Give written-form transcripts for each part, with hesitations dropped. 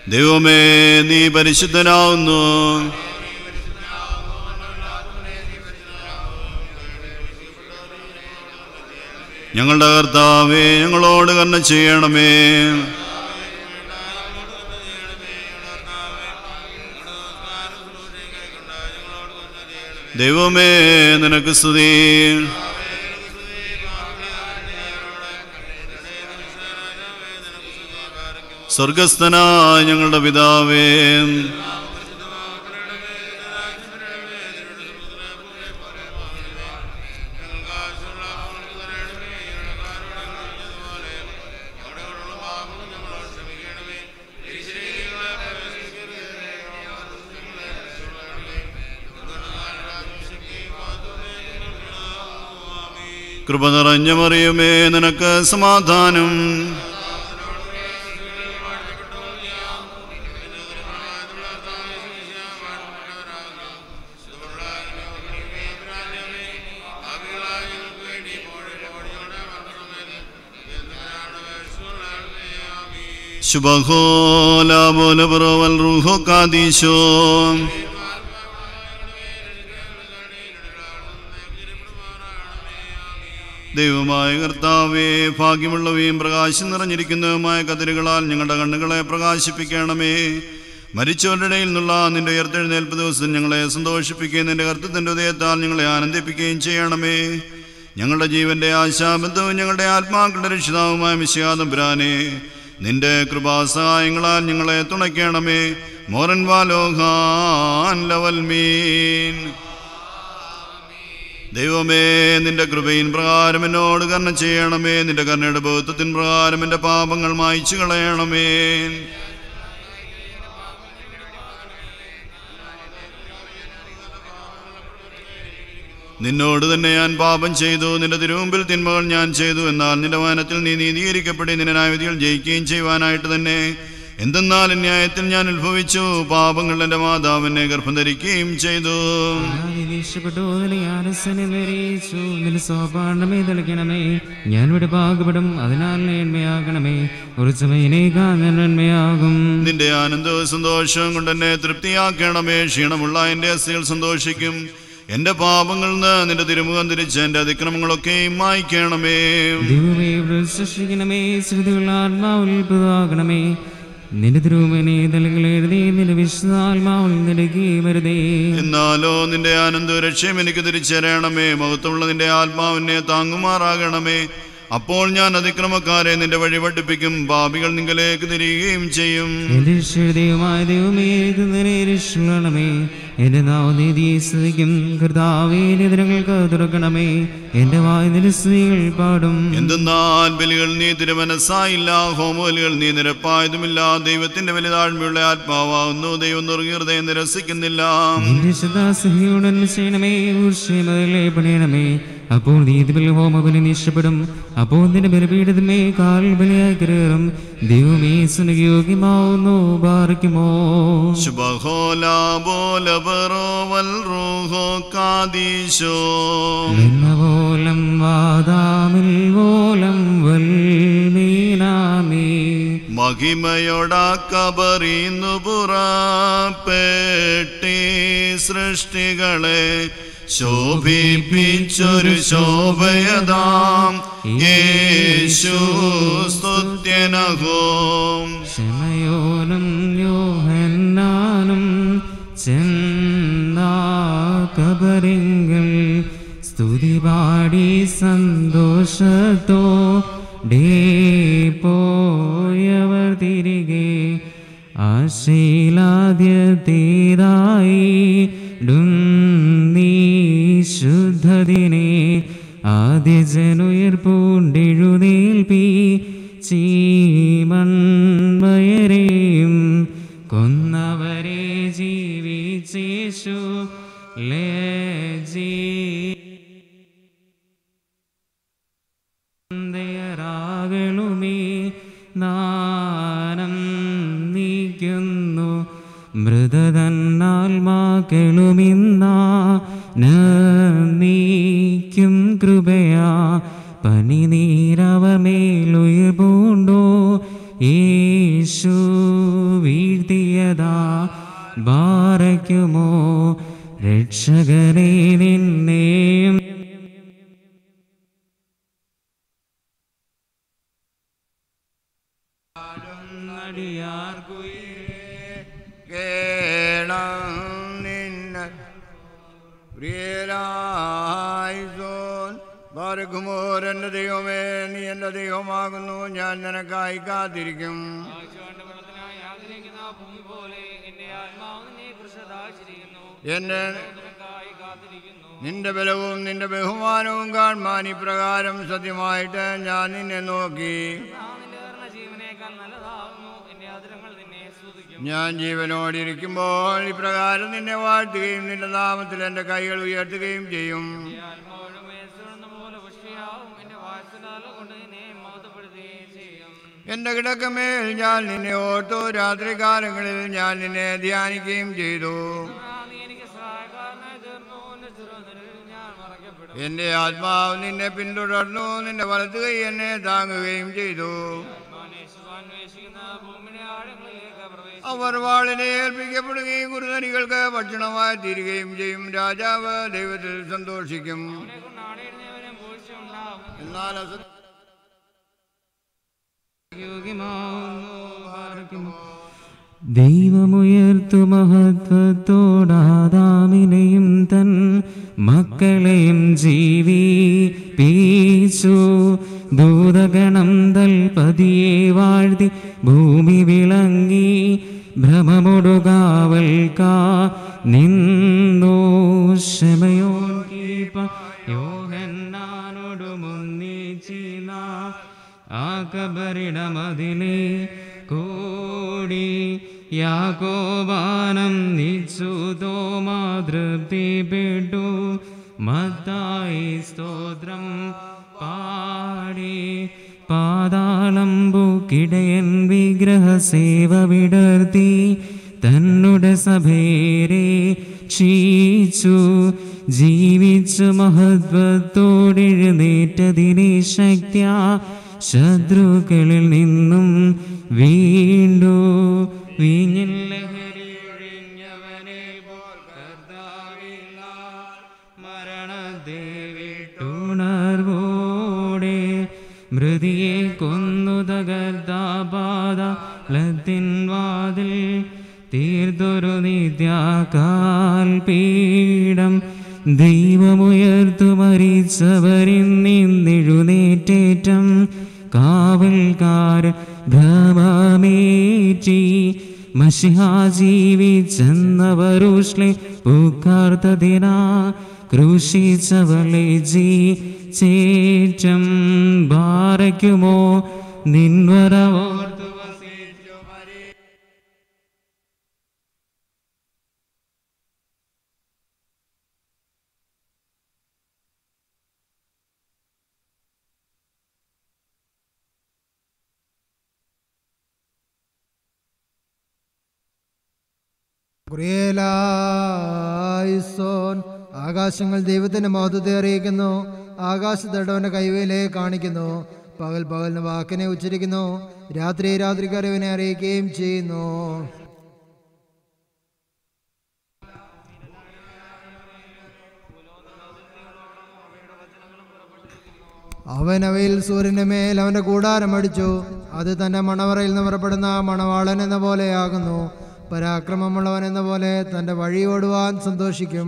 ദൈവമേ നീ പരിശുദ്ധനാവുന്നു. ഞങ്ങളുടെ കർത്താവേ, ഞങ്ങളോട് കരുണ ചെയ്യണമേ. ദൈവമേ നിനക്ക് സ്തുതി. സ്വർഗസ്ഥനായ ഞങ്ങളുടെ പിതാവേ, കൃപ നിറഞ്ഞ മറിയമേ, നിനക്ക് സമാധാനം. ശുഭഹോലാബോലബറോവൽ റൂഹോ കാദീശോ. ദൈവമായ കർത്താവേ, ഭാഗ്യമുള്ളവയും പ്രകാശം നിറഞ്ഞിരിക്കുന്നതുമായ കതിരുകളാൽ ഞങ്ങളുടെ കണ്ണുകളെ പ്രകാശിപ്പിക്കണമേ. മരിച്ചവരുടെ ഇടയിൽ നിന്നുള്ള നിന്റെ ഉയർത്തെഴുന്നേൽപ്പ് ദിവസം ഞങ്ങളെ സന്തോഷിപ്പിക്കുകയും നിന്റെ കർത്തൃത്വത്തിന്റെ ഉദയത്താൽ ഞങ്ങളെ ആനന്ദിപ്പിക്കുകയും ചെയ്യണമേ. ഞങ്ങളുടെ ജീവന്റെ ആശാബന്ധവും ഞങ്ങളുടെ ആത്മാക്കളുടെ രക്ഷിതാവുമായ മിശിഹാ തമ്പുരാനെ, നിന്റെ കൃപാസഹായങ്ങളാൽ ഞങ്ങളെ തുണയ്ക്കണമേ. മോറൻ വാലോഹാൻ ലവൽമീൻ. ദൈവമേ, നിന്റെ കൃപയിൻ പ്രകാരം എന്നോട് കരുണ ചെയ്യണമേ. നിന്റെ കരുണയുടെ ബോധത്തിൻ പ്രകാരം എൻ്റെ പാപങ്ങൾ മായ്ച്ചു കളയണമേ. നിന്നോട് തന്നെ ഞാൻ പാപം ചെയ്തു, നിന്റെ തിരുമുമ്പിൽ തിന്മകൾ ഞാൻ ചെയ്തു. എന്നാൽ നിന്റെ വചനത്തിൽ നീ നീതീകരിക്കപ്പെട്ട് നിന്റെ ന്യായവിധികൾ ജയിക്കുകയും ചെയ്യുവാനായിട്ട് തന്നെ. എന്തെന്നാൽ ന്യായത്തിൽ ഞാൻ ഉത്ഭവിച്ചു, പാപങ്ങൾ എൻ്റെ മാതാവിനെ ഗർഭം ധരിക്കുകയും ചെയ്തു. ഞാൻ ഇവിടെ പാകപ്പെടും, അതിനാൽ നന്മയാകണമേ. ഒരു നന്മയാകും. നിന്റെ ആനന്ദവും സന്തോഷവും കൊണ്ട് എന്നെ തൃപ്തിയാക്കണമേ. ക്ഷീണമുള്ള എൻ്റെ അസ്ഥികൾ സന്തോഷിക്കും. എന്റെ പാപങ്ങളിൽ നിന്ന് നിന്റെ തിരുമുഖം തിരിച്ച് എന്റെ അതിക്രമങ്ങളൊക്കെയും മായ്ക്കണമേ. എന്നാലോ നിന്റെ ആനന്ദ രക്ഷയും എനിക്ക് തിരിച്ചറിയണമേ. മഹത്വമുള്ള നിന്റെ ആത്മാവിനെ താങ്ങുമാറാകണമേ. അപ്പോൾ ഞാൻ അതിക്രമക്കാരെ നിന്റെ വഴി പഠിപ്പിക്കും, പാപികൾ നിങ്കലേക്ക് തിരികുകയും ചെയ്യും. എന്റെ നാവനീതിയെ സ്തുതിക്കും. കർത്താവേ, നിദ്രങ്ങൾക്ക് തുറക്കണമേ. എന്റെ വായ് സ്ത്രീകൾ പാടും. എന്തെന്നാൽ ബലികൾ നീ തിരുമനസ്സായില്ല, ഹോമബലികൾ നീ നിരപ്പായതുമില്ല. ദൈവത്തിന്റെ വലിതാഴ്മയുള്ള ആത്മാവാകുന്നു. ദൈവം നുറുങ്ങിയ ഹൃദയം നിരസിക്കുന്നില്ല. പണിയണമേ. അപ്പോൾ നീതിബലി ഹോമബലി നിഷ്ടപ്പെടും. അപ്പോൾ നിന്റെ ബലിപീഠമേ കാൽ ബലിയായി കയറും. ദൈവമേ സുനയോഗ്യമാവുന്നു. ബാറിക്കുമോ ോലം വാദാമിൽ ഓലം വൽമീനാമേ. മഹിമയോടാക്കബറിന്നു പുറപ്പെട്ടി സൃഷ്ടികളെ ശോഭിപ്പിച്ചൊരു ശോഭയതാം യേശു സ്തുത്യനഹോം. ശമയോനും യോഹന്നാനും ചെന്നാകബറിങ്കൽ സ്തുതി പാടി സന്തോഷത്തോടെ പോയവർ തിരികെ ആശീലാദ്യതീതായി ശുദ്ധദിനെ ആദ്യജനുയർപ്പൂണ്ടെഴുന്നേൽപ്പി ചീമൺവയരെയും കൊന്നവരെ ജീവിച്ചേശു ളമേ നാനം നീക്കുന്നു. മൃതതന്നാൽമാക്കളുമിന്നാ നീക്കും കൃപയാ. പനിനീരവമേലുയർപൂണ്ടോ യേശു വീഴ്ത്തി പ്രിയതാ ബാറയ്ക്കുമോ രക്ഷകനെ നിന്നെയും എന്റെ ദൈവമേ, നീ എന്റെ ദൈവമാകുന്നു. ഞാൻ നിനക്കായി കാത്തിരിക്കും. നിന്റെ ബലവും നിന്റെ ബഹുമാനവും കാണാൻ ഇപ്രകാരം സത്യമായിട്ട് ഞാൻ നിന്നെ നോക്കി. ഞാൻ ജീവനോടിരിക്കുമ്പോൾ ഇപ്രകാരം നിന്നെ വാഴ്ത്തുകയും നിന്റെ നാമത്തിൽ എൻ്റെ കൈകൾ ഉയർത്തുകയും ചെയ്യും. എൻ്റെ കിടക്കമേൽ ഞാൻ നിന്നെ ഓർത്തു. രാത്രികാലങ്ങളിൽ ഞാൻ നിന്നെ ധ്യാനിക്കുകയും ചെയ്തു. എൻ്റെ ആത്മാവ് നിന്നെ പിന്തുടർന്നു. നിന്റെ വലതു കൈ എന്നെ താങ്ങുകയും ചെയ്തു. അവർ വാളിനെ ഏൽപ്പിക്കപ്പെടുകയും കുറുനരികൾക്ക് ഭക്ഷണമായി തീരുകയും ചെയ്യും. രാജാവ് ദൈവത്തിൽ സന്തോഷിക്കും. എന്നാൽ ദൈവമുയർത്തു മഹത്വത്തോടാദാമിനെയും തൻ മക്കളെയും ജീവിപ്പിച്ചു. ദൂതഗണം തൽപതിയെ വാഴ്ത്തി ഭൂമി വിളങ്ങി. ഭ്രമമൊടുകാവൽക്കാ നിന്നു. ശമയോൻ കീപ യോഹന്നാനോടുമൊന്നിച്ചിന ആ കബറിടമതിലെ കൂടി. യാക്കോബാനം നിശ്ചുതോ മാതൃപ്തിപ്പെട്ടു. മത്തായി സ്തോത്രം പാടി. പാതാളംബുക്കിടയൻ വിഗ്രഹസേവ വിടർത്തി. തന്നുടെ സഭേരെ ക്ഷീച്ചു. ജീവിച്ചു മഹത്വത്തോടെഴുന്നേറ്റതിനെ ശക്തിയാ. ശത്രുക്കളിൽ നിന്നും വീണ്ടു. വീഞ്ഞിൽ ലഹരിയൊഴിഞ്ഞവനെ പോൽ കർത്താവില്ല. മരണത്തെ വിട്ടുണർവോടെ മൃതിയെ കൊന്നു തകർത്താപാതാളത്തിൻ വാതിൽ തീർത്തൊരു നിത്യാകാൽ പീഠം. ദൈവമുയർത്തു മരിച്ചവരിൽ നിന്നെഴുന്നേറ്റേറ്റം. കാവൽക്കാർ ഭ്രമമേറ്റി. മശിഹാ ജീവിച്ചെന്നവരുഷ്ലെ പൂക്കാർത്തതിനാ. ക്രൂശിച്ചവളെ ചേറ്റം ബാറയ്ക്കുമോ നിൻവരവോർത്തു. ആകാശങ്ങൾ ദൈവത്തിന്റെ മഹത്വത്തെ അറിയിക്കുന്നു. ആകാശത്തടവന്റെ കൈവേലെ കാണിക്കുന്നു. പകൽ പകലിന് വാക്കിനെ ഉച്ചരിക്കുന്നു. രാത്രി രാത്രിക്ക് അറിവിനെ അറിയിക്കുകയും ചെയ്യുന്നു. അവൻ അവയിൽ സൂര്യന്റെ മേൽ അവന്റെ കൂടാരം അടിച്ചു. അത് തന്റെ മണവറയിൽ നിന്ന് പുറപ്പെടുന്ന മണവാളൻ എന്ന പോലെയാകുന്നു. പരാക്രമമുള്ളവൻ എന്ന പോലെ തന്റെ വഴി ഓടുവാൻ സന്തോഷിക്കും.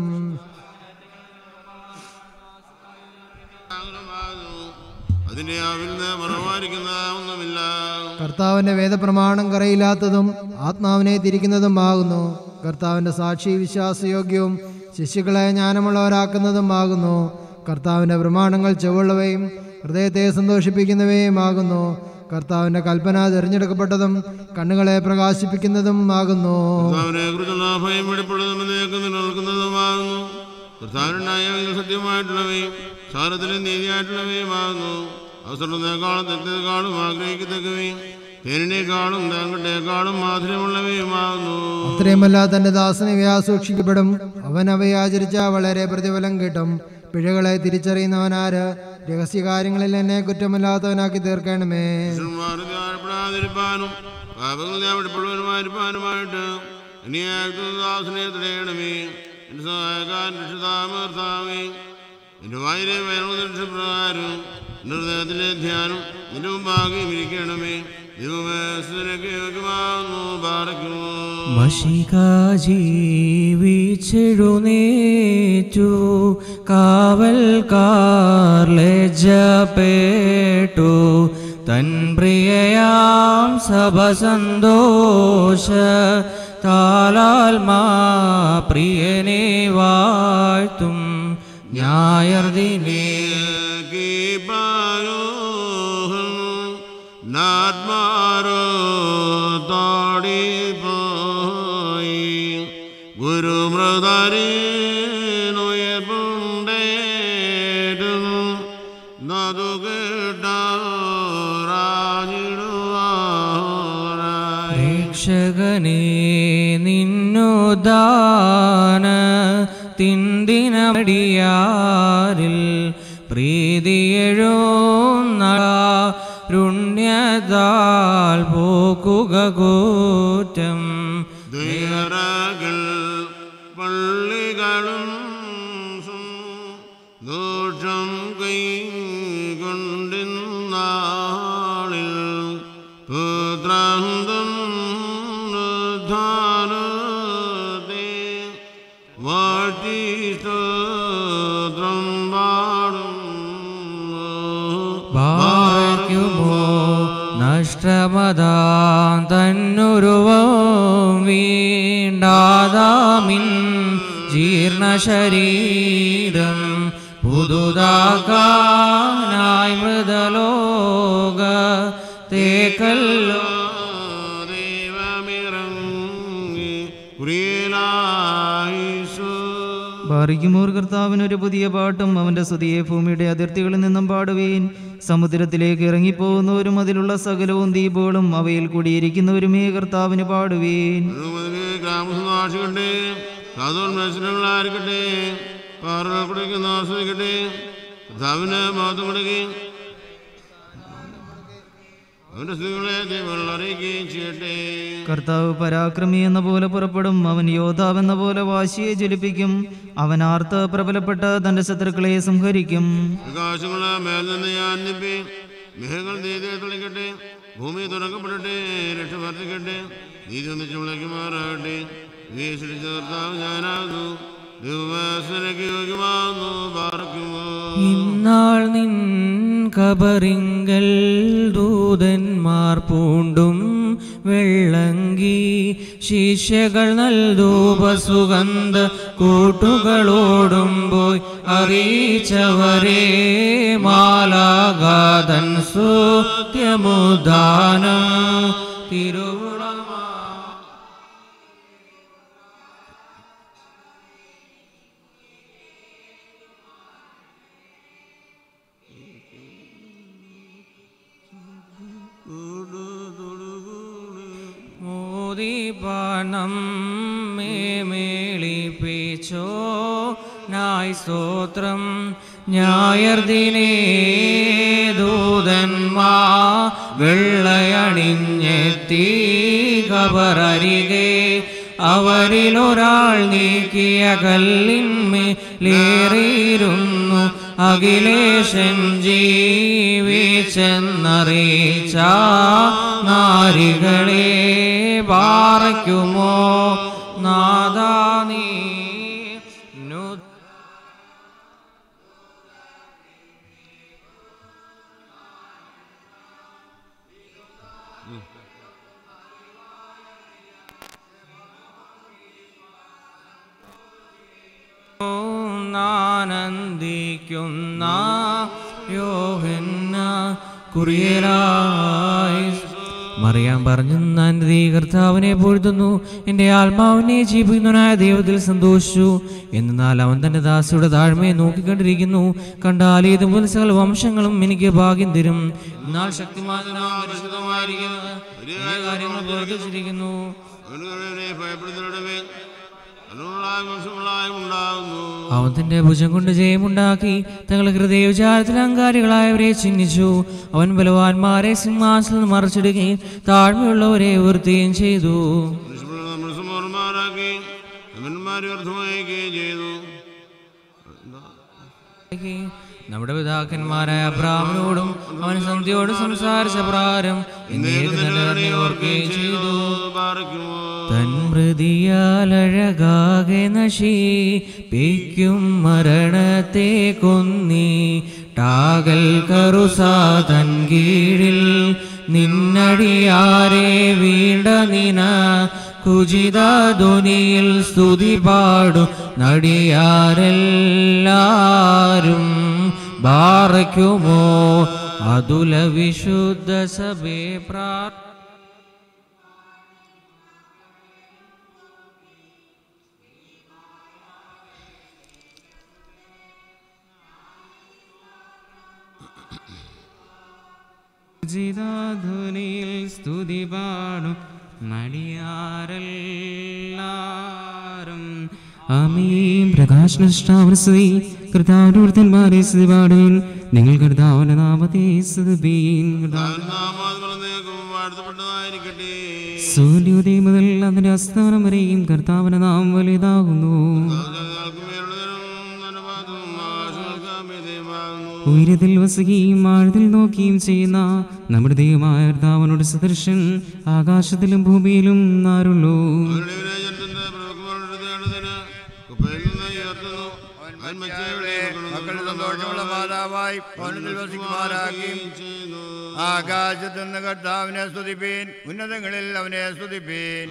കർത്താവിന്റെ വേദപ്രമാണം കറയില്ലാത്തതും ആത്മാവിനെ തിരിക്കുന്നതുമാകുന്നു. കർത്താവിന്റെ സാക്ഷി വിശ്വാസയോഗ്യവും ശിശുക്കളെ ജ്ഞാനമുള്ളവരാക്കുന്നതുമാകുന്നു. കർത്താവിന്റെ പ്രമാണങ്ങൾ ചൊവ്വുള്ളവയും ഹൃദയത്തെ സന്തോഷിപ്പിക്കുന്നവയുമാകുന്നു. കർത്താവിന്റെ കൽപ്പന തിരഞ്ഞെടുക്കപ്പെട്ടതും കണ്ണുകളെ പ്രകാശിപ്പിക്കുന്നതും ആകുന്നു. സത്യമായിട്ടുള്ളവയും സാരത്തിലും നീതിയായിട്ടുള്ളവയുമാകുന്നു. അവസരത്തെക്കാളും തെറ്റേക്കാളും ആഗ്രഹിക്കത്തക്കവയും തേനിനേക്കാളും താങ്കട്ടേക്കാളും മാധുര്യമുള്ളവയുമാകുന്നു. അത്രയുമല്ല, തന്റെ ദാസനെ സൂക്ഷിക്കപ്പെടും. അവൻ അവയെ ആചരിച്ച വളരെ പ്രതിഫലം കിട്ടും. പിഴകളെ തിരിച്ചറിയുന്നവനാര്? രഹസ്യകാര്യങ്ങളിൽ എന്നെ കുറ്റമില്ലാത്തവനാക്കി തീർക്കണമേ. പാപങ്ങൾ ഞാൻ വിടപ്പെടുവാനുമായിട്ട് ദാസനെ തടയണമേ. എൻ്റെ സഹായകാരൻ രക്ഷിതാമർത്താവേ. എൻ്റെ വായിലെ വയറുപ്രകാരം എൻ്റെ ഹൃദയത്തിലെ ധ്യാനം നിന്റെ മുമ്പാകെയും ഇരിക്കണമേ. ദൈവമേ സ്തുതിക്ക് യോഗ്യമാകുന്നു. പാറയ്ക്കുമോ മഷിക ജീവിച്ചെഴുന്നേറ്റു കാവൽക്കാർ ലജ്ജപ്പെട്ടു തൻ പ്രിയയാം സഭ സന്തോഷ താലാൽമാ പ്രിയനെ വാഴ്ത്തും ഞായർദിനേ നാത്മാരോ തോടിപ്പോയി ഗുരുമൃതരീനുയർപ്പുണ്ടേറ്റും നതു കിട്ടാറാഞ്ഞിടുവാനായി രക്ഷകനേ നിന്നുദാന തിന്തിനടിയാരിൽ പ്രീതിയെഴുന്നരുണ്യതാൽ പോക്കുക കൂറ്റം ദേഹരകൾ പള്ളികളും ദോഷം കൈകൊണ്ടിന്നാളിൽ പുത്രാന്തം ധാനത്തെ വാഴ്ത്തി സ്തോത്രം പാടും വാഴ്ക്കുമോ നഷ്ടമതാം തന്നുരുവം വീണ്ടാതാമിൻ ജീർണശരീരം പുതുതാക്കാനായി മൃതലോക തേക്കല്ലോ ദൈവമിറങ്ങി കുറിയലായിസു ബാറിക്കുമോർ കർത്താവിനൊരു പുതിയ പാട്ടും അവന്റെ സ്തുതിയെ ഭൂമിയുടെ അതിർത്തികളിൽ നിന്നും പാടുവീൻ. സമുദ്രത്തിലേക്ക് ഇറങ്ങിപ്പോകുന്നവരും അതിലുള്ള സകലവും ദ്വീപുകളും അവയിൽ കൂടിയിരിക്കുന്നവരുമേ കർത്താവിന് പാടുവീൻ. ഗ്രാമസന്ദാക്ഷിക്കട്ടെ, സാധുന്മേഷങ്ങളായിരിക്കട്ടെ, പാറകൾ കുടിക്കുന്ന ആസ്വദിക്കട്ടെ, കർത്താവിന് മഹത്വം കൊടുക്കുകയും അവന്റെ സ്ത്രീകളെ ദൈവങ്ങൾ അറിയിക്കുകയും ചെയ്യട്ടെ. കർത്താവ് പരാക്രമി എന്ന പോലെ പുറപ്പെടും, അവൻ യോദ്ധാവെന്ന പോലെ വാശിയെ ജ്വലിപ്പിക്കും. അവൻ ആർത്ത് പ്രബലപ്പെട്ട് തന്റെ ശത്രുക്കളെ സംഹരിക്കും. പ്രകാശങ്ങളെ മേൽ നിന്ന് ഞാൻ നിപ്പി, മേഘങ്ങൾ നീതിയെ തെളിക്കട്ടെ, ഭൂമി തുറക്കപ്പെടട്ടെ, രക്ഷ വർദ്ധിക്കട്ടെ, നീതി ഒന്നിച്ച് വിളക്കുമാറാകട്ടെ. വീശിടിച്ച കർത്താവ് ഞാനാകുന്നു, ദൈവവാസനയ്ക്ക് യോഗ്യമാകുന്നു. പാർക്കുമോ ഇന്നാൾ നിൻ കബറിങ്കൽ ദൂതന്മാർ പൂണ്ടും വെള്ളങ്കി ശിഷ്യകൾ നൽധൂപസുഗന്ധ കൂട്ടുകളോടും പോയി അറിയിച്ചവരെ മാലാഗാതൻ സ്തുത്യമുദാനം തിരുവുളമാ മോദിപാനം മേളിപ്പിച്ചോ നായ് സ്തോത്രം ഞായർദിനേ ദൂതന്മാ വെള്ളയണിഞ്ഞെത്തി കബറരികെ അവരിലൊരാൾ നീക്കിയ കല്ലിന്മേലേറിയിരുന്നു അഖിലേശൻ ജീവിച്ചെന്നറിയിച്ച നാരികളെ പാറയ്ക്കുമോ നാദാ നീ ആനന്ദിക്കുന്ന യോഹന്ന കുറിയലായി മറിയാൻ പറഞ്ഞു, ഞാൻ കർത്താവിനെ പൊഴുതുന്നു, എൻ്റെ ആത്മാവിനെ ജീവിക്കുന്നവനായ ദൈവത്തിൽ സന്തോഷിച്ചു. എന്നാൽ അവൻ തന്റെ ദാസിയുടെ താഴ്മയെ നോക്കിക്കണ്ടിരിക്കുന്നു. കണ്ടാൽ ഇത് മുതൽ സകല വംശങ്ങളും എനിക്ക് ഭാഗ്യം തരും. എന്നാൽ ശക്തിമാനായ പരിശുദ്ധമായിരിക്കുന്നത് വലിയ കാര്യങ്ങൾ പ്രവർത്തിച്ചിരിക്കുന്നു. ഭയപ്പെടുന്നവരുടെ അവൻ തന്റെ ഭുജം കൊണ്ട് ജയമുണ്ടാക്കി തങ്ങളുടെ ഹൃദയ വിചാരത്തിൽ അഹങ്കാരികളായവരെ ചിഹ്നിച്ചു. അവൻ ബലവാന്മാരെ സിംഹാസനത്തിൽ മറിച്ചിടുകയും താഴ്മയുള്ളവരെ ഉയർത്തുകയും ചെയ്തു. അവന്മാർ വ്യർത്ഥമായിരിക്കുകയും ചെയ്തു. നമ്മുടെ പിതാക്കന്മാരായ അബ്രാഹാമിനോടും അവൻ സന്ധ്യയോടും സംസാരിച്ച പ്രകാരം ഓർക്കുകയും ചെയ്തു. തൻ മൃതിയാലഴകാകെ നശിപ്പിക്കും മരണത്തെ കൊന്നി ടാകൽ കറുസാ തൻ കീഴിൽ നിന്നടിയാരെ വീണ്ട നിന കുജിതാധ്വനിയിൽ സ്തുതി പാടും നടിയാരെല്ലാരും ബാറയ്ക്കുമോ അതുല വിശുദ്ധ സഭേ ധ്വനിയിൽ സ്തുതി പാടും നടിയാരെല്ലാരും ആമീൻ. പ്രകാശനഷ്ടാവൃത്തി കർത്താവിനോർത്തന്മാരെ സ്തുതി പാടുവിൻ. നിങ്ങൾ കർത്താവിന്റെ നാമത്തെ സ്തുതിപ്പീൻ. സൂര്യോദയം മുതൽ അതിന്റെ അസ്തമനം വരെയും കർത്താവിന്റെ നാമം വലുതാകുന്നു. ഉയരത്തിൽ വസിക്കുകയും ആഴത്തിൽ നോക്കുകയും ചെയ്യുന്ന നമ്മുടെ ദൈവമായ കർത്താവിനോട് സദൃശൻ ആകാശത്തിലും ഭൂമിയിലും ആരുള്ളൂ. ആകാശത്ത് നിന്ന് കർത്താവിനെ സ്തുതിപ്പീൻ, ഉന്നതങ്ങളിൽ അവനെ സ്തുതിപ്പീൻ.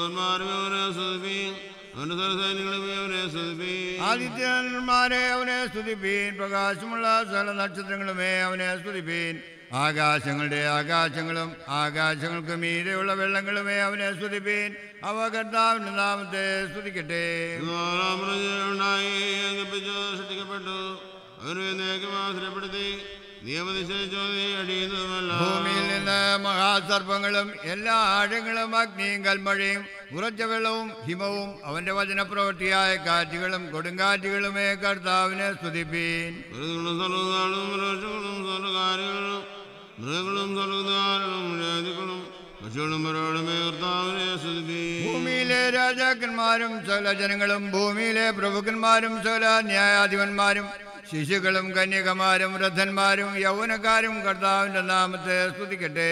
ആദിത്യന്മാരെ അവനെ സ്തുതിപ്പീൻ, പ്രകാശമുള്ള സകല നക്ഷത്രങ്ങളുമേ അവനെ സ്തുതിപ്പീൻ. ആകാശങ്ങളുടെ ആകാശങ്ങളും ആകാശങ്ങൾക്ക് മീതെയുള്ള വെള്ളങ്ങളുമേ അവനെ സ്തുതിപ്പീൻ. അവ കർത്താവിന്റെ നാമത്തെ സ്തുതിക്കട്ടെ. ഭൂമിയിൽ നിന്ന് മഹാസർപ്പങ്ങളും എല്ലാ ആഴങ്ങളും അഗ്നിയും കൽമഴയും ഉറച്ച വെള്ളവും ഹിമവും അവന്റെ വചനപ്രവൃത്തിയായ കാറ്റുകളും കൊടുങ്കാറ്റുകളുമേ കർത്താവിനെ സ്തുതിപ്പീൻ. ഭൂമിയിലെ രാജാക്കന്മാരും സകല ജനങ്ങളും ഭൂമിയിലെ പ്രഭുക്കന്മാരും സകല ന്യായാധിപന്മാരും ശിശുക്കളും കന്യകമാരും വൃദ്ധന്മാരും യൗവനക്കാരും കർത്താവിന്റെ നാമത്തെ സ്തുതിക്കട്ടെ.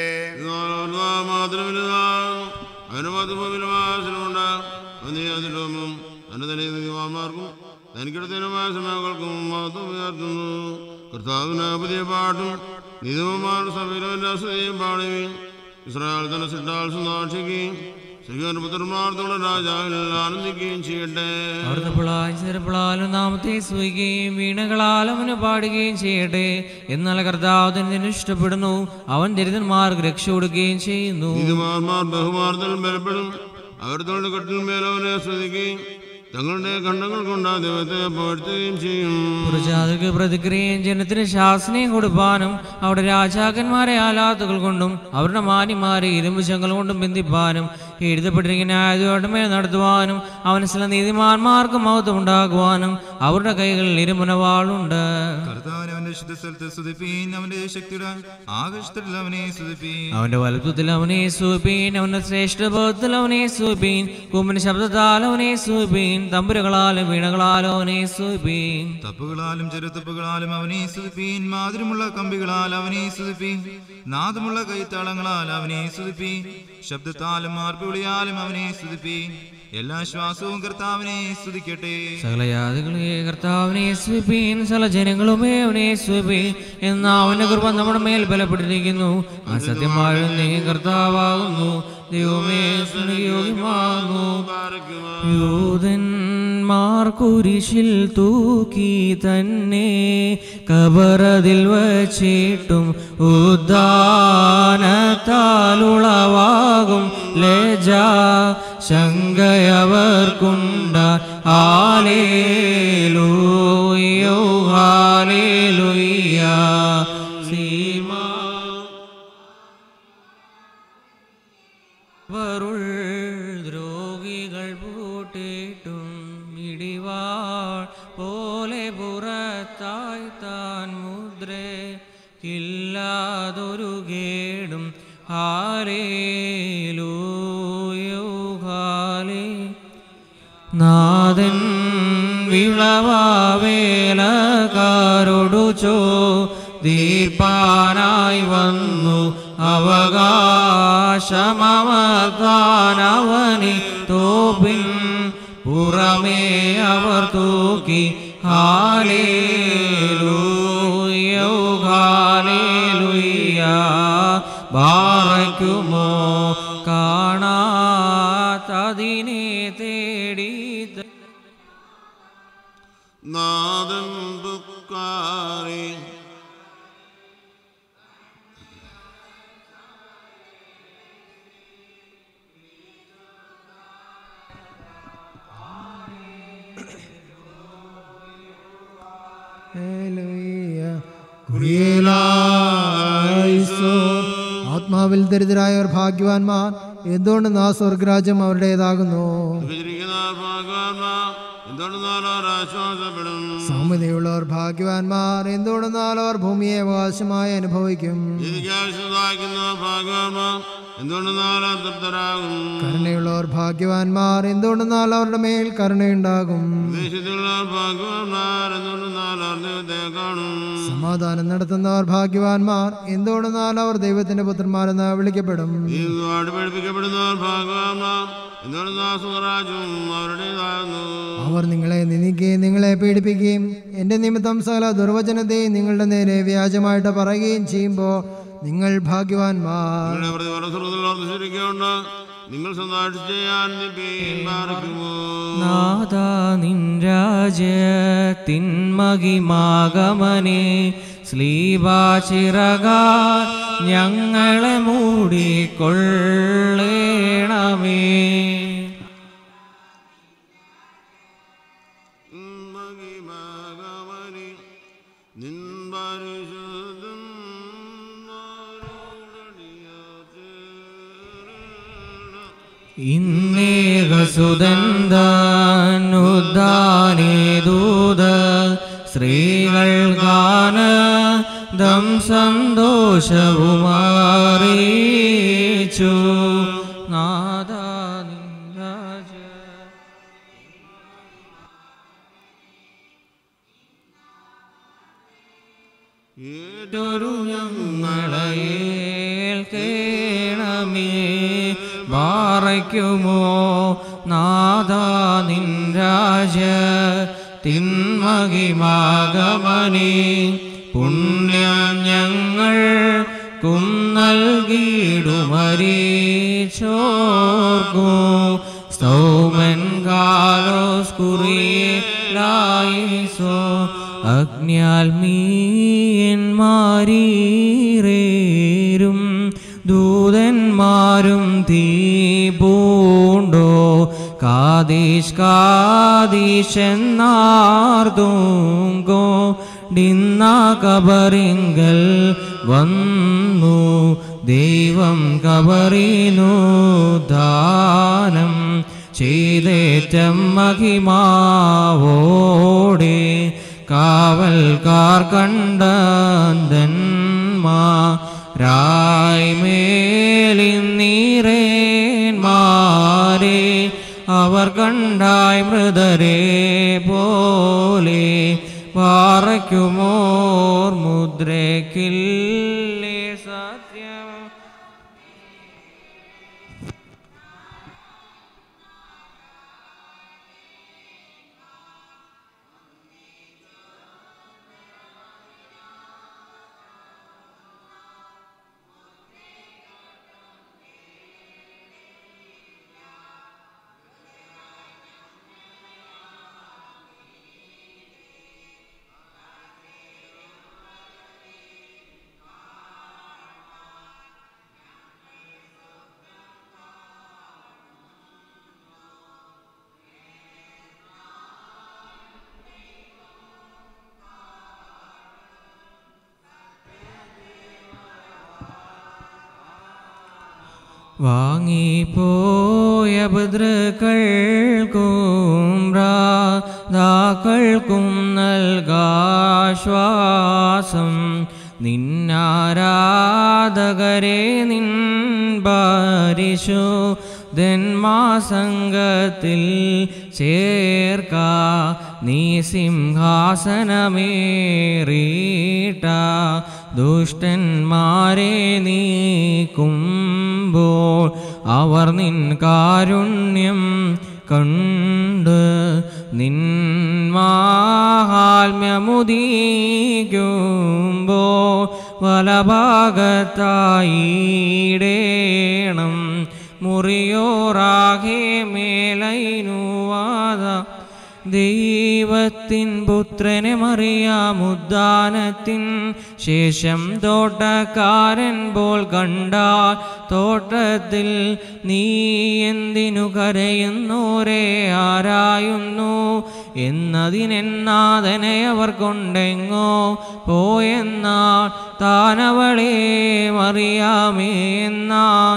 തനിക്കിടത്തിനുമായ സമയങ്ങൾക്കും മഹത്വം ഉയർത്തുന്നു. കർത്താവിന് പുതിയ പാട്ടും നിതവുമാണ് സഭയിലെ സ്തുതിയും പാടുകയും ഇസ്രായേൽ തന്നെ സിട്ടാൽ സന്ദർശിക്കുകയും പുത്രന്മാർത്തോടെ രാജാവിൽ ആനന്ദിക്കുകയും ചെയ്യട്ടെ. ചെറുപ്പളാലും നാമത്തെ സ്തുതിക്കുകയും വീണകളാൽ അവന് പാടുകയും ചെയ്യട്ടെ. എന്നാൽ കർത്താവ് തന്നെ ഇഷ്ടപ്പെടുന്നു, അവൻ ദരിദ്രന്മാർക്ക് രക്ഷ കൊടുക്കുകയും ചെയ്യുന്നു. നീതിമാന്മാർ ബഹുമാർദ്ദം ബലപ്പെടും, അവർ തൊഴിൽ കട്ടിന്മേൽ അവനെ സ്തുതിക്കുകയും തങ്ങളുടെ ഖണ്ഡങ്ങൾ കൊണ്ട് ദൈവത്തെ പുകഴ്ത്തുകയും ചെയ്യും. പുറജാതിക്ക് പ്രതിക്രിയയും ജനത്തിന് ശാസനയും കൊടുപ്പാനും അവിടെ രാജാക്കന്മാരെ ആലാത്തുകൾ കൊണ്ടും അവരുടെ മാന്യമാരെ ഇരുമ്പ് ചങ്കൽ കൊണ്ടും ബന്ധിപ്പാനും എഴുതപ്പെട്ടിരിക്കുന്ന ന്യായത്തോടമേ നടത്തുവാനും അവന് ചില നീതിമാന്മാർക്ക് മഹത്വം ഉണ്ടാകുവാനും അവരുടെ കൈകളിൽ ഇരുമുനവാളുണ്ട്. അവന്റെ വലുപ്പത്തിൽ അവനെ സ്തുതിപ്പീൻ, അവന്റെ ശ്രേഷ്ഠബോധത്തിൽ അവനെ സ്തുതിപ്പീൻ, കൂമ്പിന്റെ ശബ്ദത്താൽ അവനെ സ്തുതിപ്പീൻ, തമ്പുരുകളാലും വീണകളാലും അവനെ സ്തുതിപ്പീൻ. തപ്പുകളാലും ചെറുതപ്പുകളാലും അവനെ സ്തുതിപ്പീൻ, മാധുരമുള്ള കമ്പികളാൽ അവനെ സ്തുതിപ്പീൻ, നാദമുള്ള കൈത്താളങ്ങളാൽ അവനെ സ്തുതിപ്പീൻ, ശബ്ദത്താലും ആർപ്പുവിളിയാലും അവനെ സ്തുതിപ്പീൻ. എല്ലാ ശ്വാസവും കർത്താവിനെ സ്തുതിക്കട്ടെ. സകല ജാതികളെ കർത്താവിനെ സ്തുതിപ്പീൻ, സകല ജനങ്ങളുമേ അവനെ സ്തുതിപ്പീൻ. എന്നാ അവന്റെ കൃപ നമ്മുടെ മേൽ ബലപ്പെട്ടിരിക്കുന്നു. ആ സത്യമായ നീ കർത്താവാകുന്നു, ദൈവമേ സ്തുതിയോഗ്യമാകുന്നു. യൂദന്മാർ കുരിശിൽ തൂക്കി തന്നെ കബറതിൽ വച്ചിട്ടും ഉദ്ധാനത്താലുളവാകും ലജ്ജ ശങ്കയവർക്കുണ്ട. Hallelujah hallelujah. ദ്രോഹികൾ പൂട്ടിട്ടും ഇടിവാൾ പോലെ പുറത്തായി താൻ മുദ്രയില്ലാതൊരു കേടും. ഹല്ലേലൂയ ഹല്ലേലൂയ. നാഥൻ വിളവാവേലക്കാരോടു ചോദീർപ്പാനായി വന്നു അവകാശമവർത്താനവനെ തോപ്പിൻ പുറമേ അവർ തൂക്കി ഹാലേലൂയ ഹാലേലൂയ ബാറയ്ക്കുമോ കാണാത്തതിനെ തേടി നാദം ബുക്കാരെ ആത്മാവിൽ ദരിദ്രരായവർ ഭാഗ്യവാന്മാർ, എന്തുകൊണ്ട് ആ സ്വർഗരാജ്യം അവരുടേതാകുന്നു. സൗമ്യതയുള്ളവർ ഭാഗ്യവാന്മാർ, എന്തുകൊണ്ടെന്നാൽ അവർ ഭൂമിയെ അവകാശമായി അനുഭവിക്കും. കരുണയുള്ളവർ ഭാഗ്യവാന്മാർ, എന്തുകൊണ്ടെന്നാൽ അവരുടെ മേൽ കരുണയുണ്ടാകും. സമാധാനം നടത്തുന്നവർ ഭാഗ്യവാന്മാർ, എന്തുകൊണ്ടെന്നാൽ അവർ ദൈവത്തിന്റെ പുത്രന്മാരെന്ന് വിളിക്കപ്പെടും. അവർ നിങ്ങളെ നിന്ദിക്കുകയും നിങ്ങളെ പീഡിപ്പിക്കുകയും എന്റെ നിമിത്തം സകല ദുർവചനത്തെയും നിങ്ങളുടെ നേരെ വ്യാജമായിട്ട് പറയുകയും ചെയ്യുമ്പോൾ നിങ്ങൾ ഭാഗ്യവാന്മാർ. നിങ്ങൾ നാഥാ നിൻ രാജ്യത്തിൻ മഹിമാഗമനേ ശ്ലീബാചിറകാ ഞങ്ങളെ മൂടിക്കൊള്ളേണമേ. ഇന്നേകസുതന്താനുദ്ധാനേ ദൂത സ്ത്രീകൾ ഗാനദം സന്തോഷവുമാറിയിച്ചു. നാഥാ നിൻ രാജ്യം ഏറ്റൊരു ഞങ്ങളെ കേൾക്കേണമേ. ബാറയ്ക്കുമോ നാഥാ നിൻ രാജ്യത്തിൻ മഹിമാഗമനേ പുണ്യം ഞങ്ങൾക്കും നൽകിയിടുമരീച്ചോർക്കു. സൗമൻ കാലോസ് കുറിയേലായിസോ അഗ്നിയാൽ മീയന്മാരീരേരും ദൂതന്മാരും തീ പൂണ്ടോ. കാദേശ് കാദേശെന്നാർദൂങ്കോ ഡിന്ന കബറിങ്കൽ വന്നു. ദൈവം കബറിനു ദാനം ചെയ്തേറ്റം മഹിമാവോടെ. കാവൽക്കാർ കണ്ടന്തന്മാരായ്മേലിന്നീരേന്മാരെ അവർ കണ്ടായി മൃതരെ പോലെ. പാറയ്ക്കുമോർ മുദ്രയ്ക്കില്ലേ സത്യം. വാങ്ങിപ്പോയ പിതൃക്കൾക്കും ഭ്രാതാക്കൾക്കും നൽകാശ്വാസം. നിന്നാരാധകരെ നിൻ പരിശുദ്ധന്മാസംഗത്തിൽ ചേർക്ക നീ സിംഹാസനമേറിട്ട ദുഷ്ടന്മാരെ നീക്കുമ്പോൾ അവർ നിൻ കാരുണ്യം കണ്ട് നിൻ മാഹാത്മ്യമുദീകുമ്പോൾ വലഭാഗത്തായിടേണം മുറിയോറാകെ മേലൈനുവാദ ദൈവത്തിൻ പുത്രനെ മറിയാമുദ്ദാനത്തിൻ ശേഷം തോട്ടക്കാരൻ പോൽ കണ്ടാൽ തോട്ടത്തിൽ നീ എന്തിനു കരയുന്നോരെ ആരായുന്നു എന്നതിനെന്നാഥനെ അവർ കൊണ്ടെങ്ങോ പോയെന്നാൽ താനവളെ മറിയാമേ എന്നാൽ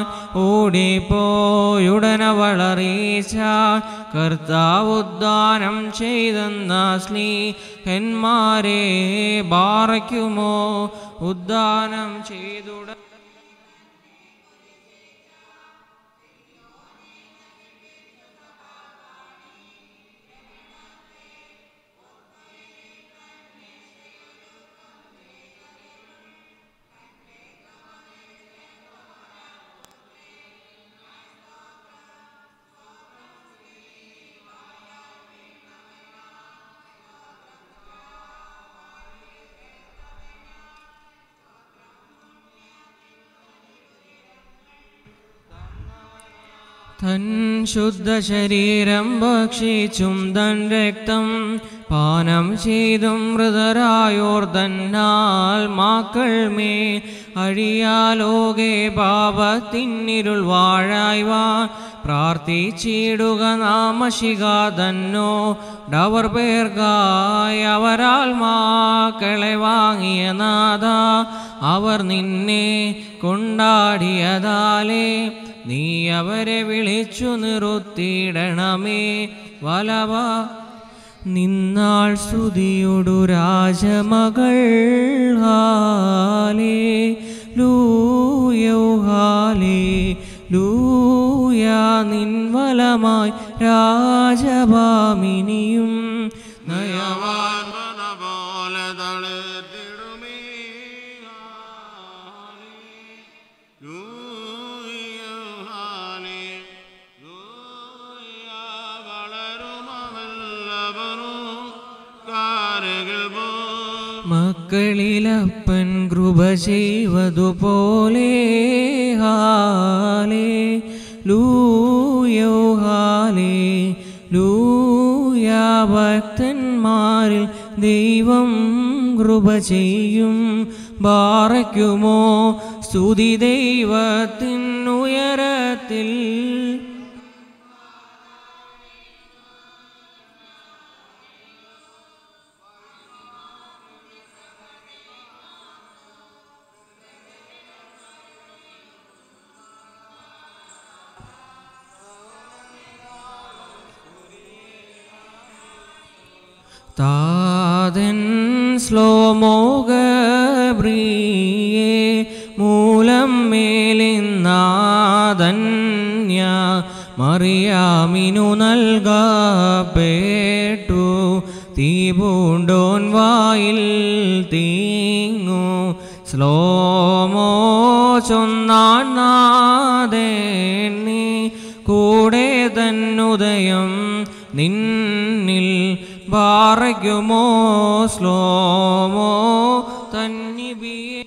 ഓടിപ്പോയുടനവളറിയിച്ചാൽ കർത്താവ് ഉദ്ധാനം ചെയ്തെന്ന സ്നേഹന്മാരെ ബാറയ്ക്കുമോ ഉദ്ധാനം ചെയ്തുട തൻ ശുദ്ധ ശരീരം ഭക്ഷിച്ചും തൻ രക്തം പാനം ചെയ്തും മൃതരായോർ തന്നാൽ മാക്കൾ മേ അഴിയാലോകെ പാപത്തിന്നിരുൾ വാഴായ്വാൻ പ്രാർത്ഥിച്ചിടുക നാമശിക തന്നോ ഡവർ പേർക്കായി അവരാൽ മാക്കളെ വാങ്ങിയ നാഥ അവർ നിന്നെ കൊണ്ടാടിയതാലേ നീ അവരെ വിളിച്ചു നിർത്തിയിടണമേ വലവ നിന്നാൾ സ്തുതിയൊടു രാജമകൾ ഹാലേ ലൂയോ ഹാലേ ലൂയാ നിൻ വലമായി രാജഭാമിനിയും നയവാൻ പോലെ തളിർത്തിടുമേ മക്കളിലപ്പൻ കൃപ ചെയ്വതുപോലെ ഹാലേ ലൂയോ ഹാലേ ലൂയാ ഭക്തന്മാരിൽ ദൈവം കൃപ ചെയ്യും ബാറയ്ക്കുമോ സ്തുതി ദൈവത്തിൻ ഉയരത്തിൽ താതൻ ശ്ലോമോഗബ്രിയേ മൂലം മേലിന്നാധന്യ മറിയാമിനു നൽകപ്പെട്ടു തീപൂണ്ടോൻ വായിൽ തീങ്ങു ശ്ലോമോ ചൊന്നാൻ നാഥേന്നി കൂടെ തന്നുദയം നിന്നിൽ ബാറയ്ക്കുമോ ശ്ലോമോ തന്നിബിയെ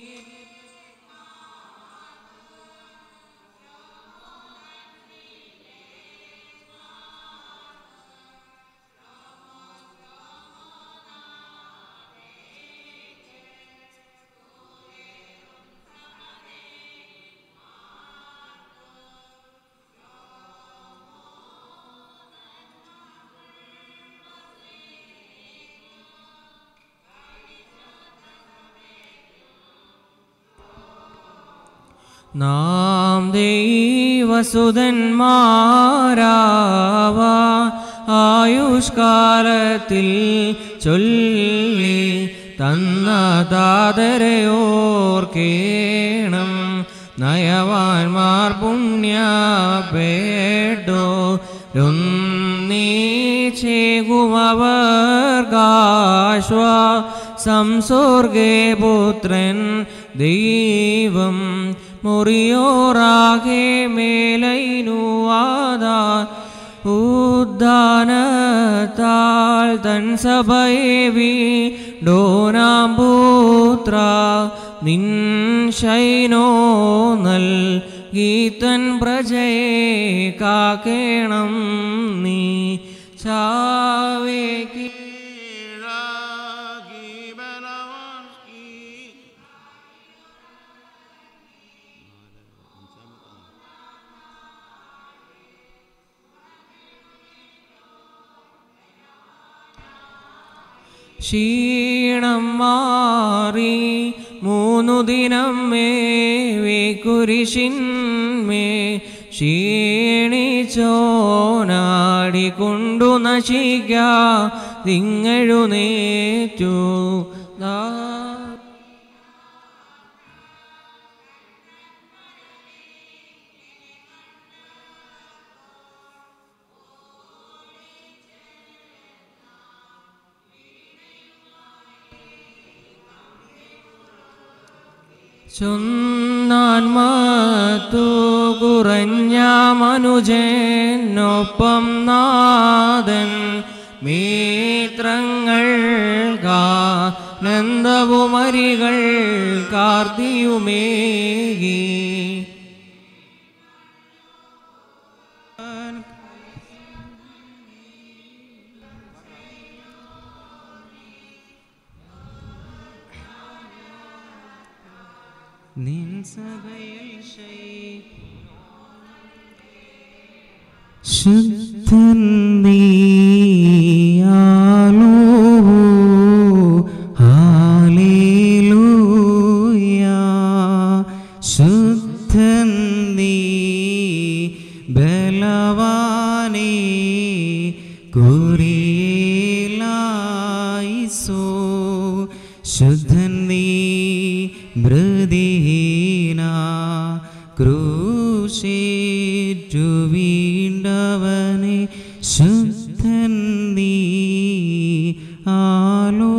നാം ദൈവസുതന്മാരാവാൻ ആയുഷ്കാലത്തിൽ ചൊല്ലി തന്ന താതരയോർക്കേണം നയവാൻമാർ പുണ്യപേട്ടോ നീ സംസോർഗേ പുത്രൻ ദൈവം മുറിയോറാകെ മേലൈനുവാദാ ഉദ്ധാനത്താൽ തൻ സഭയെ വീടോനാം പുത്ര നിൻ ശൈനോ നൽകി തൻ പ്രജയെ കാക്കേണം നീ ചാവേക്ക് ക്ഷീണം മാറി 3 ദിനം മേവേ കുരിശിന്മേ ക്ഷീണിച്ചോനാടിക്കൊണ്ടു നശിക്കാതിങ്ങെഴുന്നേറ്റു ചൊന്നാൻ മത്തു കുറഞ്ഞ മനുജനൊപ്പം നാഥൻ മിത്രങ്ങൾക്കാനന്ദവുമരികൾ കാർത്തിയുമേകി നിൻ സഭയിൽ ശുദ്ധൻ നീയാലോ ഹല്ലേലൂയ ശുദ്ധൻ നീ ബലവാനേ കുരിയേലായിസോ ശുദ്ധൻ നീ മൃദീന ക്രൂശേറ്റു വീണ്ടവനെ ശുദ്ധൻ നീ ആലോ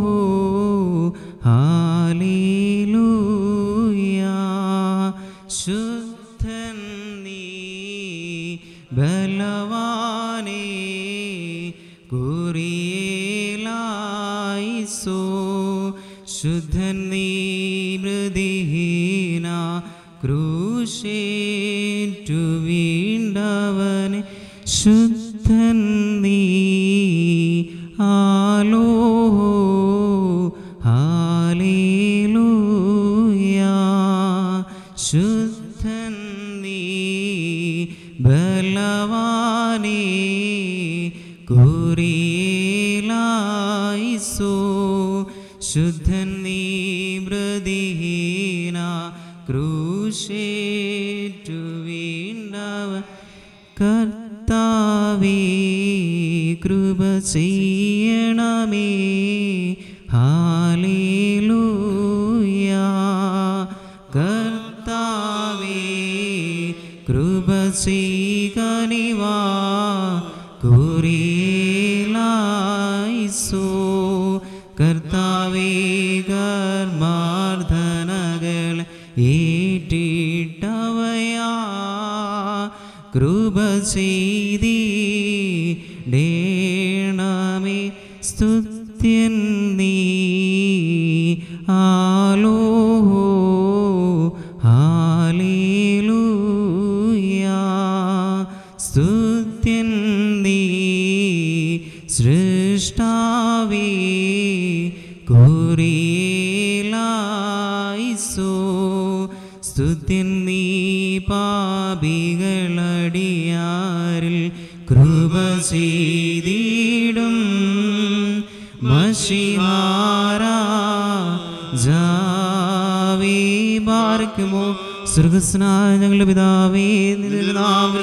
ഹല്ലേലൂയ ശുദ്ധൻ നീ ബലവാനേ കുരിയേലായിസോ ശുദ്ധൻ നീ മൃദീന ക്രൂശേറ്റു വീണ്ടവനെ ശുദ്ധൻ നീ ആലോ ഹല്ലേലൂയ ശുദ്ധൻ നീ ബലവാനേ കുരിയേലായിസോ ശുദ്ധൻ നീ മൃദീന ക്രൂശേറ്റു വീണ്ടവ കർത്താവേ കൃപ ചെയ്യണമേ ഹല്ലേലൂയ കർത്താവേ കൃപ ചെയ്യണിവാ കുരിയേലായിസോ കർത്താവേ കർമാർദ്ധനകൾ ഏറ്റിട്ടവയാ കൃപ ചെയ്തിടേണമേ സ്തുത്യൻ നീ ആലോ ഹല്ലേലൂയ സ്തുത്യൻ നീ സൃഷ്ടാവേ കുരിയേലായിസോ സ്തുത്യൻ നീ പാപികളടിയാരിൽ കൃപ ചെയ്തിടും മശിഹാരാജാവേ ബാർക്കുമോ സ്വർഗസ്നായ ഞങ്ങളുടെ പിതാവേ നിന്റെ നാമം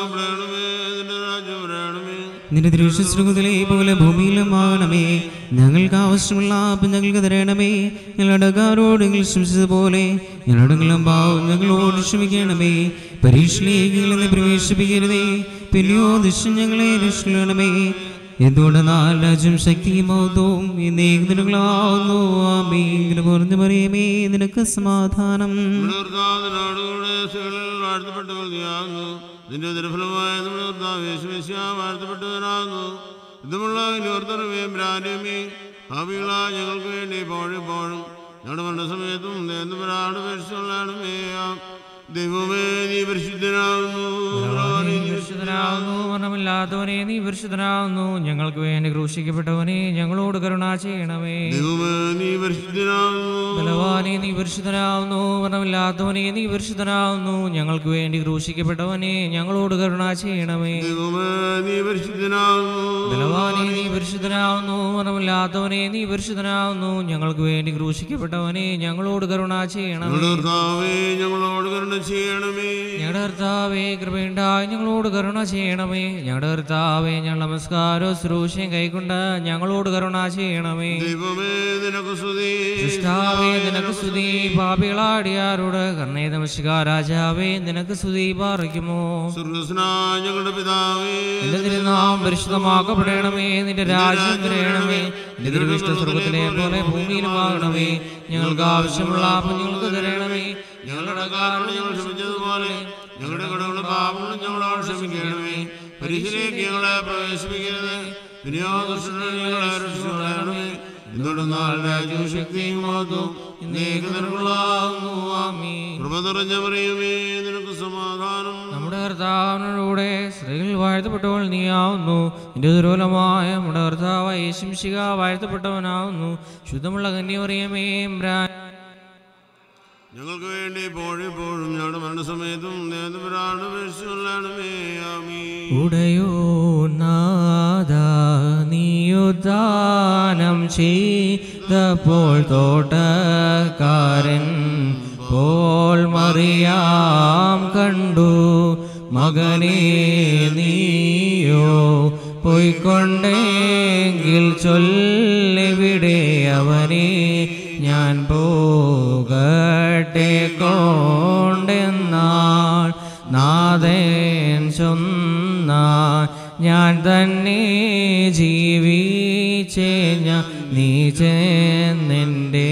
നിന്റെ ദൃശ്യശ്രുതിലെ പോലെ ഭൂമിയിലും ആകണമേ ഞങ്ങൾക്ക് ആവശ്യമുള്ള അപ്പം ഞങ്ങൾക്ക് തരണമേ ഞങ്ങളുടെ കാരോട് ക്ഷമിച്ചതുപോലെ ഞങ്ങളുടെ ഭാവം ഞങ്ങളോട് ക്ഷമിക്കണമേ പരീക്ഷയിലേക്ക് പ്രവേശിപ്പിക്കരുതേ പിന്നെയോ ദൃശ്യം ഞങ്ങളെ രക്ഷിക്കണമേ എന്തുകൊണ്ട് നാലും ശക്തിയും മൗതവും എന്നേകുന്നു. ആമേൻ. പറഞ്ഞു പറയുമേ നിനക്ക് സമാധാനം. നിന്റെ ദുർഫലമായ നമ്മുടെ വാഴ്ത്തപ്പെട്ടവനാകുന്നു. ഇതുമുള്ള ഇനിയോർത്തരമേ ഭാവികളായ ഞങ്ങൾക്ക് വേണ്ടി പോഴും ഞങ്ങളുടെ മരണസമയത്തും ദേശത്തുള്ളണമേ. ദൈവമേ നീ പരിശുദ്ധനാകുന്നു. മരണമില്ലാത്തവനെ നീ പരിശുദ്ധനാകുന്നു. ഞങ്ങൾക്ക് വേണ്ടി ക്രൂശിക്കപ്പെട്ടവനെ ഞങ്ങളോട് കരുണ ചെയ്യണമേ. ദൈവമേ നീ പരിശുദ്ധനാകുന്നു. ബലവാനെ നീ പരിശുദ്ധനാകുന്നു. മരണമില്ലാത്തവനെ നീ പരിശുദ്ധനാകുന്നു. ഞങ്ങൾക്ക് വേണ്ടി ക്രൂശിക്കപ്പെട്ടവനെ ഞങ്ങളോട് കരുണ ചെയ്യണമേ. ദൈവമേ നീ പരിശുദ്ധനാകുന്നു. ബലവാനെ നീ പരിശുദ്ധനാകുന്നു. മരണമില്ലാത്തവനെ നീ പരിശുദ്ധനാകുന്നു. ഞങ്ങൾക്ക് വേണ്ടി ക്രൂശിക്കപ്പെട്ടവനെ ഞങ്ങളോട് കരുണ ചെയ്യണമേ. ഞങ്ങളോട് കരുണ ചെയ്യണമേ. ഞങ്ങളുടെ കർത്താവേ കൃപയുണ്ടായി ഞങ്ങളോട് കരുണ ചെയ്യണമേ. ഞങ്ങളുടെ കർത്താവേ ഞങ്ങൾ നമസ്കാരവും ശുശ്രൂഷയും കൈക്കൊണ്ട് ഞങ്ങളോട് കരുണ ചെയ്യണമേ. ദൈവമേ നിനക്ക് സ്തുതി. സൃഷ്ടാവേ നിനക്ക് സ്തുതി. പാപികളാടിയാരോട് കർണേ നമസ്കാര രാജാവേ നിനക്ക് സ്തുതി പാർക്കുമോ. ഞങ്ങളുടെ പിതാവേ നിന്റെ തിരുനാമം പരിശുദ്ധമാക്കപ്പെടണമേ. നിന്റെ രാജ്യം വരയണമേ. നിന്റെ തിരുവിഷ്ട സ്വർഗ്ഗത്തിലെ പോലെ ഭൂമിയിലും ആകണമേ. ഞങ്ങൾക്ക് ആവശ്യമുള്ള ഞങ്ങൾക്ക് തരണമേ. ഞങ്ങളുടെ കാരണം ഞങ്ങൾ ക്ഷമിച്ചതുപോലെ ഞങ്ങളുടെ കടകളും പാപങ്ങളും ഞങ്ങളോട് ക്ഷമിക്കണമേ. പരീക്ഷയിലേക്ക് ഞങ്ങളെ പ്രവേശിപ്പിക്കരുത്. ഞങ്ങളെ രക്ഷിക്കണമേ. എന്തുകൊണ്ടെന്നാൽ രാജ്യവും ശക്തിയും മഹത്വവും കൃപ നിറഞ്ഞ പറയുമേ നിനക്ക് സമാധാനം. നമ്മുടെ കർത്താവിനോടെ സ്ത്രീകൾ വാഴ്ത്തപ്പെട്ടവൾ നീയാവുന്നു. നിന്റെ ദുർബലമായ നമ്മുടെ കർത്താവായ യേശു മിശിഹ വാഴ്ത്തപ്പെട്ടവനാവുന്നു. ശുദ്ധമുള്ള കന്യമറിയമേ ഞങ്ങൾക്ക് വേണ്ടി പോഴും ഞങ്ങളുടെ മരണസമയത്തും ഉടയോ നാദ നീയുദാനം ചെയ്തപ്പോൾ തോട്ടക്കാരൻ പോൽ മറിയാം കണ്ടു. മകനേ നീയോ പോയിക്കൊണ്ടെങ്കിൽ ചൊല്ലിവിടെ അവനെ ഞാൻ പോകട്ടെ കൊണ്ടെന്നാൾ നാഥൻ ചൊന്ന ഞാൻ തന്നെ ജീവിച്ചേഞ്ഞ നീ ചെന്നെൻ്റെ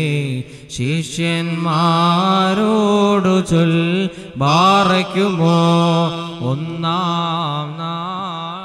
ശിഷ്യന്മാരോടു ചൊൽ ബാറയ്ക്കുമോ ഒന്നാം നാള.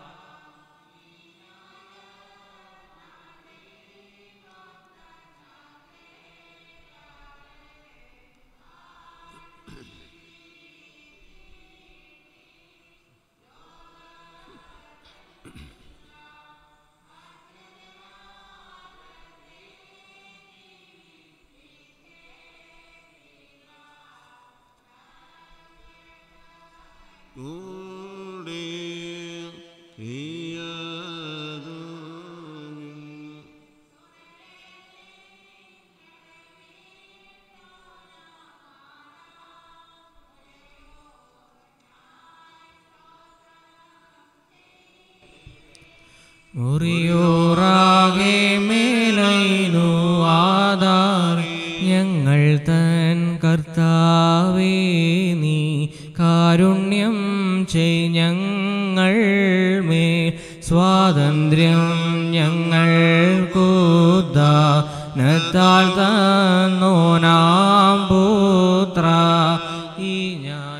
മുറിയോറാകെ മേലൈനു ആധാർ ഞങ്ങൾ തൻ കർത്താവേ നീ കാരുണ്യം ചെയ് ഞങ്ങൾ മേ സ്വാതന്ത്ര്യം ഞങ്ങൾക്കുദാനത്താൽ തന്നോനാം പുത്ര ഈ ന്യായ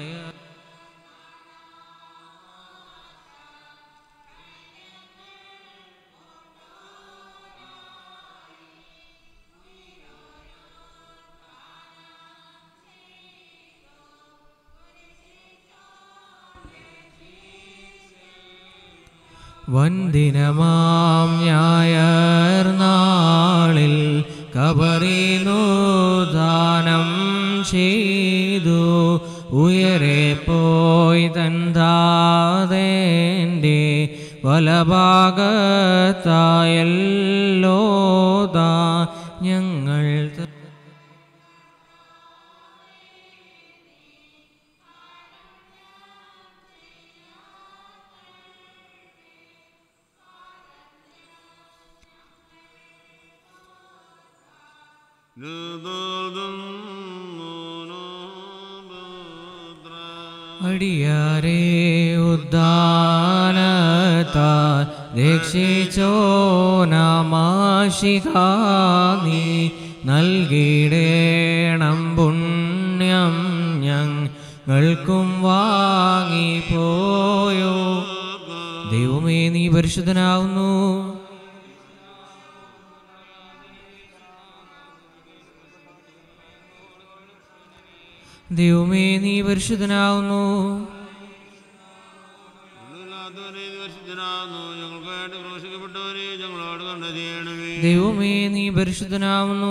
വന്ദിനമാം ഞായർ നാളിൽ കബറിനു ദാനം ചെയ്തു ഉയരെ പോയി തൻ ദാതന്റെ വലഭാഗത്തായല്ലോ ദാ ഞങ്ങൾ അടിയാരേ ഉദ്ദാനത്താൽ രക്ഷിച്ചോ നാമാശികാ നീ നൽകിടേണം പുണ്യം ഞങ്ങൾക്കും വാങ്ങിപ്പോയോ. ദൈവമേ നീ പരിശുദ്ധനാവുന്നു. ദൈവമേ നീ പരിശുദ്ധനാവുന്നു. ദൈവമേ നീ പരിശുദ്ധനാവുന്നു.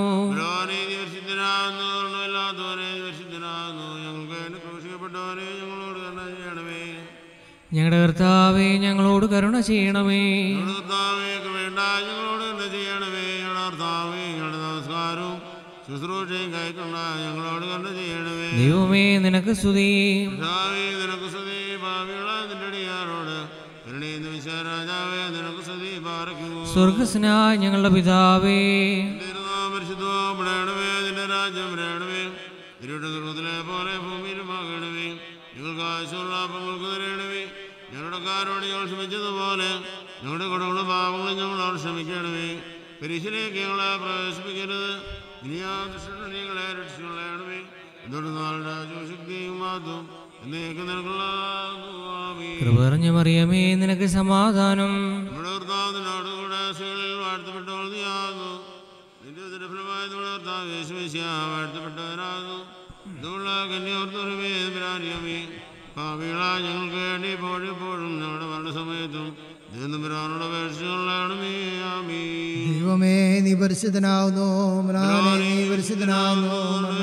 ഞങ്ങളുടെ കർത്താവേ ഞങ്ങളോട് കരുണ ചെയ്യണമേ. ശുശ്രൂഷയും കൈക്കൊണ്ട ഞങ്ങളോട് കണ്ട ചെയ്യണമേ. ദൈവമേ നിനക്ക് സ്തുതി. നിനക്ക് സ്തുതി. ഭാവികളാതിന്റെ അടിയാറോട് രാജാവേ നിനക്ക് സ്തുതി. സ്വർഗസ്നായ ഞങ്ങളുടെ പിതാവേ, പരിശുദ്ധമാകണമേ. നിന്റെ രാജ്യം വരണമേ. തിരുവട്ട സ്വർഗത്തിലെ പോലെ ഭൂമിയിലുമാകണമേ. ഞങ്ങൾക്ക് ആവശ്യമുള്ള അപ്പങ്ങൾക്ക് തരണമേ. ഞങ്ങളുടെ കാരോട് ഞങ്ങൾ ക്ഷമിച്ചതുപോലെ ഞങ്ങളുടെ കുടങ്ങളും പാപങ്ങളും ഞങ്ങളോട് ക്ഷമിക്കണമേ. പരീക്ഷയിലേക്ക് ഞങ്ങളെ പ്രവേശിപ്പിക്കരുത്. നിങ്ങളെ രക്ഷിക്കണമേ. എന്തുകൊണ്ട് നാളുടെ ശക്തിയും മാതും എന്നേക്ക് നിനക്കുള്ള കൃപ നിറഞ്ഞ മറിയമേ നിനക്ക് സമാധാനം. നമ്മുടെ കർത്താവിനോട് കൂടെ സ്ത്രീകളിൽ വാഴ്ത്തപ്പെട്ടവൾ നീയാകുന്നു. നിന്റെ ഉദരഫലമായി നമ്മുടെ കർത്താവ് യേശുമിശിഹാ വാഴ്ത്തപ്പെട്ടവനാകുന്നു. ഇതുള്ള കന്യാവർത്തമേ പിരാനിയമേ ഭാവികളായ ഞങ്ങൾക്ക് വേണ്ടി എപ്പോഴും ഞങ്ങളുടെ മരണസമയത്തും ദൈവനോട് അപേക്ഷിച്ചുകൊള്ളണമേ. ആമീൻ. ദൈവമേ നീ പരിശുദ്ധനാവുന്നു. നീ പരിശുദ്ധനാവുന്നു.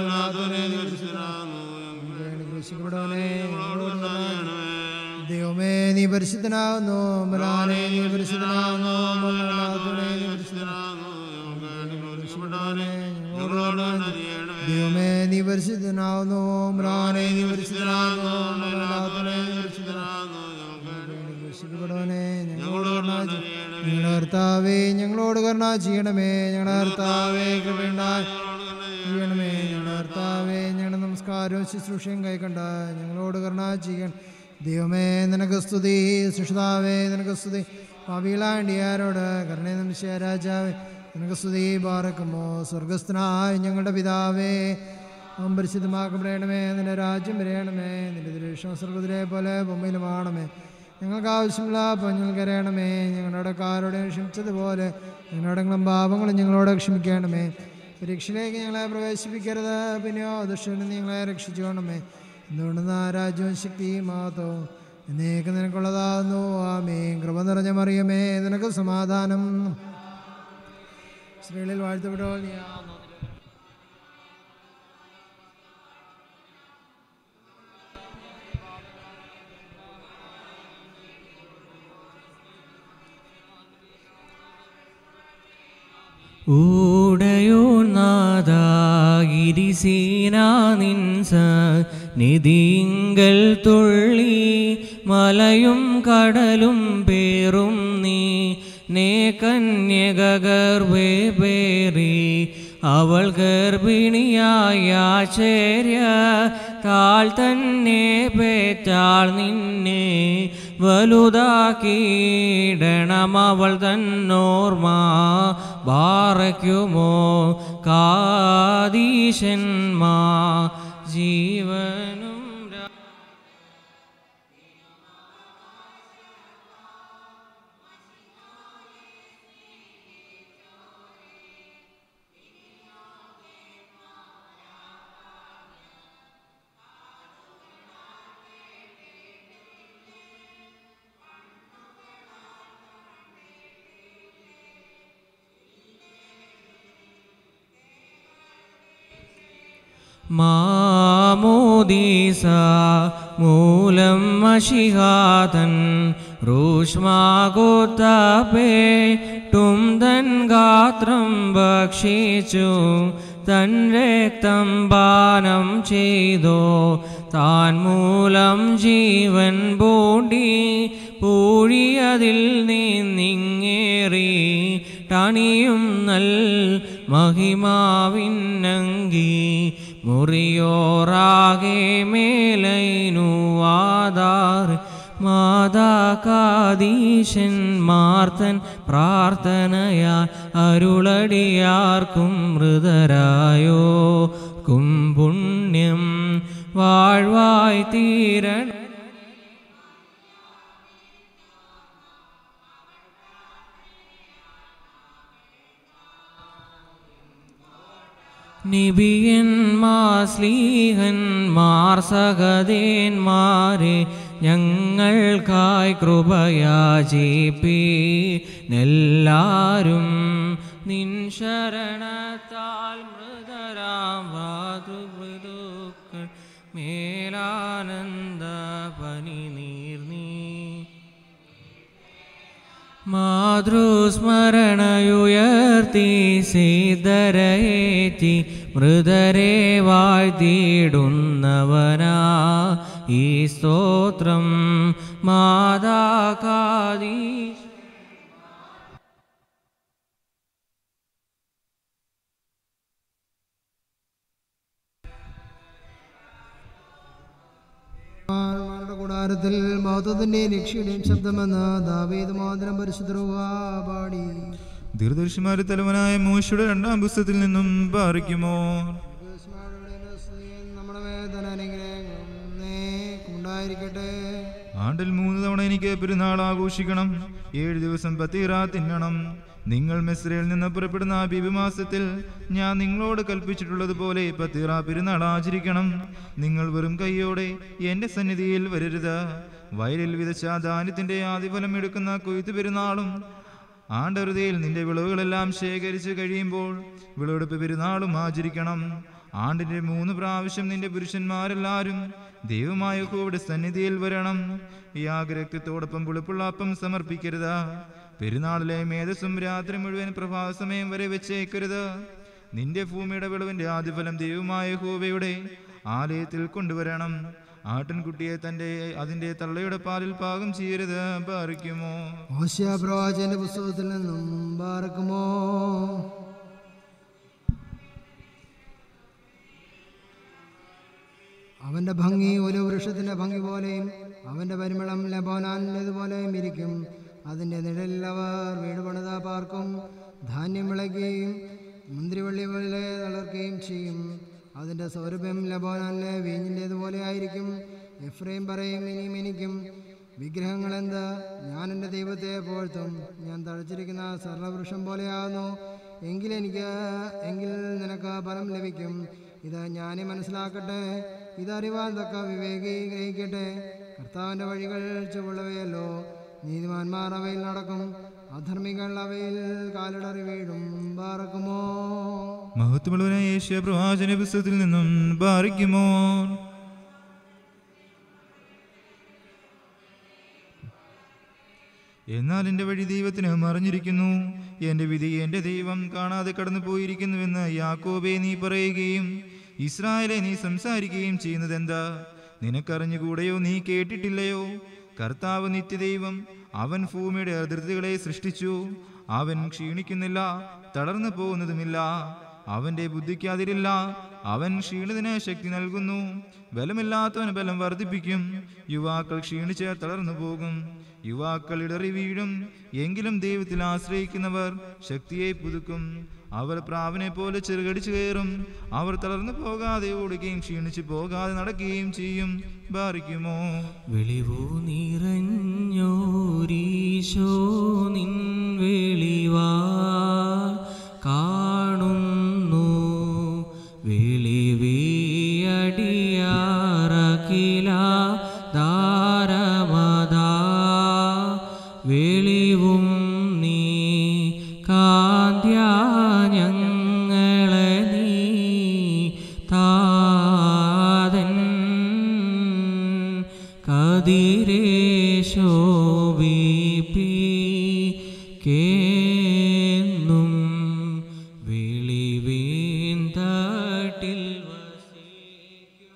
ദൈവമേ നീ പരിശുദ്ധനാവുന്നു. നീ പരിശുദ്ധനാവുന്നു. ദൈവമേ നീ പരിശുദ്ധനാവുന്നു. നീ പരിശുദ്ധനാവുന്നു. ഞങ്ങളുടെ കർത്താവേ ഞങ്ങളോട് കരുണ ചെയ്യണമേ. ഞങ്ങളുടെ കർത്താവേ ചെയ്യണമേ. ഞങ്ങളുടെ കർത്താവേ ഞങ്ങളുടെ നമസ്കാരവും ശുശ്രൂഷയും കൈക്കണ്ട ഞങ്ങളോട് കരുണ ചെയ്യണം. ദൈവമേ നിനക്ക് സ്തുതി. സൃഷ്ടാവേ നിനക്ക് സ്തുതി. പാപികളാണ്ടിയാരോട് കരുണേ നിമിഷ രാജാവേ നിനക്ക് സ്തുതി. ബാറക്കുമോ. സ്വർഗസ്ഥനായ ഞങ്ങളുടെ പിതാവേ പരിശുദ്ധമാക്കപ്പെടണമേ. നിന്റെ രാജ്യം വരയണമേ. നിന്റെ ദൃശ്യം സ്വർഗത്തിലെ പോലെ ഭൂമിയിലുമാണമേ. ഞങ്ങൾക്ക് ആവശ്യമുള്ള ഞങ്ങൾക്ക് അറിയണമേ. ഞങ്ങളുടെ കാരോട് ക്ഷമിച്ചതുപോലെ ഞങ്ങളുടെങ്ങളും പാപങ്ങളും ഞങ്ങളോട് ക്ഷമിക്കണമേ. പരീക്ഷയിലേക്ക് ഞങ്ങളെ പ്രവേശിപ്പിക്കരുത്. പിന്നെയോ ദുഷ്ടനിൽ ഞങ്ങളെ രക്ഷിച്ചുകൊണ്ടമേ. എന്തുകൊണ്ടെന്ന് രാജ്യവും ശക്തിയും മഹത്വവും എന്നേക്ക് നിനക്കുള്ളതാകുന്നു. ആമേൻ. കൃപ നിറഞ്ഞ മറിയമേ നിനക്ക് സമാധാനം. സ്ത്രീകളിൽ വാഴ്ത്തപ്പെട്ടോ നീ ഊടയോനാദാഗിരിസേനാ നിൻസ നിധിങ്കൽ തുള്ളി മലയും കടലും പേറും നീ നേ കന്യകഗർഭേ പേറി അവൾ ഗർഭിണിയായ ആശ്ചര്യ താൾ തന്നെ പേറ്റാൾ നിന്നെ വലുതാക്കിയിടണം അവൾ തന്നോർമ്മ ബാറയ്ക്കുമോ കാദീശന്മാ ജീവനും മാമോദീസ മൂലം മഷിഹാതൻ റൂഷ്മാഗോത്തപേട്ടും തൻ ഗാത്രം ഭക്ഷിച്ചു തൻ രക്തം പാനം ചെയ്തോ താൻ മൂലം ജീവൻ പൂണ്ടി പൂഴിയതിൽ നിന്നിങ്ങേറി ടണിയും നൽ മഹിമാവിന്നങ്കി മുറിയോറാകെ മേലൈനുവാദാർ മാതാകാദീശന്മാർത്തൻ പ്രാർത്ഥനയാ അരുളടിയാർക്കും മൃതരായോ പുണ്യം വാഴ്വായി തീരണം. നിബിയന്മാർ സ്ലീഹന്മാർ സഹദേന്മാരെ ഞങ്ങൾക്കായി കൃപയാചിപ്പീനെല്ലാരും നിൻ ശരണത്താൽ മൃതരാം വാതൃമൃദുക്കൾ മേലാനന്ദ പനി നീർന്നീ. മാതൃസ്മരണയുയർത്തി സീതരയേറ്റി മൃതരെ വാഴ്ത്തിയിടുന്നവനാ ഈ സ്തോത്രം മാതാകാദീ. കൂടാരത്തിൽ മഹത്വത്തിന്റെയും രക്ഷയുടെയും ശബ്ദമെന്ന് ദാവീദ് മോദനം പരിശുദ്ധ പാടി. ദീർഘദർശിമാരുടെ തലവനായ മോശയുടെ രണ്ടാം പുസ്തകത്തിൽ നിന്നും പാറിക്കുമോ. നമ്മുടെ വേദന ഉണ്ടായിരിക്കട്ടെ. ആണ്ടിൽ 3 തവണ എനിക്ക് പെരുന്നാൾ ആഘോഷിക്കണം. 7 ദിവസം പത്തീറ തിന്നണം. നിങ്ങൾ മിസ്രയിൽ നിന്ന് പുറപ്പെടുന്ന അബീബ് മാസത്തിൽ ഞാൻ നിങ്ങളോട് കൽപ്പിച്ചിട്ടുള്ളതുപോലെ പത്തീറ പെരുന്നാൾ ആചരിക്കണം. നിങ്ങൾ വെറും കൈയോടെ എന്റെ സന്നിധിയിൽ വരരുത്. വയലിൽ വിതച്ച ധാന്യത്തിന്റെ ആദിഫലം എടുക്കുന്ന കൊയ്ത്ത് പെരുന്നാളും ആണ്ടറുതിയിൽ നിന്റെ വിളവുകളെല്ലാം ശേഖരിച്ച് കഴിയുമ്പോൾ വിളവെടുപ്പ് പെരുന്നാളും ആചരിക്കണം. ആണ്ടിന്റെ 3 പ്രാവശ്യം നിന്റെ പുരുഷന്മാരെല്ലാവരും ദൈവമായ യഹോവയുടെ സന്നിധിയിൽ വരണം. യാഗരക്തത്തോടൊപ്പം പുളിപ്പുള്ള അപ്പം സമർപ്പിക്കരുത്. പെരുന്നാളിലെ മേധസ്സും രാത്രി മുഴുവൻ പ്രഭാസമയം വരെ വെച്ചേക്കരുത്. നിന്റെ ഭൂമിയുടെ വിളവിന്റെ ആദിഫലം ദൈവമായ യഹോവയുടെ ആലയത്തിൽ കൊണ്ടുവരണം. ആട്ടിൻകുട്ടിയെ അതിന്റെ തള്ളയുടെ പാലിൽ പാകം ചെയ്യരുത്. പാറിക്കുമോ. ഹോശേയ പ്രവാചകന്റെ പുസ്തകത്തിൽ നിന്നും പാർക്കുമോ. അവന്റെ ഭംഗി ഒരു വൃക്ഷത്തിന്റെ ഭംഗി പോലെയും അവന്റെ പരിമളം ലബോനാനിലേതുപോലെയും ഇരിക്കും. അതിന്റെ നിഴലിൽ അവർ വീട് പണിത പാർക്കും. ധാന്യം വിളയ്ക്കുകയും മുന്തിരിവള്ളി പോലെ തളർക്കുകയും ചെയ്യും. അതിന്റെ സൗരഭ്യം ലബോനാനിലെ വീഞ്ഞിൻ്റെതുപോലെ ആയിരിക്കും. എഫ്രൈം പറയും, ഇനിയും എനിക്കും വിഗ്രഹങ്ങളെന്ത്? ഞാൻ എൻ്റെ ദൈവത്തെ പുകഴ്ത്തും. ഞാൻ തഴച്ചിരിക്കുന്ന സർവവൃക്ഷം പോലെയാകുന്നു. എങ്കിൽ നിനക്ക് ഫലം ലഭിക്കും. ഇത് ജ്ഞാനി മനസ്സിലാക്കട്ടെ. ഇതറിവാൻ തക്ക വിവേകി ഗ്രഹിക്കട്ടെ. കർത്താവിൻ്റെ വഴികൾ ചുവളവയല്ലോ. നീതിമാന്മാർ അവയിൽ നടക്കും. അധർമ്മികൾ അവയിൽ കാലിടറി വീഴും. പാർക്കുമോ. മഹത്വമുള്ളവനായ യേശയ്യാ പ്രവാചകന്റെ പുസ്തകത്തിൽ നിന്നും പാറിക്കുമോ. എന്നാൽ എൻ്റെ വഴി ദൈവത്തിന് മറിഞ്ഞിരിക്കുന്നു. എൻ്റെ വിധി എൻ്റെ ദൈവം കാണാതെ കടന്നു പോയിരിക്കുന്നുവെന്ന് യാക്കോബേ നീ പറയുകയും ഇസ്രായേലെ നീ സംസാരിക്കുകയും ചെയ്യുന്നതെന്താ? നിനക്കറിഞ്ഞുകൂടെയോ? നീ കേട്ടിട്ടില്ലയോ? കർത്താവ് നിത്യദൈവം. അവൻ ഭൂമിയുടെ അതിർത്തികളെ സൃഷ്ടിച്ചു. അവൻ ക്ഷീണിക്കുന്നില്ല, തളർന്നു പോകുന്നതുമില്ല. അവന്റെ ബുദ്ധിക്ക് അതിരില്ല. അവൻ ക്ഷീണിതന് ശക്തി നൽകുന്നു. ബലമില്ലാത്തവന് ബലം വർദ്ധിപ്പിക്കും. യുവാക്കൾ ക്ഷീണിച്ച് തളർന്നു പോകും. യുവാക്കൾ ഇടറി വീഴും. എങ്കിലും ദൈവത്തിൽ ആശ്രയിക്കുന്നവർ ശക്തിയെ പുതുക്കും. അവർ പ്രാവിനെ പോലെ ചെറുകടിച്ചു കയറും. അവർ തളർന്നു പോകാതെ ഓടുകയും ക്ഷീണിച്ചു പോകാതെ നടക്കുകയും ചെയ്യും. ബാധിക്കുമോ. വെളിവു നിറഞ്ഞോരീശോ നിൻ വെളിവാ കാണുന്നു. വെളിവിയടിയാറകില ദാരമതാ വെളിവും നീ കാന്ത്യാ ഞങ്ങളെ നീ താതൻ കതിരേശോഭിപ്പിക്കേന്നും വെളിവീൻ തട്ടിൽ വസിക്കും.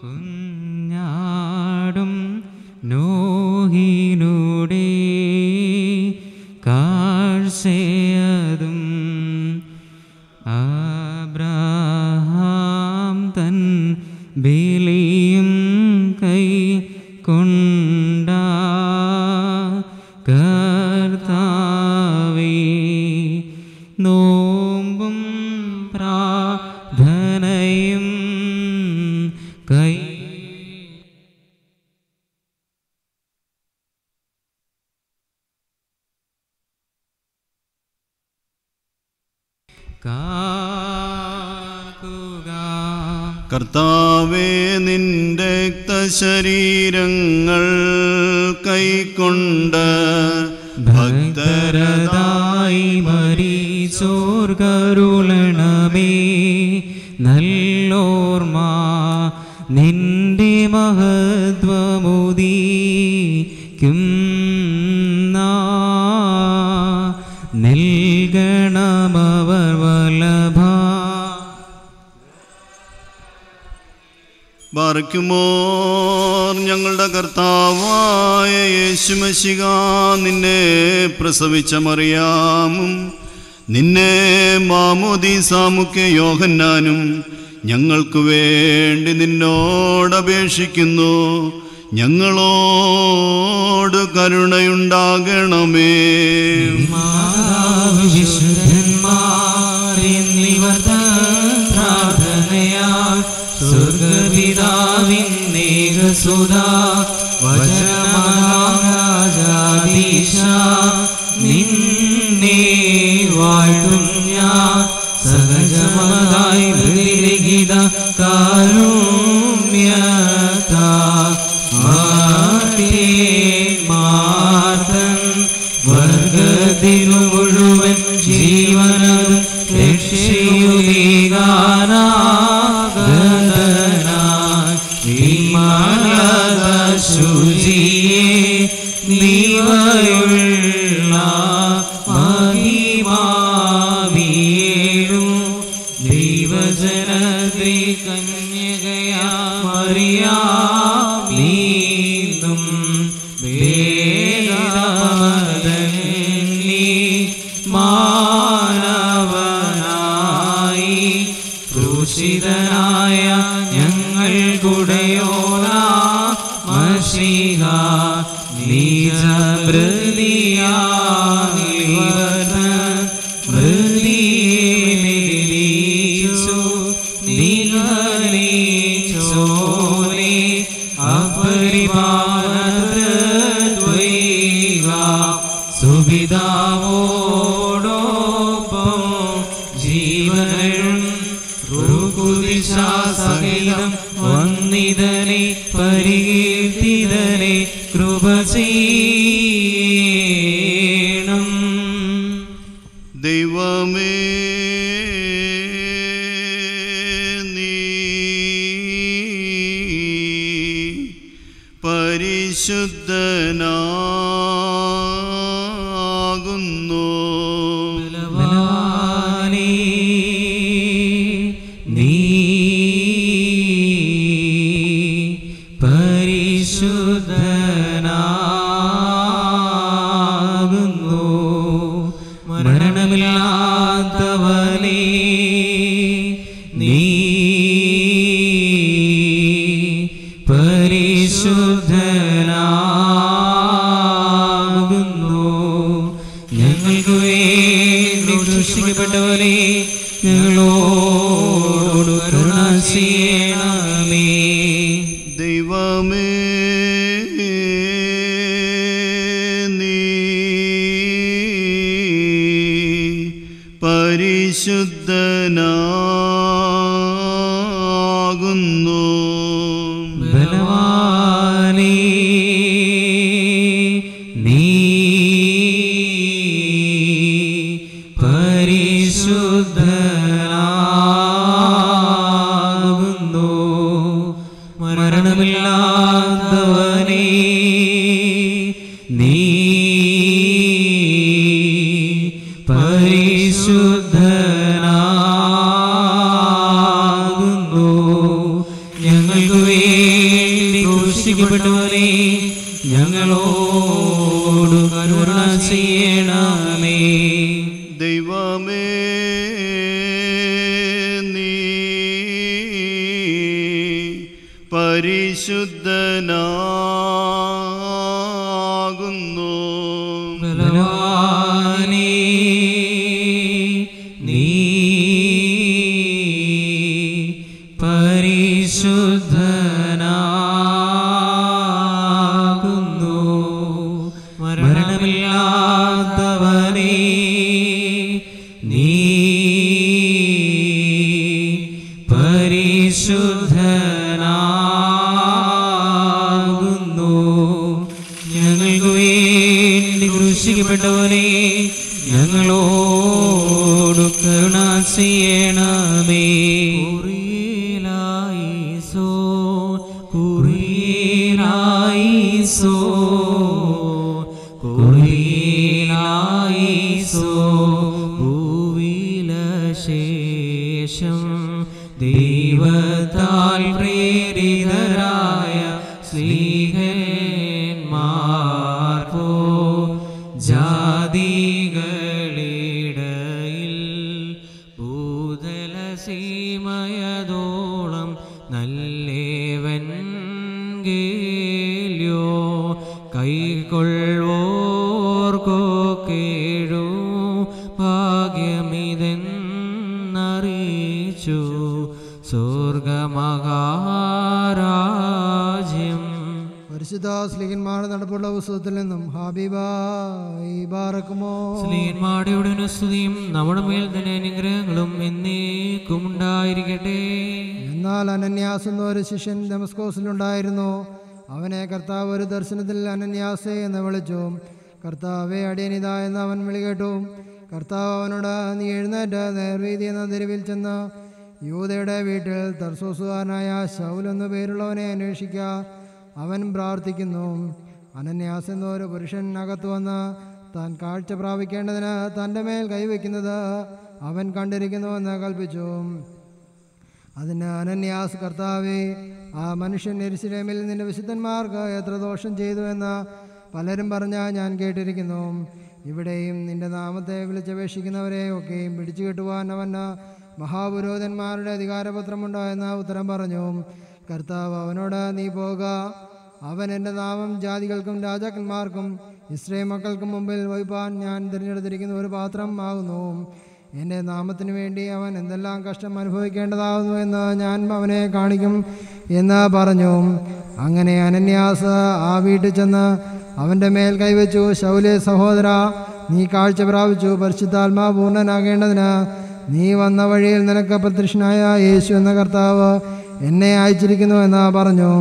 കുഞ്ഞാടും നോഹിനൂടെ കാഴ്ചയതും അബ്രഹാം തൻ ബലിയും കൈ കൊണ്ട കർത്താവേ നോമ്പും പ്രാർത്ഥനയും കൈ കർത്താവേ, നിന്റെ രക്തശരീരങ്ങൾ കൈക്കൊണ്ട് ഭക്തരതായി മരിച്ചോർകരുളണമേ. നല്ലോർമ്മ നിന്റെ മഹത്വമുദീക്കും നൽകണമവർ വല്ലഭ. ബാറയ്ക്കുമോർ ഞങ്ങളുടെ കർത്താവായ യേശുമശിഹ നിന്നെ പ്രസവിച്ച മറിയാമും നിന്നെ മാമോദീസാമുക്കെ യോഹന്നാനും ഞങ്ങൾക്ക് വേണ്ടി നിന്നോടപേക്ഷിക്കുന്നു. ഞങ്ങളോട് കരുണയുണ്ടാകണമേ. സ്വർഗപിതാവിന്നേകസുതാ വചനമഹാരാജാധീശ നിന്നെ വാഴ്ത്തും ഞാൻ സഹജമതായി ഹൃദിരഹിത കാരുണ്യതാ മാർത്തൻ വർഗത്തിനു മുഴുവൻ ജീവനും ശുചിയെ നീവയുള്ള മഹിമാവിയേലും ദൈവജനത്തെ കന്യകയാ മറിയാമീന്നും വേദമദന്നി മാനവനായി ക്രൂശിതനായ ഞങ്ങൾ കുടയോനാ മശീഹ സുപിതാവോടൊപ്പം ജീവനും സഹിതം വന്നിതനെ പരികീർത്തിതനെ കൃപ ചെയ്യണം. ദൈവമേ, നീ പരിശുദ്ധനാകുന്നു. പരിശുദ്ധനാകുന്നു മരണമില്ലാത്തവനേ നീ പരിശുദ്ധനാകുന്നു. ഞങ്ങൾക്ക് വേണ്ടി സൃഷ്ടിക്കപ്പെട്ടവനെ ഞങ്ങളോട് കരുണ ചെയ്യണമേ. ദൈവമേ, നീ പരിശുദ്ധനാകുന്നു. ബലവാനേ, നീ പരിശുദ്ധനാകുന്നു. മരണമില്ലാത്തവനേ, നീ പരിശുദ്ധനാകുന്നു. ഞങ്ങൾക്ക് വേണ്ടി ക്രൂശിക്കപ്പെട്ടവനെ ഞങ്ങളോട് കരുണ ചെയ്യണമേ. ദൈവമേ, നീ പരിശുദ്ധനാകുന്നു. ബലവാനേ, നീ പരിശുദ്ധനാകുന്നു. മരണമില്ലാത്തവനേ, നീ പരിശുദ്ധനാകുന്നു. ഞങ്ങൾക്ക് വേണ്ടി ക്രൂശിക്കപ്പെട്ടവനെ ഞങ്ങളോട് കരുണ ചെയ്യണമേ. കുറിയിലായിസോ, കുറിയിലായിസോ, കുറിയിലായിസോ. ഭൂവിലശേഷം ദൈവത്താൽ പ്രേരിതരായ സ്ലീഹന്മാർക്കോ ജാതികളിടയിൽ ഭൂതല സീമയതോളം നല്ലേവൻ ഗേല്യോ കൈക്കൊള്ളുവോർക്കോ കേഴു ഭാഗ്യമിതെന്നറിയിച്ചു സ്വർഗമഹാരാജ്യം. പരിശുദ്ധ സ്ലീഹന്മാരുടെ നടപ്പുള്ള പുസ്തകത്തിൽ നിന്നും ഹാബീബായി ബാറക്കുമോ. സ്ലീഹന്മാരുടെ സ്തുതിയും നമ്മുടെ മേൽ തന്നെ അനുഗ്രഹങ്ങളും എന്നേക്കും ഉണ്ടായിരിക്കട്ടെ. എന്നാൽ അനന്യാസ് എന്ന ഒരു ശിഷ്യൻ ദമസ്കോസിലുണ്ടായിരുന്നു. അവനെ കർത്താവ് ഒരു ദർശനത്തിൽ അനന്യാസേ എന്ന് വിളിച്ചു. കർത്താവെ, അടിയനിതാ എന്ന് അവൻ വിളി കേട്ടു. കർത്താവ് അവനോട്, നീ എഴുന്നേറ്റ് നേർവീതി എന്ന തെരുവിൽ ചെന്ന് യൂദയുടെ വീട്ടിൽ തർസോസുകാരനായ ശൗൽ എന്നു പേരുള്ളവനെ അന്വേഷിക്കുക. അവൻ പ്രാർത്ഥിക്കുന്നു. അനന്യാസ് എന്ന ഒരു പുരുഷൻ അകത്തു വന്ന് താൻ കാഴ്ച പ്രാപിക്കേണ്ടതിന് തൻ്റെ മേൽ കൈവയ്ക്കുന്നത് അവൻ കണ്ടിരിക്കുന്നുവെന്ന് കൽപ്പിച്ചു. അതിന് അനന്യാസ്, കർത്താവേ, ആ മനുഷ്യൻ യെരൂശലേമിൽ നിന്റെ വിശുദ്ധന്മാർക്ക് എത്ര ദോഷം ചെയ്തു എന്ന് പലരും പറഞ്ഞ് ഞാൻ കേട്ടിരിക്കുന്നു. ഇവിടെയും നിന്റെ നാമത്തെ വിളിച്ചപേക്ഷിക്കുന്നവരെ ഒക്കെയും പിടിച്ചു കെട്ടുവാൻ അവന് മഹാപുരോഹിതന്മാരുടെ അധികാരപത്രമുണ്ടോ എന്ന് ഉത്തരം പറഞ്ഞു. കർത്താവ് അവനോട്, നീ പോക, അവൻ എൻ്റെ നാമം ജാതികൾക്കും രാജാക്കന്മാർക്കും ഇസ്രായേൽ മക്കൾക്കും മുമ്പിൽ വഹിപ്പാൻ ഞാൻ തിരഞ്ഞെടുത്തിരിക്കുന്ന ഒരു പാത്രം ആകുന്നു. എൻ്റെ നാമത്തിന് വേണ്ടി അവൻ എന്തെല്ലാം കഷ്ടം അനുഭവിക്കേണ്ടതാകുന്നു എന്ന് ഞാൻ അവനെ കാണിക്കും എന്ന് പറഞ്ഞു. അങ്ങനെ അനന്യാസ് ആ വീട്ടിൽ ചെന്ന് അവൻ്റെ മേൽ കൈവച്ചു. ശൗലേ സഹോദര, നീ കാഴ്ച പ്രാപിച്ചു. പരിശുദ്ധാത്മാവ് പൂർണ്ണനാകേണ്ടതിന് നീ വന്ന വഴിയിൽ നിനക്ക് പ്രത്യക്ഷനായ യേശു എന്ന കർത്താവ് എന്നെ അയച്ചിരിക്കുന്നു എന്ന് പറഞ്ഞു.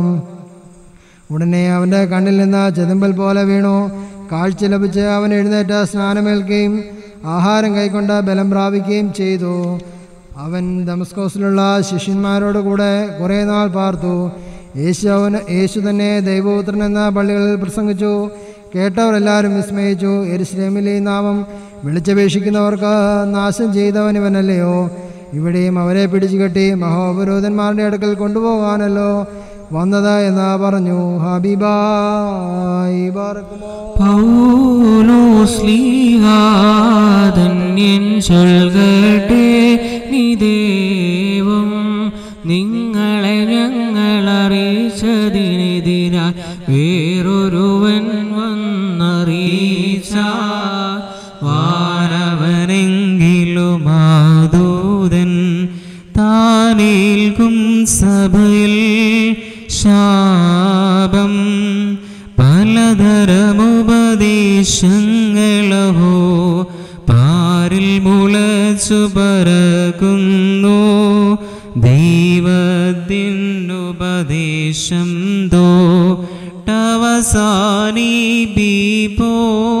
ഉടനെ അവൻ്റെ കണ്ണിൽ നിന്ന് ചെതുമ്പൽ പോലെ വീണു. കാഴ്ച ലഭിച്ച് അവൻ എഴുന്നേറ്റ് സ്നാനമേൽക്കുകയും ആഹാരം കൈക്കൊണ്ട് ബലം പ്രാപിക്കുകയും ചെയ്തു. അവൻ ദമസ്കോസിലുള്ള ശിഷ്യന്മാരോട് കൂടെ കുറേ നാൾ പാർത്തു. യേശു തന്നെ ദൈവപുത്രൻ എന്ന പള്ളികളിൽ പ്രസംഗിച്ചു. കേട്ടവരെല്ലാവരും വിസ്മയിച്ചു. യെരൂശലേമിലെ ഈ നാമം വിളിച്ചപേക്ഷിക്കുന്നവർക്ക് നാശം ചെയ്തവൻ ഇവനല്ലയോ? ഇവിടെയും അവരെ പിടിച്ചു കെട്ടി മഹോപരോധന്മാരുടെ അടുക്കൽ കൊണ്ടുപോകാനല്ലോ വന്നത് എന്ന് പറഞ്ഞു. ഹബീബായി ബാറക്കുമോ. പൗലോസ്ലീഹാധന്യൻ ചൊൽകട്ടെ, നീ ദൈവം നിങ്ങളെ ഞങ്ങളറിയിച്ചതിനെതിരായി വേറൊരുവൻ വന്നറിയിച്ച വാനവനെങ്കിലും ആദൂതൻ താനേൽക്കും സഭയിൽ ശാപം. പലതരമുപദേശങ്ങളോ പാരിൽ മുളച്ചു പരക്കുന്നു. ദൈവത്തിനുപദേശം തോട്ടവസാനിപ്പോ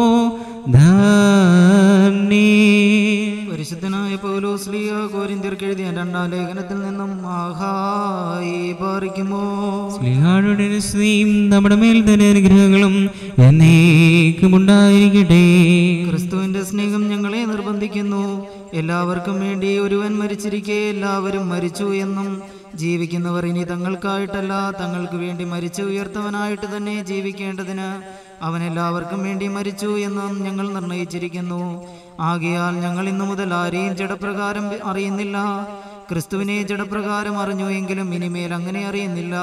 പരിശുദ്ധനായ പൗലോസ്ലീഹ കൊരിന്ത്യർക്ക് എഴുതിയ രണ്ടാം ലേഖനത്തിൽ നിന്നും ആഹായി പാറിക്കുമോ. സ്ലീഹായുടെ സ്തുതിയും നമ്മുടെ മേൽ തന്നെ അനുഗ്രഹങ്ങളും എന്നേക്കും ഉണ്ടായിരിക്കട്ടെ. ക്രിസ്തുവിന്റെ സ്നേഹം ഞങ്ങളെ നിർബന്ധിക്കുന്നു. എല്ലാവർക്കും വേണ്ടി ഒരുവൻ മരിച്ചിരിക്കെ എല്ലാവരും മരിച്ചു എന്നും ജീവിക്കുന്നവർ ഇനി തങ്ങൾക്കായിട്ടല്ല തങ്ങൾക്ക് വേണ്ടി മരിച്ചു ഉയർത്തവനായിട്ട് തന്നെ ജീവിക്കേണ്ടതിന് അവൻ എല്ലാവർക്കും വേണ്ടി മരിച്ചു എന്ന് ഞങ്ങൾ നിർണയിച്ചിരിക്കുന്നു. ആകയാൽ ഞങ്ങൾ ഇന്നു മുതൽ ആരെയും ജഡപ്രകാരം അറിയുന്നില്ല. ക്രിസ്തുവിനെ ജഡപ്രകാരം അറിഞ്ഞു എങ്കിലും ഇനിമേൽ അങ്ങനെ അറിയുന്നില്ല.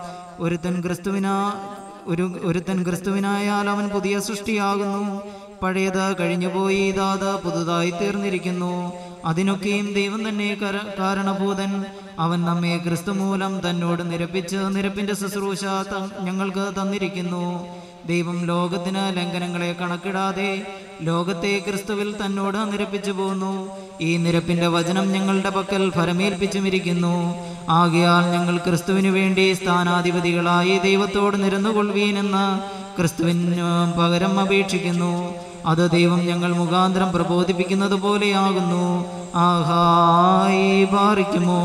ഒരുത്തൻ ക്രിസ്തുവിനായാൽ അവൻ പുതിയ സൃഷ്ടിയാകുന്നു. പഴയത് കഴിഞ്ഞുപോയി, ഇതാത് പുതുതായി തീർന്നിരിക്കുന്നു. അതിനൊക്കെയും ദൈവം തന്നെ കാരണഭൂതൻ. അവൻ നമ്മെ ക്രിസ്തു മൂലം തന്നോട് നിരപ്പിച്ച് നിരപ്പിന്റെ ശുശ്രൂഷ ഞങ്ങൾക്ക് തന്നിരിക്കുന്നു. ദൈവം ലോകത്തിന് ലംഘനങ്ങളെ കണക്കിടാതെ ലോകത്തെ ക്രിസ്തുവിൽ തന്നോട് നിരപ്പിച്ചു പോന്നു. ഈ നിരപ്പിന്റെ വചനം ഞങ്ങളുടെ പക്കൽ ഫലമേൽപ്പിച്ചുമിരിക്കുന്നു. ആകയാൽ ഞങ്ങൾ ക്രിസ്തുവിനു വേണ്ടി സ്ഥാനാധിപതികളായി ദൈവത്തോട് നിരന്നുകൊള്ളുവീനെന്ന് ക്രിസ്തുവിന് പകരം അപേക്ഷിക്കുന്നു. അത് ദൈവം ഞങ്ങൾ മുഖാന്തരം പ്രബോധിപ്പിക്കുന്നത് പോലെയാകുന്നു. ആഹായി ബാറിക്കുമോ.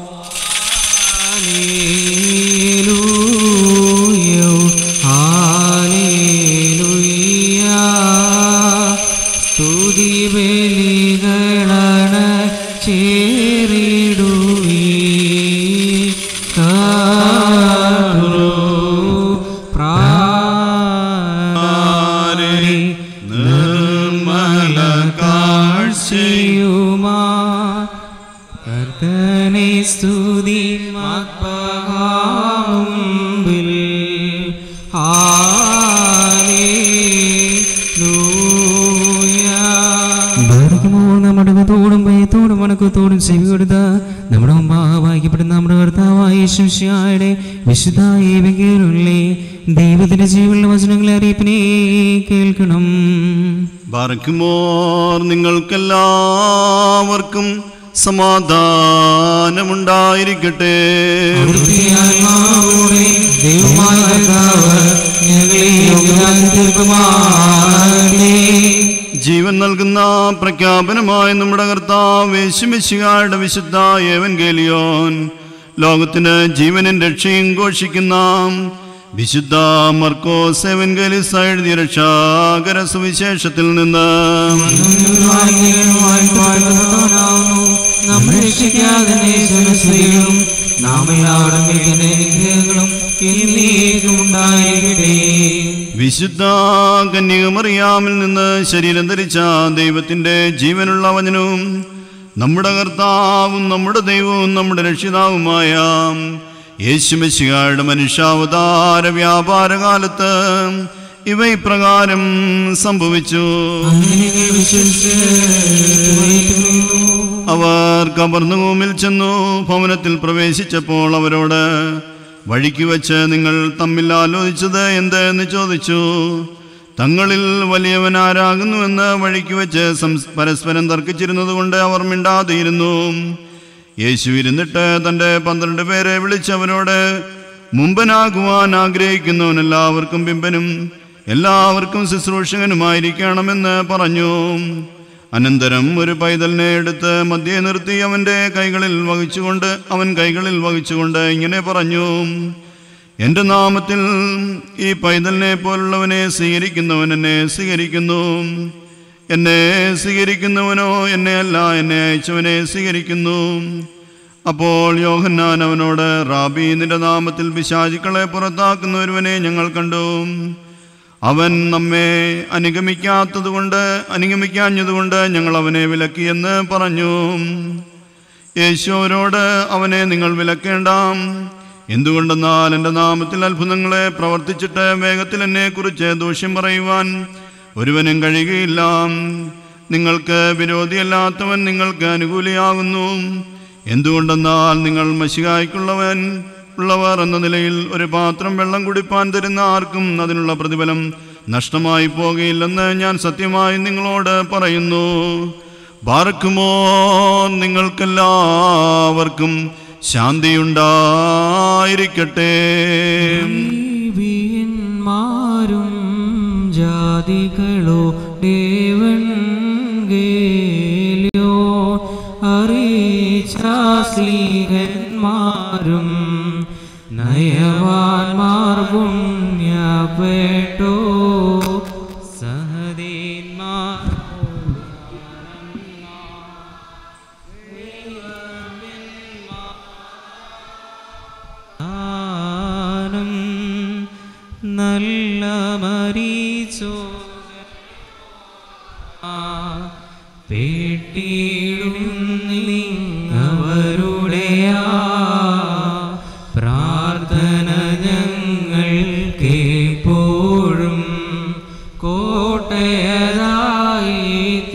സ്തുതി ബലികളാണ് ചേരിടുവീ നിർമ്മല കാഴ്ചയുമാ കർത്തനെ സ്തുതി മുമ്പിൽ നമ്മുടെ തോടും ഭയത്തോടും വണക്കത്തോടും ചെവി കൊടുത്ത നമ്മുടെ വായിക്കപ്പെടുന്ന നമ്മുടെ കർത്താവായ യേശുമിശിഹായുടെ വിശുദ്ധ ഏവങ്കേലുള്ളേ ദൈവത്തിന്റെ ജീവനുള്ള വചനങ്ങളെ അറിയിപ്പിനെ കേൾക്കണം. ബാറക്കുമോർ നിങ്ങൾക്കെല്ലാവർക്കും സമാധാനമുണ്ടായിരിക്കട്ടെ. ജീവൻ നൽകുന്ന പ്രഖ്യാപനമായ നമ്മുടെ കർത്താവ് യേശുമിശിഹായുടെ വിശുദ്ധ ഏവങ്കേലിയോൻ ലോകത്തിന് ജീവനും രക്ഷയും ഘോഷിക്കുന്ന വിശുദ്ധ മർക്കോസ് ഏവങ്കേലിസ് എഴുതിയ രക്ഷാകര സുവിശേഷത്തിൽ നിന്ന് വിശുദ്ധ കന്യകമറിയാമിൽ നിന്ന് ശരീരം ധരിച്ച ദൈവത്തിന്റെ ജീവനുള്ള വചനവും നമ്മുടെ കർത്താവും നമ്മുടെ ദൈവവും നമ്മുടെ രക്ഷിതാവുമായ യേശുമിശിഹായുടെ മനുഷ്യാവതാര വ്യാപാരകാലത്ത് ഇവ ഇപ്രകാരം സംഭവിച്ചു. അവർ കബർന്നൂമിൽ ചെന്നു. ഭവനത്തിൽ പ്രവേശിച്ചപ്പോൾ അവരോട് വഴിക്ക് വെച്ച് നിങ്ങൾ തമ്മിൽ ആലോചിച്ചത് എന്ത് എന്ന് ചോദിച്ചു. തങ്ങളിൽ വലിയവൻ ആരാകുന്നുവെന്ന് വഴിക്ക് വെച്ച് പരസ്പരം തർക്കിച്ചിരുന്നത് കൊണ്ട് അവർ മിണ്ടാതിരുന്നു. യേശു ഇരുന്നിട്ട് തൻ്റെ 12 പേരെ വിളിച്ചവരോട് മുമ്പനാകുവാൻ ആഗ്രഹിക്കുന്നവൻ എല്ലാവർക്കും പിമ്പനും എല്ലാവർക്കും ശുശ്രൂഷകനുമായിരിക്കണമെന്ന് പറഞ്ഞു. അനന്തരം ഒരു പൈതലിനെ എടുത്ത് മധ്യേ നിർത്തി അവൻ കൈകളിൽ വഹിച്ചുകൊണ്ട് ഇങ്ങനെ പറഞ്ഞു, എൻ്റെ നാമത്തിൽ ഈ പൈതലിനെ പോലുള്ളവനെ സ്വീകരിക്കുന്നവൻ എന്നെ സ്വീകരിക്കുന്നു. എന്നെ സ്വീകരിക്കുന്നവനോ എന്നെയല്ല, എന്നെ അയച്ചവനെ സ്വീകരിക്കുന്നു. അപ്പോൾ യോഹന്നാൻ അവനോട്, റാബി, നിന്റെ നാമത്തിൽ പിശാചുക്കളെ പുറത്താക്കുന്ന ഒരുവനെ ഞങ്ങൾ കണ്ടു. അവൻ നമ്മെ അനുഗമിക്കാഞ്ഞതുകൊണ്ട് ഞങ്ങൾ അവനെ വിലക്കിയെന്ന് പറഞ്ഞു. യേശു അവരോട്, അവനെ നിങ്ങൾ വിലക്കേണ്ട. എന്തുകൊണ്ടെന്നാൽ എൻ്റെ നാമത്തിൽ അത്ഭുതങ്ങളെ പ്രവർത്തിച്ചിട്ട് വേഗത്തിൽ എന്നെക്കുറിച്ച് ദൂഷ്യം പറയുവാൻ ഒരുവനും കഴിയുകയില്ല. നിങ്ങൾക്ക് വിരോധിയല്ലാത്തവൻ നിങ്ങൾക്ക് അനുകൂലിയാകുന്നു. എന്തുകൊണ്ടെന്നാൽ നിങ്ങൾ മശിഹായ്ക്കുള്ളവർ എന്ന നിലയിൽ ഒരു പാത്രം വെള്ളം കുടിപ്പാൻ തരുന്ന ആർക്കും അതിനുള്ള പ്രതിഫലം നഷ്ടമായി പോകുകയില്ലെന്ന് ഞാൻ സത്യമായി നിങ്ങളോട് പറയുന്നു. ബാറക്കുമോ, നിങ്ങൾക്കെല്ലാവർക്കും ശാന്തിയുണ്ടായിരിക്കട്ടെ. ജാതികളോ ദേവൻഗേലിയോ അറിയിച്ചാസ്ലീഹന്മാരും നയവാൻമാർ പുണ്യപ്പെട്ടോ സഹദേന്മാർ നല്ല മരീച്ചോ അവരുടെ പ്രാർത്ഥന ഞങ്ങൾ കേപ്പോഴും കോട്ടയതായി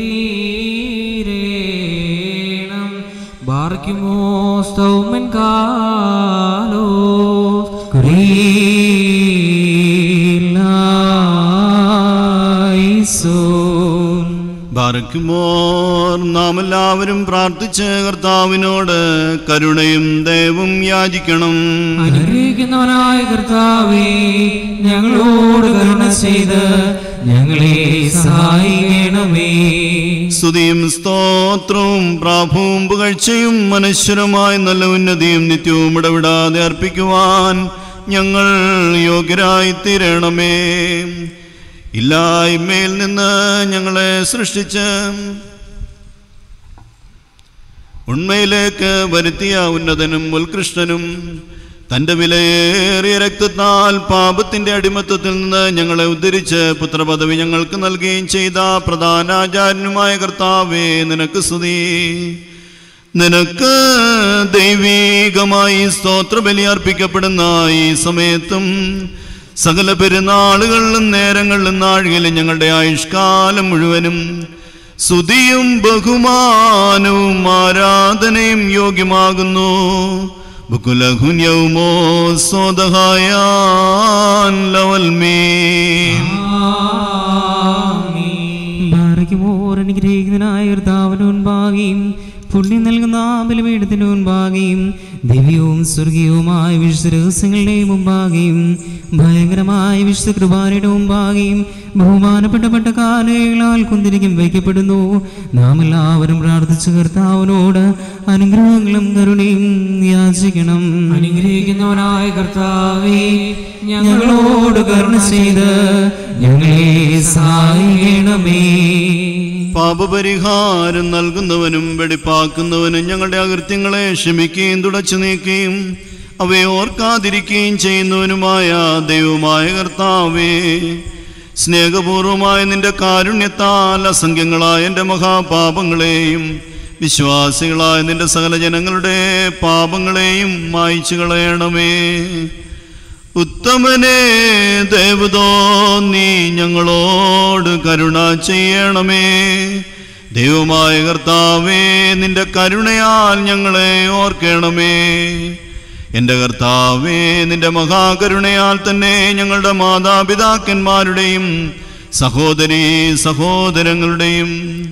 തീരേണം. ബാർക്കുമോ സ്തൗമൻ കാലോ ബാറക്കുമോർ. നാം എല്ലാവരും പ്രാർത്ഥിച്ച് കർത്താവിനോട് കരുണയും ദയവും യാചിക്കണം. അനുഗ്രഹിക്കുന്നവനായ കർത്താവേ, ഞങ്ങളോട് കരുണ ചെയ്ത് ഞങ്ങളെ സഹായിക്കണമേ. സ്തുതിയും സ്തോത്രവും പ്രാഭവും പുകഴ്ചയും മനശ്വരമായ നല്ല ഉന്നതിയും നിത്യവും ഇടവിടാതെ അർപ്പിക്കുവാൻ ഞങ്ങൾ യോഗ്യരായി തീരണമേ. ഇല്ലായ്മയിൽ നിന്ന് ഞങ്ങളെ സൃഷ്ടിച്ച് ഉണ്മയിലേക്ക് വരുത്തിയ ഉന്നതനും ഉത്കൃഷ്ടനും തൻ്റെ വിലയേറിയ രക്തത്താൽ പാപത്തിൻ്റെ അടിമത്തത്തിൽ നിന്ന് ഞങ്ങളെ ഉദ്ധരിച്ച് പുത്രപദവി ഞങ്ങൾക്ക് നൽകുകയും ചെയ്ത പ്രധാനാചാര്യനുമായ കർത്താവേ, നിനക്ക് സ്തുതി. നിനക്ക് ദൈവീകമായി സ്തോത്രബലി അർപ്പിക്കപ്പെടുന്ന ഈ സമയത്തും സകല പെരുന്നാളുകളിലും നേരങ്ങളിലും നാഴികയിലും ഞങ്ങളുടെ ആയുഷ്കാലം മുഴുവനും സ്തുതിയും ബഹുമാനവും ആരാധനയും യോഗ്യമാകുന്നു. ബുക്കുലഹുന്യവുമോ സ്വതഹായാൻ ലവൽമീൻ. അനുഗ്രഹിക്കുന്നതിനായ കർത്താവിന് മുൻപാകെയും പുണ്യം നൽകുന്ന ബലിപീഠത്തിന് മുൻപാകെയും ദിവ്യവും സ്വർഗീയവുമായ വിശുദ്ധ രഹസ്യങ്ങളുടെ മുമ്പാകെയും ഭയങ്കരമായ വിശുദ്ധ കൃപാനയുടെ മുമ്പാകെയും ബഹുമാനപ്പെട്ട കാലങ്ങളാൽ കുന്തിരിക്കും വയ്ക്കപ്പെടുന്നു. നാം എല്ലാവരും പ്രാർത്ഥിച്ച കർത്താവിനോട് അനുഗ്രഹങ്ങളും കരുണയും യാചിക്കണം. അനുഗ്രഹിക്കുന്നവനായ കർത്താവേ, ഞങ്ങളോട് കരുണ ചെയ്ത് ഞങ്ങളെ സഹായിക്കണമേ. പാപപരിഹാരം നൽകുന്നവനും വെടിപ്പാക്കുന്നവനും ഞങ്ങളുടെ അകൃത്യങ്ങളെ ക്ഷമിക്കുകയും തുടച്ചു നീക്കുകയും അവയെ ഓർക്കാതിരിക്കുകയും ചെയ്യുന്നവനുമായ ദൈവമായ കർത്താവേ, സ്നേഹപൂർവമായ നിന്റെ കാരുണ്യത്താൽ അസംഖ്യങ്ങളായ എൻ്റെ മഹാപാപങ്ങളെയും വിശ്വാസികളായ നിന്റെ സകല ജനങ്ങളുടെ പാപങ്ങളെയും മായ്ച്ചു കളയണമേ. ഉത്തമനെ ദേവതോ, നീ ഞങ്ങളോട് കരുണ ചെയ്യണമേ. ദൈവമായ കർത്താവേ, നിന്റെ കരുണയാൽ ഞങ്ങളെ ഓർക്കണമേ. എൻ്റെ കർത്താവേ, നിന്റെ മഹാകരുണയാൽ തന്നെ ഞങ്ങളുടെ മാതാപിതാക്കന്മാരുടെയും സഹോദരീ സഹോദരങ്ങളുടെയും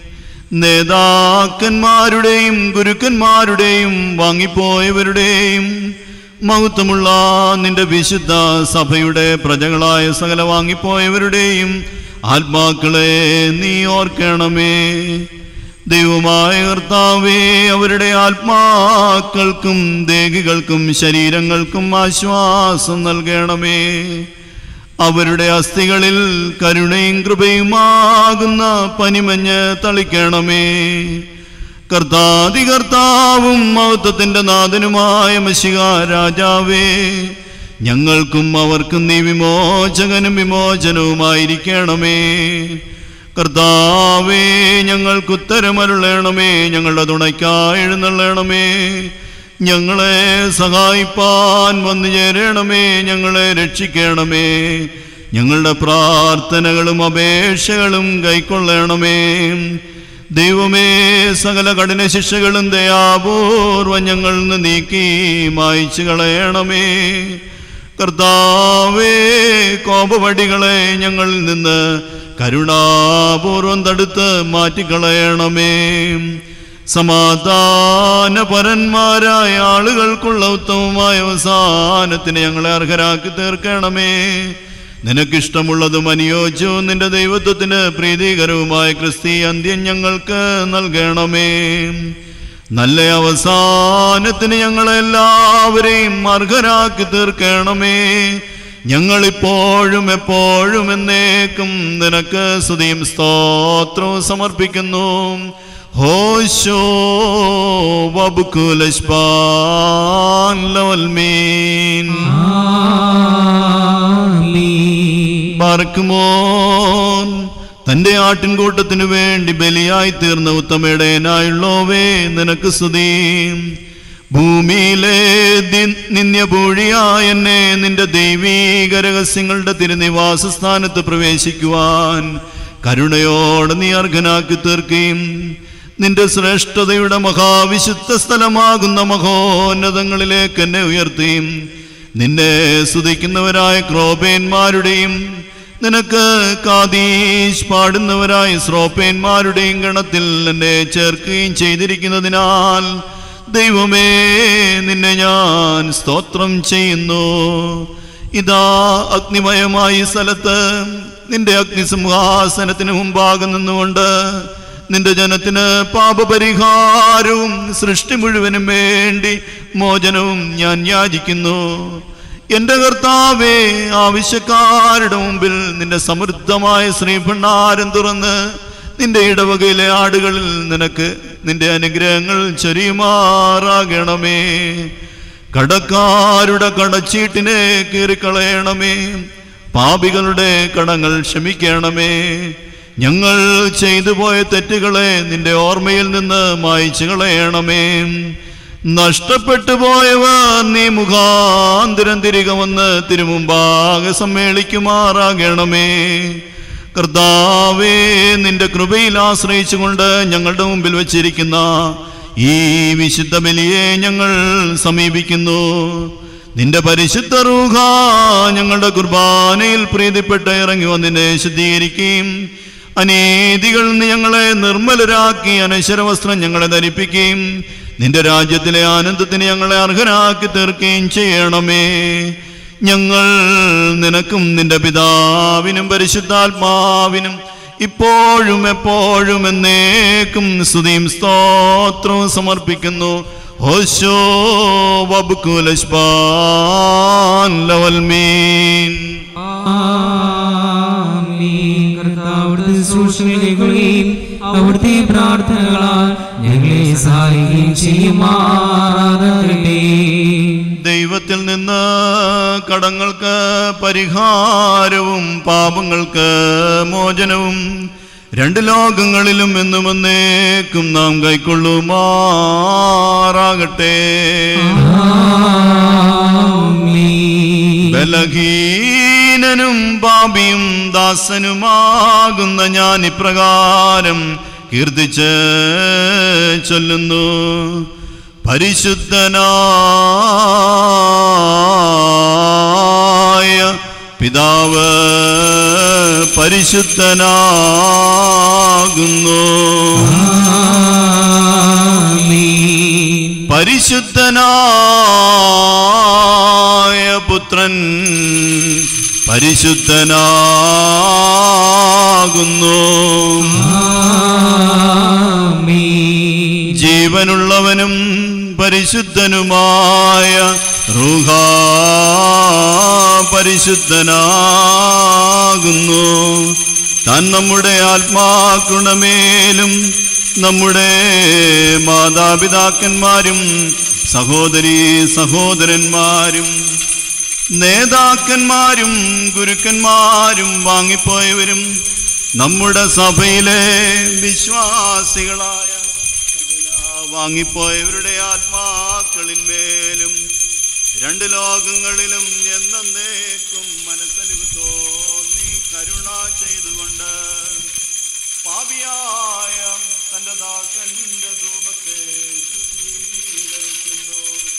നേതാക്കന്മാരുടെയും ഗുരുക്കന്മാരുടെയും വാങ്ങിപ്പോയവരുടെയും മഹത്വമുള്ള നിന്റെ വിശുദ്ധ സഭയുടെ പ്രജകളായ സകല വാങ്ങിപ്പോയവരുടെയും ആത്മാക്കളെ നീ ഓർക്കണമേ. ദൈവമായ കർത്താവേ, അവരുടെ ആത്മാക്കൾക്കും ദേഹികൾക്കും ശരീരങ്ങൾക്കും ആശ്വാസം നൽകണമേ. അവരുടെ അസ്ഥികളിൽ കരുണയും കൃപയുമാകുന്ന പനിമഞ്ഞ് തളിക്കണമേ. കർത്താവും മഹത്വത്തിന്റെ നാഥനുമായ മശിഹാ രാജാവേ, ഞങ്ങൾക്കും അവർക്കും നീ വിമോചകനും വിമോചനവുമായിരിക്കണമേ. കർത്താവേ, ഞങ്ങൾക്ക് ഉത്തരമരുളണമേ. ഞങ്ങളുടെ തുണയ്ക്കായി എഴുന്നള്ളണമേ. ഞങ്ങളെ സഹായിപ്പാൻ വന്നു ചേരണമേ. ഞങ്ങളെ രക്ഷിക്കണമേ. ഞങ്ങളുടെ പ്രാർത്ഥനകളും അപേക്ഷകളും കൈക്കൊള്ളണമേ. ദൈവമേ, സകല കഠിന ശിക്ഷകളും ദയാപൂർവം ഞങ്ങളിൽ നിന്ന് നീക്കി മായ്ച്ചു കളയണമേ. കർത്താവേ, കോപവടികളെ ഞങ്ങളിൽ നിന്ന് കരുണാപൂർവം തടുത്ത് മാറ്റിക്കളയണമേ. സമാധാനപരന്മാരായ ആളുകൾക്കുള്ള ഉത്തമമായ അവസാനത്തിന് ഞങ്ങളെ അർഹരാക്കി തീർക്കണമേ. നിനക്കിഷ്ടമുള്ളതും അനുയോജ്യവും നിന്റെ ദൈവത്വത്തിന് പ്രീതികരവുമായ ക്രിസ്തീയ അന്ത്യം ഞങ്ങൾക്ക് നൽകണമേ. നല്ല അവസാനത്തിന് ഞങ്ങളെല്ലാവരെയും അർഹരാക്കി തീർക്കണമേ. ഞങ്ങളിപ്പോഴും എപ്പോഴും എന്നേക്കും നിനക്ക് സ്തുതിയും സ്തോത്രവും സമർപ്പിക്കുന്നു. ഹോശോ വബുക്കുലശ്പാൻ ലവൽമീൻ. ആമീൻ. പാർക്കുമോ തന്റെ ആട്ടിൻകൂട്ടത്തിനു വേണ്ടി ബലിയായി തീർന്ന ഉത്തമേടയനായുള്ളോവേ നിനക്ക് സ്തുതി. ഭൂമിയിലെ നിന്യപൂഴിയായ എന്നെ നിന്റെ ദൈവീക രഹസ്യങ്ങളുടെ തിരുനിവാസ സ്ഥാനത്ത് പ്രവേശിക്കുവാൻ കരുണയോടെ നീ അർഹനാക്കി തീർക്കുകയും നിന്റെ ശ്രേഷ്ഠതയുടെ മഹാവിശുദ്ധ സ്ഥലമാകുന്ന മഹോന്നതങ്ങളിലേക്ക് എന്നെ ഉയർത്തിയും നിന്നെ സ്തുതിക്കുന്നവരായ ക്രോപേന്മാരുടെയും നിനക്ക് കാദീശ് പാടുന്നവരായ ശ്രോപ്പേന്മാരുടെയും ഗണത്തിൽ എന്നെ ചേർക്കുകയും ചെയ്തിരിക്കുന്നതിനാൽ ദൈവമേ നിന്നെ ഞാൻ സ്തോത്രം ചെയ്യുന്നു. ഇതാ അഗ്നിമയമായ സ്ഥലത്ത് നിന്റെ അഗ്നിസിംഹാസനത്തിന് മുമ്പാകെ നിന്നുകൊണ്ട് നിന്റെ ജനത്തിന് പാപപരിഹാരവും സൃഷ്ടി മുഴുവനും വേണ്ടി മോചനവും ഞാൻ യാചിക്കുന്നു. എന്റെ കർത്താവേ, ആവശ്യക്കാരുടെ മുമ്പിൽ നിന്റെ സമൃദ്ധമായ ശ്രീഭണ്ഡാരം തുറന്ന് നിന്റെ ഇടവകയിലെ ആടുകളിൽ നിനക്ക് നിന്റെ അനുഗ്രഹങ്ങൾ ചൊരിയുമാറാകണമേ. കടക്കാരുടെ കടച്ചീട്ടിനെ കീറിക്കളയണമേ. പാപികളുടെ കടങ്ങൾ ക്ഷമിക്കണമേ. ഞങ്ങൾ ചെയ്തു പോയ തെറ്റുകളെ നിന്റെ ഓർമ്മയിൽ നിന്ന് മായ്ച്ചു കളയണമേ. നഷ്ടപ്പെട്ടു പോയവർ നീ മുഖാന്തരം തിരികെ വന്ന് തിരുമുമ്പാകെ സമ്മേളിക്കുമാറാകണമേ. കർത്താവേ, നിന്റെ കൃപയിൽ ആശ്രയിച്ചുകൊണ്ട് ഞങ്ങളുടെ മുമ്പിൽ വച്ചിരിക്കുന്ന ഈ വിശുദ്ധ ബലിയെ ഞങ്ങൾ സമീപിക്കുന്നു. നിന്റെ പരിശുദ്ധ റൂഹ ഞങ്ങളുടെ കുർബാനയിൽ പ്രീതിപ്പെട്ട് ഇറങ്ങി വന്നിനെ ശുദ്ധീകരിക്കുകയും അനീതികളിൽ നിന്ന് ഞങ്ങളെ നിർമ്മലരാക്കി അനശ്വരവസ്ത്രം ഞങ്ങളെ ധരിപ്പിക്കുകയും നിന്റെ രാജ്യത്തിലെ ആനന്ദത്തിന് ഞങ്ങളെ അർഹരാക്കി തീർക്കുകയും ചെയ്യണമേ. ഞങ്ങൾ നിനക്കും നിന്റെ പിതാവിനും പരിശുദ്ധാത്മാവിനും ഇപ്പോഴും എപ്പോഴും എന്നേക്കും സ്തുതിയും സ്തോത്രവും സമർപ്പിക്കുന്നു. ഹോശോ വബ്കുലശ്ബാൻ ലവൽമീൻ. കർത്താവിന്റെ ശുശ്രൂഷകൾ കേൾക്കുകയും അവിടുത്തെ പ്രാർത്ഥനകളാൽ ഞങ്ങളെ സഹായിക്കുകയും ചെയ്യുമാറാകട്ടെ. ദൈവത്തിൽ നിന്ന് കടങ്ങൾക്ക് പരിഹാരവും പാപങ്ങൾക്ക് മോചനവും രണ്ട് ലോകങ്ങളിലും എന്നും എന്നേക്കും നാം കൈക്കൊള്ളുമാറാകട്ടെ. ബലഹീനനും പാപിയും ദാസനുമാകുന്ന ഞാൻ ഇപ്രകാരം കീർത്തിച്ച് ചൊല്ലുന്നു. പരിശുദ്ധനായ പിതാവ് പരിശുദ്ധനാകുന്നു. പരിശുദ്ധനായ പുത്രൻ പരിശുദ്ധനാകുന്നു. ജീവനുള്ളവനും പരിശുദ്ധനുമായ റൂഹ പരിശുദ്ധനാകുന്നു. താൻ നമ്മുടെ ആത്മാക്കളുടെമേലും നമ്മുടെ മാതാപിതാക്കന്മാരും സഹോദരീ സഹോദരന്മാരും നേതാക്കന്മാരും ഗുരുക്കന്മാരും വാങ്ങിപ്പോയവരും നമ്മുടെ സഭയിലെ വിശ്വാസികളായ വാങ്ങിപ്പോയവരുടെ ആത്മാക്കളിന്മേലും രണ്ട് ലോകങ്ങളിലും എന്നേക്കും മനസ്സലിവ് തോന്നി കരുണ ചെയ്തുകൊണ്ട് പാപിയായ തന്റെ ദാസന്റെ ധൂപത്തെ ശുദ്ധീകരിക്കുന്നു.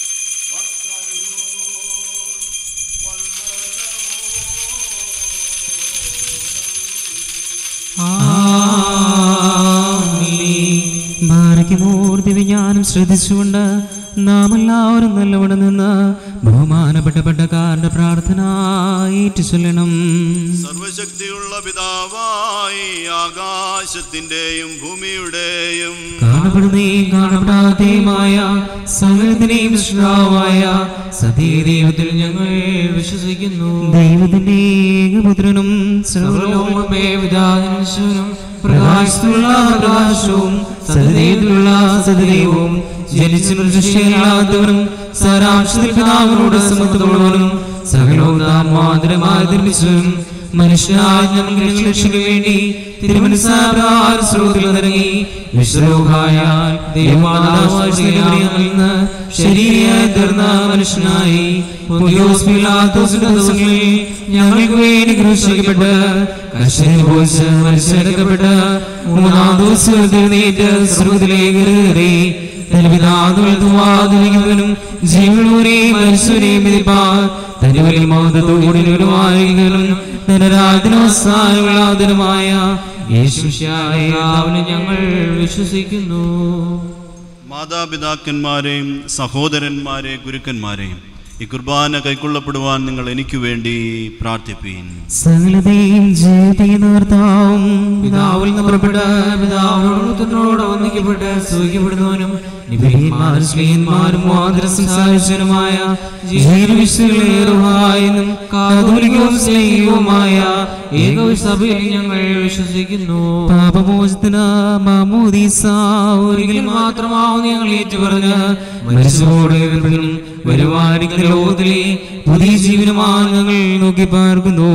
ഭാരയ്ക്കുമൂർത്തി വിജ്ഞാനം ശ്രദ്ധിച്ചുകൊണ്ട് നാം എല്ലാവരും നല്ലവണ്ണം നിന്ന് ബഹുമാനപ്പെട്ട പട്ടക്കാരന്റെ പ്രാർത്ഥന ഏറ്റു ചൊല്ലണം. സർവശക്തിയുള്ള പിതാവായി ആകാശത്തിന്റെയും ഭൂമിയുടെയും കാണപ്പെടുന്നേയും കാണപ്പെടാതെയുമായ സകലത്തിന്റെയും സൃഷ്ടാവായ സത്യദൈവത്തിൽ ഞങ്ങൾ വിശ്വസിക്കുന്നു. ദൈവത്തിന്റെ ഏകപുത്രനും സർവ്വലോകമേ വിധാനം പ്രകാശത്തിലുള്ള പ്രകാശവും സത്യദൈവത്തിലുള്ള സത്യദൈവവും ജനിച്ചു സൃഷ്ടിയില്ലാത്തവനും സാരാംശത്തിൽ പിതാവിനോട് സമത്വമുള്ളവനും സകലോകമാതരമായി നിർമ്മിച്ചവനും മനുഷ്യനായ ഞങ്ങൾക്ക് രക്ഷയ്ക്ക് വേണ്ടി തിരുമനസ്സാൽ സ്രോതത്തിൽ നിറങ്ങി വിശ്വലോകായാൽ ദൈവമാതാവിന്ന് ശരീരയായി തീർന്ന മനുഷ്യനായി പൊന്തിയോസ് പീലാത്തോസിന്റെ ദിവസങ്ങളിൽ ഞങ്ങൾക്ക് വേണ്ടി ക്രൂശിക്കപ്പെട്ട് കഷ്ടനുഭവിച്ച് മരിച്ചടക്കപ്പെട്ട് മൂന്നാം ദിവസം എഴുന്നേറ്റ് സ്വർഗ്ഗത്തിലേക്ക് കയറി ും ജീവനൂരെയും മനുഷ്യരെയും വിധിപ്പാൻ തന്റെ വലിയ മൗതത്തോടുമായിരിക്കലും ധനരാജനവസാനമുള്ളതുമായ യേശുവിനെ ഞങ്ങൾ വിശ്വസിക്കുന്നു. മാതാപിതാക്കന്മാരെയും സഹോദരന്മാരെ ഗുരുക്കന്മാരെയും ഈ കുർബാന കൈക്കൊള്ളപ്പെടുവാൻ നിങ്ങൾ എനിക്ക് വേണ്ടി പ്രാർത്ഥിപ്പീൻ. സകലതയും ജീവിതവും പിതാവിൽ നിന്ന് പുറപ്പെട്ട പിതാവിനോട് വന്ദിക്കപ്പെട്ട് സൂചിക്കപ്പെടുന്നവനും സ്ത്രീയന്മാരും സംസാരിച്ചവനുമായ ജീവിതവിശ്വകളേറുവായെന്നും കാതോലികവും സ്നേഹവുമായ ഏകസഭയിൽ ഞങ്ങൾ വിശ്വസിക്കുന്നു. പാപമോചന മാമോദീസ ഒരിക്കൽ മാത്രമാവും ഞങ്ങൾ ഏറ്റുപറഞ്ഞ് മരിച്ചോടെ വരുവാനിക്കുന്ന ലോകത്തിലെ പുതിയ ജീവനുമായി ഞങ്ങൾ നോക്കി പാർക്കുന്നു.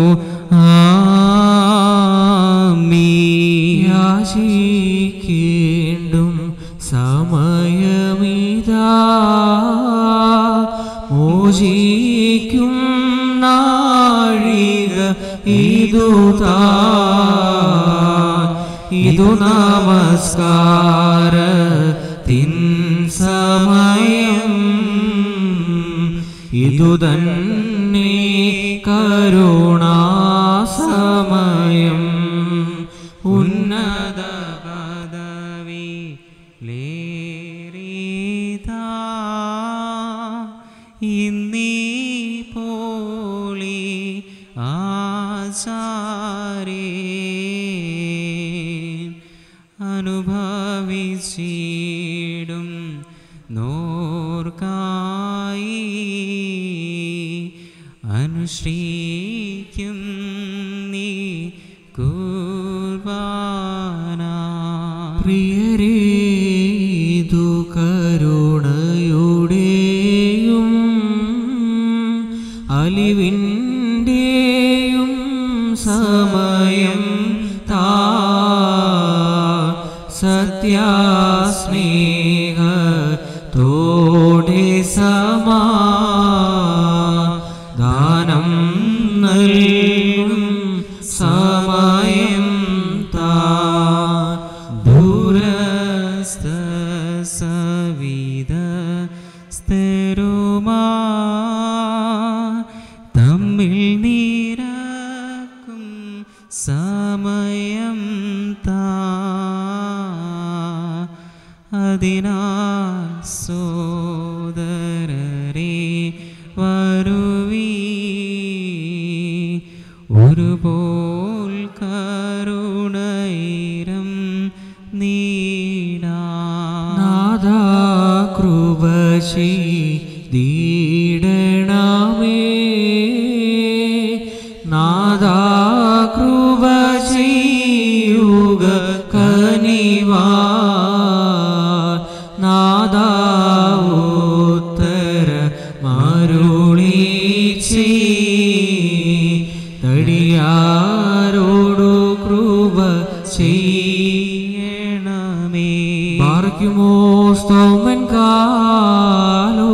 യാചിക്കേണ്ടും സമയമിതാ മോചിക്കും നാഴിക ഇതു നമസ്കാരത്തിൻ സമയം ഇതു തന്നെ കരുണാസമയം ഉന്നത പദവി ലേറിതാ ഇന്നീ പോളി ആചാരേ അനുഭവിച്ചിടും നോർക്കായി അനുശ്രീക്കും നീ കുർബാന. പ്രിയരേതു കരുണയുടെയും അലിവിൻ്റെയും സമയം സത്യാസ്നേഹത്തോടെ സമാധാനം നൽകും സമയം ദൂരസ്ഥ സവിധ സ്ഥിരുമാ തമ്മിൽ നീരക്കും സമയം അതിനാൽ സോദരരെ വരുവീ ഒരുപോൽ കരുണൈരം നീടാ കൃപശി ദീടണമേ നാദാ കൃപശിയുഗ കനിവാ നാദാ ഉത്തര മരുളീച്ചി തടിയാരോടു കൃപ ചെയ്യണമേ. പാർക്കുമോ സ്തോമൻ കാലോ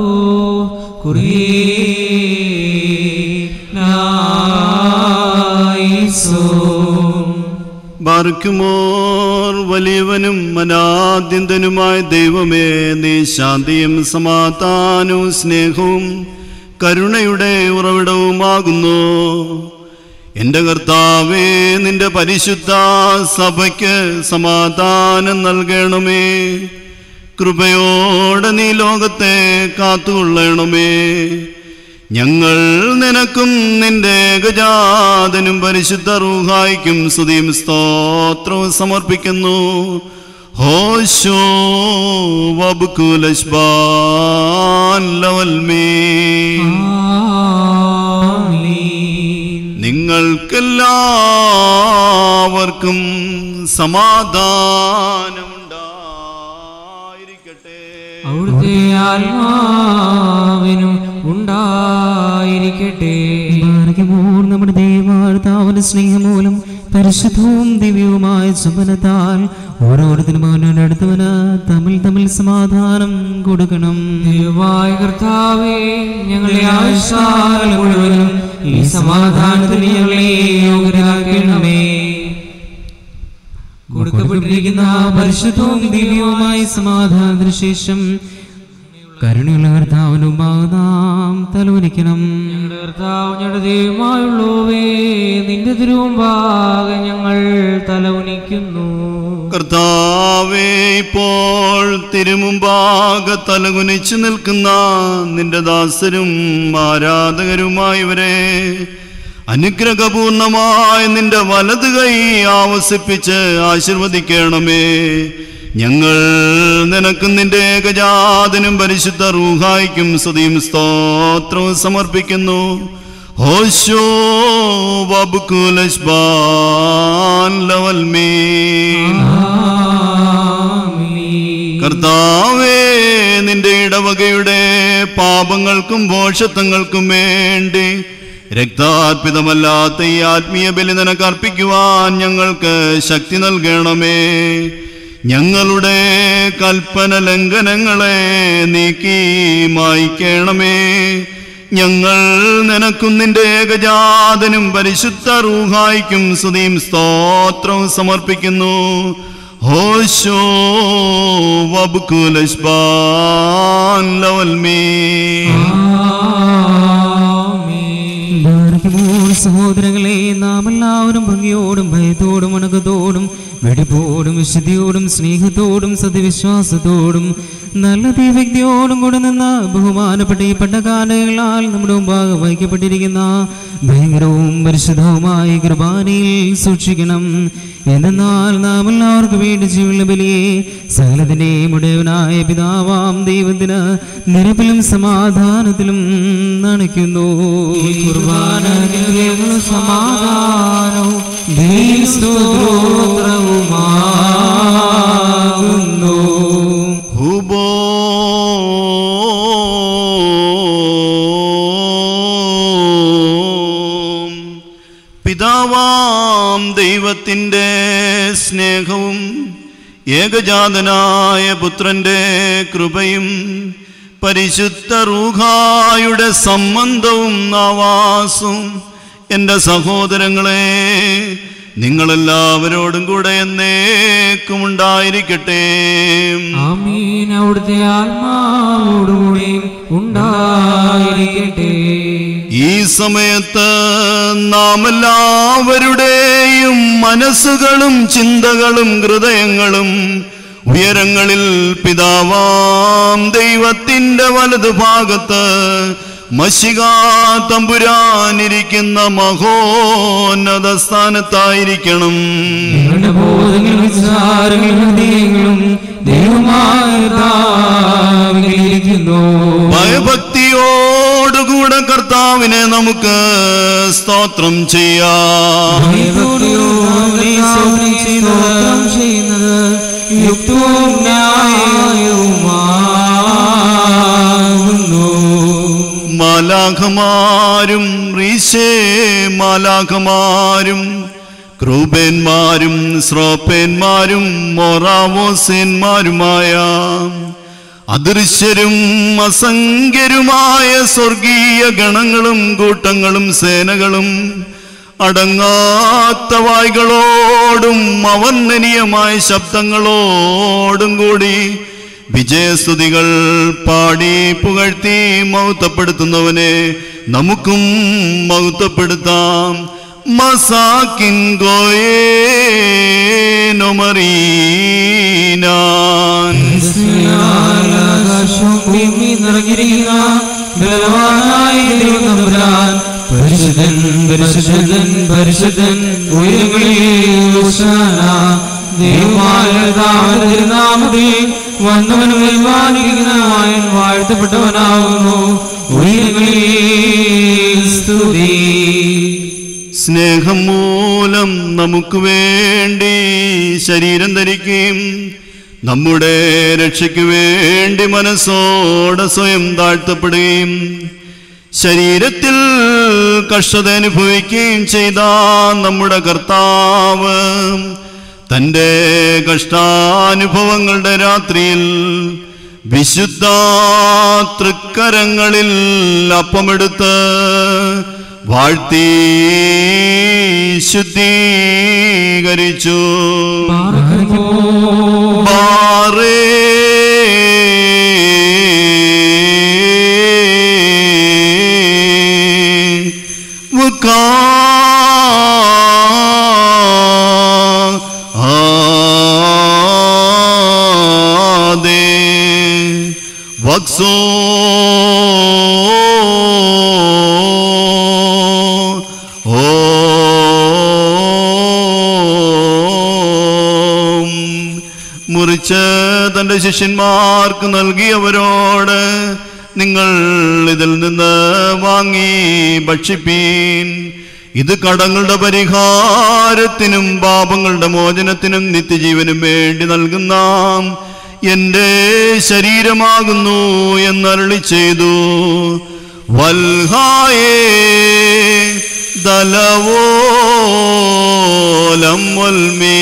ബാർക്കുമോർ വലിയവനും അനാദ്യന്തനുമായ ദൈവമേ, നീ ശാന്തിയും സമാധാനവും സ്നേഹവും കരുണയുടെ ഉറവിടവുമാകുന്നു. എൻ്റെ കർത്താവേ, നിന്റെ പരിശുദ്ധ സഭയ്ക്ക് സമാധാനം നൽകണമേ. കൃപയോടെ നീ ലോകത്തെ കാത്തുകൊള്ളണമേ. ഞങ്ങൾ നിനക്കും നിന്റെ ഏകജാതനും പരിശുദ്ധ റൂഹായിക്കും സ്തുതിയും സ്തോത്രവും സമർപ്പിക്കുന്നു. ഹോശോ വബ്കുലശ്ബാൻ ലവൽമീൻ. നിങ്ങൾക്കെല്ലാവർക്കും സമാധാനമുണ്ടായിരിക്കട്ടെ. അവിടുത്തെ ആത്മാവിനും ഉണ്ടായിരിക്കട്ടെ. ഭാഗ്യമോർ നമ്മുടെ ദൈവാർത്താവിന്റെ സ്നേഹമൂലം പരിശുദ്ധവും ദിവ്യവുമായ ചുമനത്താൽ ഓരോരുത്തരും അവനോട് അടുത്തവന് തമ്മിൽ സമാധാനം കൊടുക്കണം. ദൈവമായ കർത്താവേ, ഞങ്ങളെ ആയുഷ്കാലം മുഴുവനും ഈ സമാധാനത്തിന് ഞങ്ങളെ യോഗ്യരാക്കണമേ. കൊടുക്കപ്പെട്ടിരിക്കുന്ന പരിശുദ്ധവും ദിവ്യവുമായ സമാധാനത്തിന് ശേഷം കരുണയുള്ള കർത്താവിനും നാം തലോലിക്കണം. ഞങ്ങളുടെ കർത്താവ്, ഞങ്ങളുടെ ദൈവമായുള്ളവേ, നിന്റെ തിരുമുമ്പാകെ ഞങ്ങൾ തലകുനിക്കുന്നു. കർത്താവേ, ഇപ്പോൾ തിരുമുമ്പാകെ തലകുനിച്ചു നിൽക്കുന്ന നിന്റെ ദാസരും ആരാധകരുമായവരെ അനുഗ്രഹപൂർണമായ നിന്റെ വലത് കൈ ആവസിപ്പിച്ച് ആശീർവദിക്കണമേ. ഞങ്ങൾ നിനക്കും നിന്റെ ഏകജാതനും പരിശുദ്ധ റൂഹായിക്കും സ്തുതിയും സ്തോത്രവും സമർപ്പിക്കുന്നു. ഹോശോ വബുകുലശ്ബാൻ ലവൽമീൻ. കർത്താവേ, നിന്റെ ഇടവകയുടെ പാപങ്ങൾക്കും ഭോഷത്വങ്ങൾക്കും വേണ്ടി രക്താർപ്പിതമല്ലാത്ത ഈ ആത്മീയ ബലി നിനക്ക് അർപ്പിക്കുവാൻ ഞങ്ങൾക്ക് ശക്തി നൽകണമേ. ഞങ്ങളുടെ കൽപ്പന ലംഘനങ്ങളെ നീക്കി മായ്ക്കണമേ. ഞങ്ങൾ നിനക്കും നിന്റെ ഏകജാതനും പരിശുദ്ധ റൂഹായിക്കും സ്തുതിയും സ്തോത്രവും സമർപ്പിക്കുന്നു. ഹോശോ വബുകുലശ്ബാൻ ലവൽമീൻ. സഹോദരങ്ങളെ, നാം എല്ലാവരും ഭംഗിയോടും ഭയത്തോടും വണക്കത്തോടും വെടിപ്പോടും വിശുദ്ധിയോടും സ്നേഹത്തോടും സത്യവിശ്വാസത്തോടും നല്ല ദൈവഭക്തിയോടും കൂടെ നിന്ന് ബഹുമാനപ്പെട്ട ഈ പട്ടകാലകളാൽ നമ്മുടെ മുമ്പാകെ വഹിക്കപ്പെട്ടിരിക്കുന്ന ഭയങ്കരവും പരിശുദ്ധവുമായ കുർബാനയിൽ സൂക്ഷിക്കണം. എന്നാൽ നാം എല്ലാവർക്കും വേണ്ടി ജീവനുള്ള ബലിയെ സകലത്തിന്റെയും ഉടയവനായ പിതാവാം ദൈവത്തിന് നിരപ്പിലും സമാധാനത്തിലും നണിക്കുന്നു. സമാധാനവും സ്തോത്രവുമാകുന്നു. പിതാവാം ദൈവത്തിൻ്റെ സ്നേഹവും ഏകജാതനായ പുത്രന്റെ കൃപയും പരിശുദ്ധ റൂഹായുടെ സംബന്ധവും ആവാസവും എൻ്റെ സഹോദരങ്ങളെ നിങ്ങളെല്ലാവരോടും കൂടെ എന്നേക്കും ഉണ്ടായിരിക്കട്ടെ. ആമീൻ. അവിടുത്തെ ആത്മാവോടുകൂടി ഉണ്ടായിരിക്കട്ടെ. ഈ സമയത്ത് നാം എല്ലാവരുടെയും മനസ്സുകളും ചിന്തകളും ഹൃദയങ്ങളും ഉയരങ്ങളിൽ പിതാവാം ദൈവത്തിൻ്റെ വലതുഭാഗത്ത് മശികാ തമ്പുരാനിരിക്കുന്ന മഹോന്നത സ്ഥാനത്തായിരിക്കണം. ഭയഭക്തിയോടുകൂടെ കർത്താവിനെ നമുക്ക് സ്തോത്രം ചെയ്യാം. യുക്തവും ന്യായവുമാകുന്നു. മാലാഖമാരും റീശേ മാലാഖമാരും ക്രൂബേന്മാരും ശ്രോപ്പേന്മാരും മൊറാവോസേന്മാരുമായ അദൃശ്യരും അസംഖ്യരുമായ സ്വർഗീയ ഗണങ്ങളും കൂട്ടങ്ങളും സേനകളും അടങ്ങാത്ത വായ്കളോടും അവർണ്ണനീയമായ ശബ്ദങ്ങളോടും കൂടി വിജയസ്തുതികൾ പാടി പുകഴ്ത്തി മഹത്വപ്പെടുത്തുന്നവനെ നമുക്കും മഹത്വപ്പെടുത്താം. മസാക്കിൻ ഗോയേനൊമറീനാൻ പരിശുദ്ധൻ പരിശുദ്ധൻ പരിശുദ്ധൻ ദൈവനാമത്തിൽ വന്നവനും പരിപാലിക്കുന്നവൻ വാഴ്ത്തപ്പെട്ടവനാകുന്നു. ഉയരങ്ങളിൽ സ്തുതി. സ്നേഹം മൂലം നമുക്ക് വേണ്ടി ശരീരം ധരിക്കുകയും നമ്മുടെ രക്ഷയ്ക്ക് വേണ്ടി മനസ്സോടെ സ്വയം താഴ്ത്തപ്പെടുകയും ശരീരത്തിൽ കഷ്ടത അനുഭവിക്കുകയും ചെയ്ത നമ്മുടെ കർത്താവ് തൻ്റെ കഷ്ടാനുഭവങ്ങളുടെ രാത്രിയിൽ വിശുദ്ധ തൃക്കരങ്ങളിൽ അപ്പമെടുത്ത് വാഴ്ത്തി ശുദ്ധീകരിച്ചു. വക്സോ മുറിച്ച് തൻ്റെ ശിഷ്യന്മാർക്ക് നൽകിയവരോട്, നിങ്ങൾ ഇതിൽ നിന്ന് വാങ്ങി ഭക്ഷിപ്പീൻ. ഇത് കടങ്ങളുടെ പരിഹാരത്തിനും പാപങ്ങളുടെ മോചനത്തിനും നിത്യജീവനും വേണ്ടി നൽകുന്ന എൻ്റെ ശരീരമാകുന്നു എന്നരുളി ചെയ്തു. വൽഹായേ ദലവോലം വൽമീ.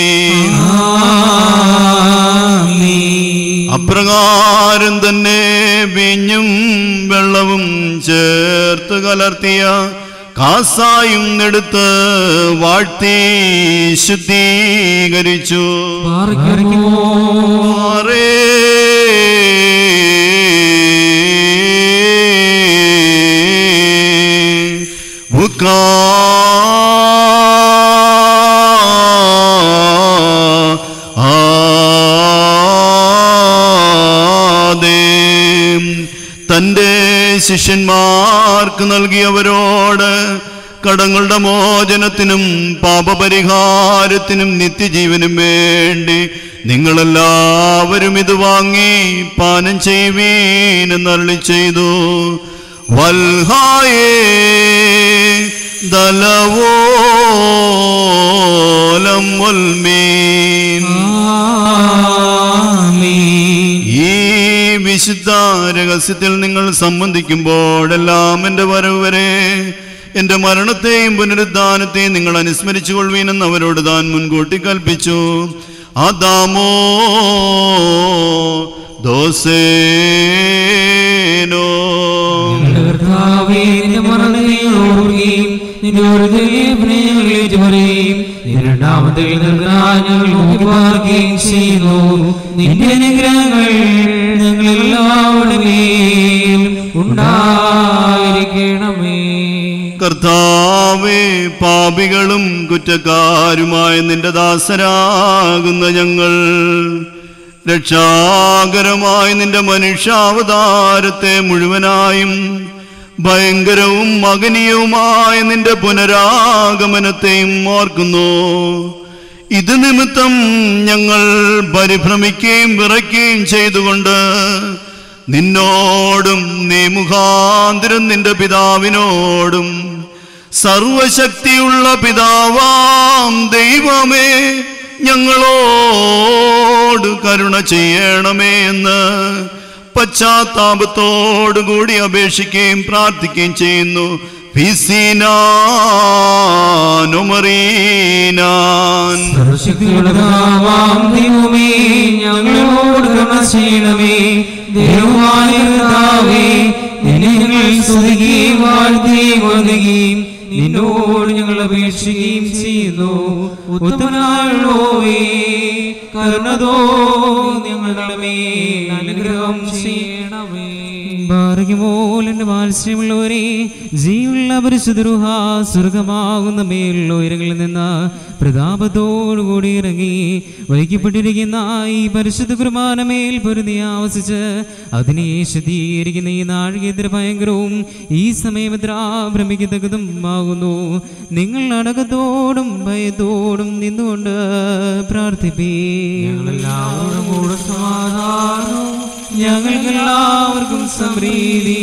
അപ്രകാരം തന്നെ വീഞ്ഞും വെള്ളവും ചേർത്ത് കലർത്തിയ കാസായും എടുത്ത് വാഴ്ത്തി ശുദ്ധീകരിച്ചു. തൻ്റെ ശിഷ്യന്മാർക്ക് നൽകിയവരോട്, കടങ്ങളുടെ മോചനത്തിനും പാപപരിഹാരത്തിനും നിത്യജീവനും വേണ്ടി നിങ്ങളെല്ലാവരും ഇത് വാങ്ങി പാനം ചെയ്യുവീൻ എന്നരുളി ചെയ്തു. വൽഹായേ ദലവോലം വൽമീൻ. ഈ വിശുദ്ധ രഹസ്യത്തിൽ നിങ്ങൾ സംബന്ധിക്കുമ്പോഴെല്ലാം എൻ്റെ വരവ് വരെ എൻ്റെ മരണത്തെയും പുനരുദ്ധാനത്തെയും നിങ്ങൾ അനുസ്മരിച്ചു കൊള്ളുവീനെന്ന് അവരോട് താൻ മുൻകൂട്ടി കൽപ്പിച്ചു. ആദാമോ ദോസേനോ. നിന്റെ അനുഗ്രഹങ്ങൾ ഞങ്ങളെല്ലാവരുടെ മേൽ ഉണ്ടായിരിക്കണമേ. കർത്താവേ, പാപികളും കുറ്റക്കാരുമായ നിന്റെ ദാസരാകുന്ന ഞങ്ങൾ രക്ഷാകരമായ നിന്റെ മനുഷ്യാവതാരത്തെ മുഴുവനായും ഭയങ്കരവും മഹനീയവുമായ നിന്റെ പുനരാഗമനത്തെയും ഓർക്കുന്നു. ഇത് നിമിത്തം ഞങ്ങൾ പരിഭ്രമിക്കുകയും വിറയ്ക്കുകയും ചെയ്തുകൊണ്ട് നിന്നോടും നീ മുഖാന്തരം നിന്റെ പിതാവിനോടും സർവശക്തിയുള്ള പിതാവാം ദൈവമേ ഞങ്ങളോട് കരുണ ചെയ്യണമേ എന്ന് പശ്ചാത്താപത്തോടുകൂടി അപേക്ഷിക്കുകയും പ്രാർത്ഥിക്കുകയും ചെയ്യുന്നു. ഞങ്ങളോട് കരുണ ചെയ്യണമേ. ദൈവമായ കർത്താവേ, നിന്നെ ഞങ്ങൾ സ്തുതിക്കുകയും വാഴ്ത്തുകയും വന്ദിക്കുകയും നിന്നോട് ഞങ്ങൾ അപേക്ഷിക്കുകയും ചെയ്യുന്നു. ഉത്തമനായുള്ളോവേ, കരുണതോ ഞങ്ങളുടെ മേൽ അനുഗ്രഹം ചെയ്യണമേ. ഭാഗ്യമോലെന്റെ വാത്സ്യമുള്ളവരെ, ജീവനുള്ള പരിശുദ്ധ സ്വർഗമാകുന്ന മേലുള്ള ഉയരങ്ങളിൽ നിന്ന് പ്രതാപത്തോടുകൂടി ഇറങ്ങി വഹിക്കപ്പെട്ടിരിക്കുന്ന ഈ പരിശുദ്ധ കുർബാനമേൽ പൊരുതി ആവസിച്ച് അതിനെ ശുദ്ധീകരിക്കുന്ന ഈ നാഴികേന്ദ്ര ഭയങ്കരവും ഈ സമയമെത്ര ഭ്രമിക്കത്തക്കതും ആകുന്നു. നിങ്ങൾ അടക്കത്തോടും ഭയത്തോടും നിന്നുകൊണ്ട് പ്രാർത്ഥിപ്പീ. ഞങ്ങൾക്കെല്ലാവർക്കും സമൃദ്ധി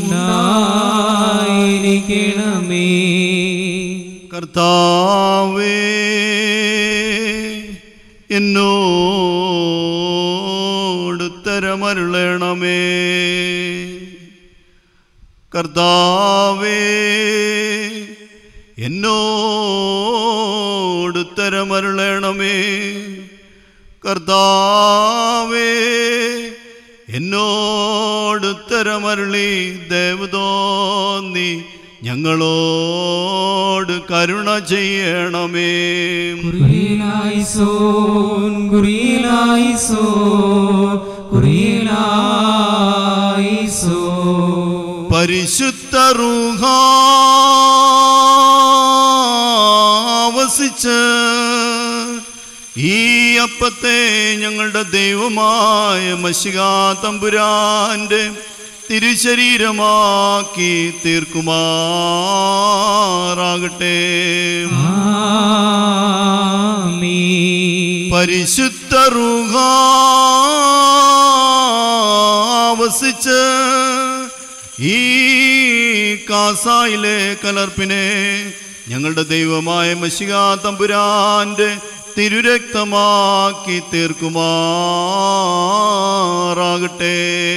ഉണ്ടായിരിക്കണമേ. കർത്താവേ, എന്നോട് ഉത്തരമരുളണമേ. കർത്താവേ, എന്നോടുത്തരമരുളണമേ. കർത്താവേ, എന്നോടുത്തരമരുളി ദയവ് തോന്നി ഞങ്ങളോട് കരുണ ചെയ്യണമേ. കുരിയലായിസോൻ, കുരിയലായിസോൻ, കുരിയലായിസോൻ. പരിശുദ്ധ റൂഹ വസിച്ച് ഈ അപ്പത്തെ ഞങ്ങളുടെ ദൈവമായ മശിഹാ തമ്പുരാന്റെ തിരുശരീരമാക്കി തീർക്കുമാറാകട്ടെ. പരിശുദ്ധ റൂഹ വസിച്ച് ഈ കാസായിലെ കലർപ്പിനെ ഞങ്ങളുടെ ദൈവമായ മശിഹാ തമ്പുരാന്റെ തിരുരക്തമാക്കി തീർക്കുമാറാകട്ടെ.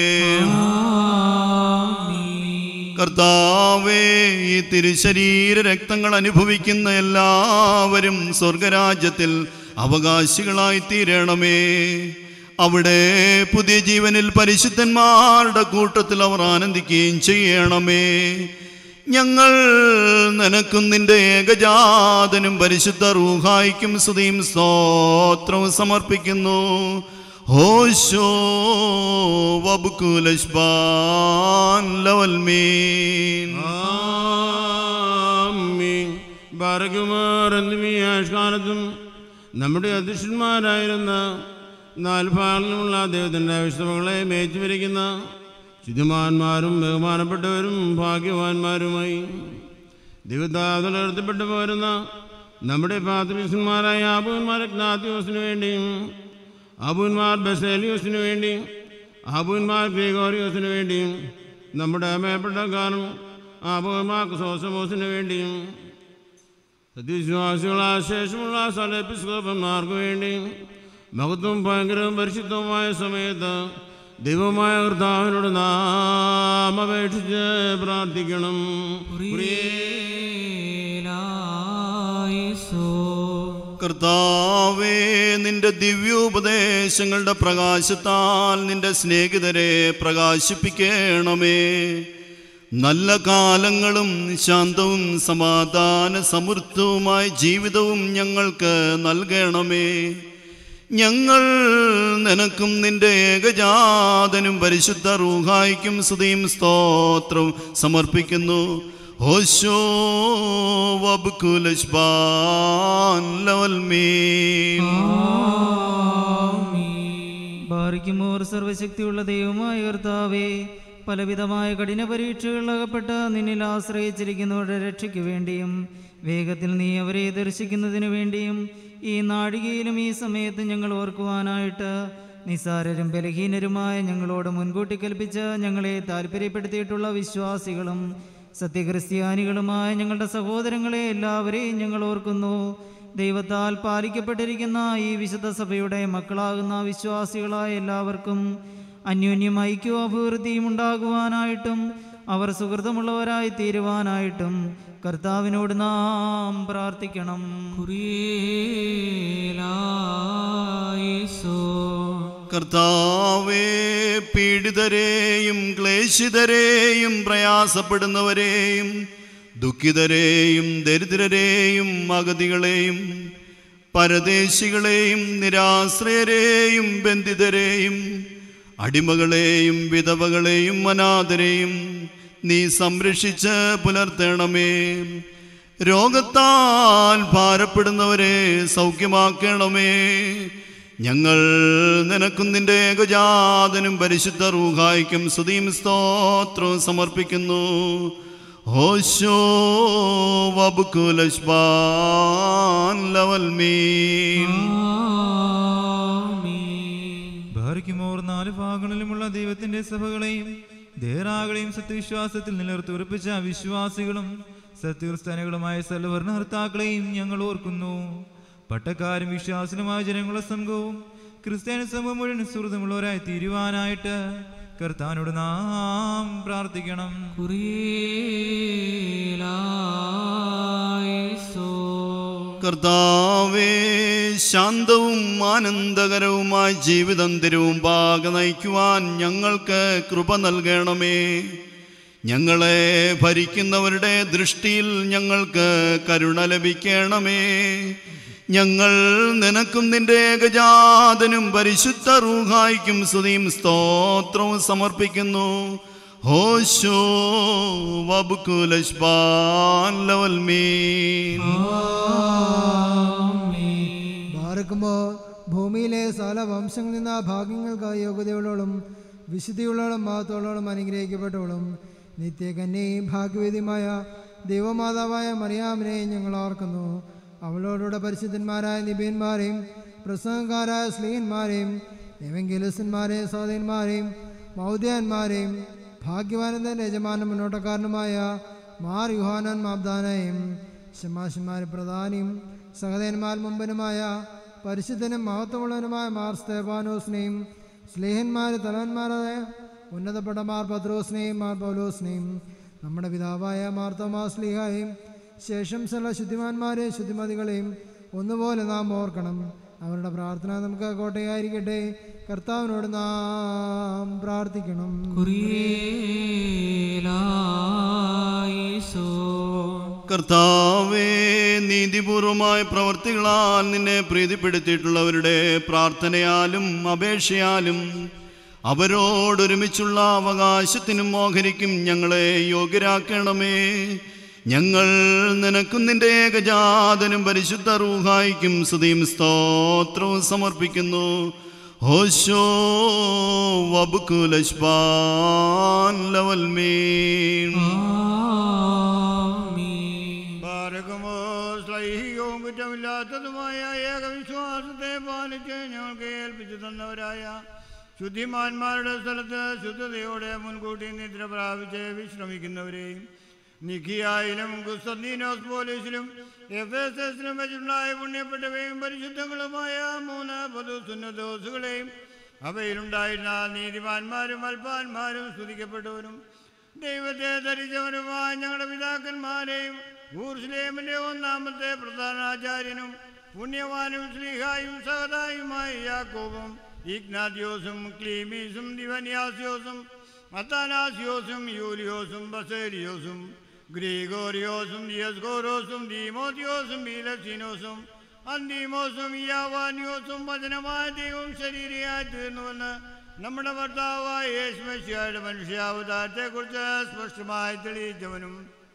കർത്താവേ, ഈ തിരുശരീര രക്തങ്ങൾ അനുഭവിക്കുന്ന എല്ലാവരും സ്വർഗരാജ്യത്തിൽ അവകാശികളായി തീരണമേ. അവിടെ പുതിയ ജീവനിൽ പരിശുദ്ധന്മാരുടെ കൂട്ടത്തിൽ അവർ ആനന്ദിക്കുകയും ചെയ്യണമേ. ഞങ്ങൾ നിനക്കും നിന്റെ ഏകജാതനും പരിശുദ്ധ റൂഹായിക്കും സ്തുതിയും സ്തോത്രവും സമർപ്പിക്കുന്നു. ഹോശോ വബ്കുലശ്ബാൻ ലവൽമീൻ. ആമീൻ. ബാരകുമാർ എന്നിവ ആഷ്കാലത്തും നമ്മുടെ അധ്യക്ഷന്മാരായിരുന്ന നാൽഭാഗങ്ങളുമുള്ള ദൈവത്തിൻ്റെ വിശുദ്ധമകളെ മേച്ചുവരിക്കുന്ന ശുദ്ധിമാന്മാരും ബഹുമാനപ്പെട്ടവരും ഭാഗ്യവാന്മാരുമായി ദൈവത്താൽ ഉയർത്തപ്പെട്ടു പോരുന്ന നമ്മുടെ പാത്രീസന്മാരായ ആബൂന്മാർ ഇഗ്നാത്യോസിനു വേണ്ടിയും ആബൂന്മാർ ബസേലിയോസിനു വേണ്ടിയും ആബൂന്മാർ ഗ്രിഗോറിയോസിനു വേണ്ടിയും നമ്മുടെ അമയപ്പെട്ടക്കാരും ആബൂന്മാർ സോസമോസിനു വേണ്ടിയും സത്യവിശ്വാസികളായ ശേഷമുള്ള സലപ്പിസ്കോപ്പന്മാർക്ക് വേണ്ടിയും മഹത്വവും ഭയങ്കരവും പരിശുദ്ധവുമായ സമയത്ത് ദൈവമായ കർത്താവിനോട് നാം അപേക്ഷിച്ച് പ്രാർത്ഥിക്കണം. കർത്താവേ, നിന്റെ ദിവ്യോപദേശങ്ങളുടെ പ്രകാശത്താൽ നിന്റെ സ്നേഹിതരെ പ്രകാശിപ്പിക്കണമേ. നല്ല കാലങ്ങളും ശാന്തവും സമാധാന സമൃദ്ധവുമായ ജീവിതവും ഞങ്ങൾക്ക് നൽകണമേ. ഞങ്ങൾ നിനക്കും നിന്റെ ഏകജാതനും പരിശുദ്ധ റൂഹായിക്കും സ്തുതിയും സ്തോത്രവും സമർപ്പിക്കുന്നു. ഹോശോ വബ്കുലശ്ബാൻ ലവൽമീൻ. ബാരിക്കുമോർ സർവശക്തിയുള്ള ദൈവമായ കർത്താവേ, പലവിധമായ കഠിന പരീക്ഷകളിൽ അകപ്പെട്ട് നിന്നിൽ ആശ്രയിച്ചിരിക്കുന്നവരുടെ രക്ഷയ്ക്ക് വേണ്ടിയും വേഗത്തിൽ നീ അവരെ ദർശിക്കുന്നതിനു വേണ്ടിയും ഈ നാഴികയിലും ഈ സമയത്ത് ഞങ്ങൾ ഓർക്കുവാനായിട്ട് നിസ്സാരരും ബലഹീനരുമായ ഞങ്ങളോട് മുൻകൂട്ടി കൽപ്പിച്ച് ഞങ്ങളെ താല്പര്യപ്പെടുത്തിയിട്ടുള്ള വിശ്വാസികളും സത്യക്രിസ്ത്യാനികളുമായ ഞങ്ങളുടെ സഹോദരങ്ങളെ എല്ലാവരെയും ഞങ്ങൾ ഓർക്കുന്നു. ദൈവത്താൽ പാലിക്കപ്പെട്ടിരിക്കുന്ന ഈ വിശുദ്ധ സഭയുടെ മക്കളാകുന്ന വിശ്വാസികളായ എല്ലാവർക്കും അന്യോന്യം ഐക്യവും അഭിവൃദ്ധിയും ഉണ്ടാകുവാനായിട്ടും അവർ സുഹൃത്തമുള്ളവരായി തീരുവാനായിട്ടും കർത്താവിനോട് നാം പ്രാർത്ഥിക്കണം. കർത്താവേ, പീഡിതരെയും ക്ലേശിതരെയും പ്രയാസപ്പെടുന്നവരെയും ദുഃഖിതരെയും ദരിദ്രരെയും അഗതികളെയും പരദേശികളെയും നിരാശ്രയരെയും ബന്ധിതരെയും അടിമകളെയും വിധവകളെയും അനാഥരെയും നീ സംരക്ഷിച്ച് പുലർത്തണമേ. രോഗത്താൽ ഭാരപ്പെടുന്നവരെ സൗഖ്യമാക്കണമേ. ഞങ്ങൾ നിനക്കും നിന്റെ ഏകജാതനും പരിശുദ്ധ റൂഹായിക്കും സ്തുതിയും സ്തോത്രവും സമർപ്പിക്കുന്നു. ഹോശോ വബ്കുലശ്ബാൻ ലവൽമീൻ. ബാരിക്കുമോർ നാല് ഭാഗങ്ങളിലുമുള്ള ദൈവത്തിന്റെ സഭകളെയും ദേറാകളെയും സത്യവിശ്വാസത്തിൽ നിലനിർത്തി ഉറപ്പിച്ച വിശ്വാസികളും സത്യക്രിസ്ത്യാനികളുമായ സൽവർണഹർത്താക്കളെയും ഞങ്ങൾ ഓർക്കുന്നു. പട്ടക്കാരും വിശ്വാസികളുമായ ജനങ്ങളുടെ സംഘവും ക്രിസ്ത്യാനി സമൂഹം മുഴുവൻ സുഹൃത്തുമുള്ളവരായി തീരുവാനായിട്ട് കർത്താനോട് നാം പ്രാർത്ഥിക്കണം. കർത്താവേ, ശാന്തവും ആനന്ദകരവുമായ ജീവിതം തിരുമുമ്പാകെ നയിക്കുവാൻ ഞങ്ങൾക്ക് കൃപ നൽകണമേ. ഞങ്ങളെ ഭരിക്കുന്നവരുടെ ദൃഷ്ടിയിൽ ഞങ്ങൾക്ക് കരുണ ലഭിക്കണമേ. ഞങ്ങൾ നിനക്കും നിന്റെ ഏകജാതനും പരിശുദ്ധ റൂഹായിക്കും സ്തുതിയും സ്തോത്രവും സമർപ്പിക്കുന്നു. ഹോശോ വബുക്കുലശ്ബാൻ ലവൽമീൻ. ബാറക്കുമ്പോൾ ഭൂമിയിലെ സകല വംശങ്ങളിൽ നിന്ന് ഭാഗ്യങ്ങൾക്കായി യോഗ്യതയുള്ളവളും വിശുദ്ധിയുള്ളവളും മഹത്വമുള്ളവളും അനുഗ്രഹിക്കപ്പെട്ടവളും നിത്യകന്യയും ഭാഗ്യവേദിയുമായ ദൈവമാതാവായ മറിയാമിനെ ഞങ്ങൾ ഓർക്കുന്നു. അവളോടുകൂടെ പരിശുദ്ധന്മാരായ നിബിയന്മാരെയും പ്രസംഗക്കാരായ സ്ലീഹന്മാരെയും എവെങ്കിലിസ്തന്മാരെയും സഹോദരന്മാരെയും മൗദ്യാന്മാരെയും ഭാഗ്യവാനന്ദൻ്റെ യജമാനും മുന്നോട്ടക്കാരനുമായ മാർ യുഹാനാൻ മാബ്ദാനെയും ശമാശന്മാരെ പ്രധാനിയും സഹോദരന്മാർ മുമ്പനുമായ പരിശുദ്ധനും മഹത്വമുള്ളവനുമായ മാർ സ്തേഫാനോസിനെയും സ്ലീഹന്മാരെ തലവന്മാരായ ഉന്നതപ്പെട്ട മാർ പത്രോസിനെയും മാർ പൗലോസിനെയും നമ്മുടെ പിതാവായ മാർ തോമാസ് ലീഹായും ശേഷം ചില ശുദ്ധിമാന്മാരെയും ശുദ്ധിമതികളെയും ഒന്നുപോലെ നാം ഓർക്കണം. അവരുടെ പ്രാർത്ഥന നമുക്ക് കോട്ടയായിരിക്കട്ടെ. കർത്താവിനോട് നാം പ്രാർത്ഥിക്കണം. കർത്താവേ, നീതിപൂർവമായ പ്രവർത്തികളാൽ നിന്നെ പ്രീതിപ്പെടുത്തിയിട്ടുള്ളവരുടെ പ്രാർത്ഥനയാലും അപേക്ഷയാലും അവരോടൊരുമിച്ചുള്ള അവകാശത്തിനും ഓഹരിക്കും ഞങ്ങളെ യോഗ്യരാക്കണമേ. ഞങ്ങൾ നിനക്കും നിന്റെ ഏകജാതനും പരിശുദ്ധ റൂഹായിക്കും സ്തുതിയും സ്തോത്രവും സമർപ്പിക്കുന്നു. ഹോശോ വബുക്കുലശ്ബാൻ ലവൽമീൻ. സ്ലൈഹികവും കുറ്റമില്ലാത്തതുമായ ഏകവിശ്വാസത്തെ പാലിച്ച് ഞങ്ങൾക്ക് ഏൽപ്പിച്ചു തന്നവരായ ശുദ്ധിമാന്മാരുടെ സ്ഥലത്ത് ശുദ്ധതയോടെ മുൻകൂട്ടി നിദ്ര പ്രാപിച്ച് വിശ്രമിക്കുന്നവരെയും നിഖിയായിലും കുസ്തന്തീനോസ് പോലീസിലും എഫേസസിലും വെച്ചിട്ടുണ്ടായ പുണ്യപ്പെട്ടവയും പരിശുദ്ധങ്ങളുമായ 3 പൊതുസുന്നതോസുകളെയും അവയിലുണ്ടായിരുന്ന നീതിമാന്മാരും അൽപാന്മാരും സ്തുതിക്കപ്പെട്ടവരും ദൈവത്തെ ധരിച്ചവരുമായ ഞങ്ങളുടെ പിതാക്കന്മാരെയും ഊർസ്ലേമിൻ്റെ 1-ാമത്തെ പ്രധാനാചാര്യനും പുണ്യവാനും ശ്ലീഹായും സഹതായുമായ യാക്കോബും ഇഗ്നാത്യോസും ക്ലീമീസും ദിവന്യാസ്യോസും അത്താനാസ്യോസും യൂലിയോസും ബസേലിയോസും ഗ്രീഗോറിയോസും ദിയസ്കോറോസും ദീമോത്തിയോസും ബീലക്സീനോസും അന്തീമോസും യാവാനിയോസും വചനമായ ദൈവം ശരീരയായി തീർന്നുവെന്ന് നമ്മുടെ ഭർത്താവായ യേശുമശിഹായുടെ മനുഷ്യാവതാരത്തെക്കുറിച്ച് സ്പഷ്ടമായി തെളിയിച്ചവനും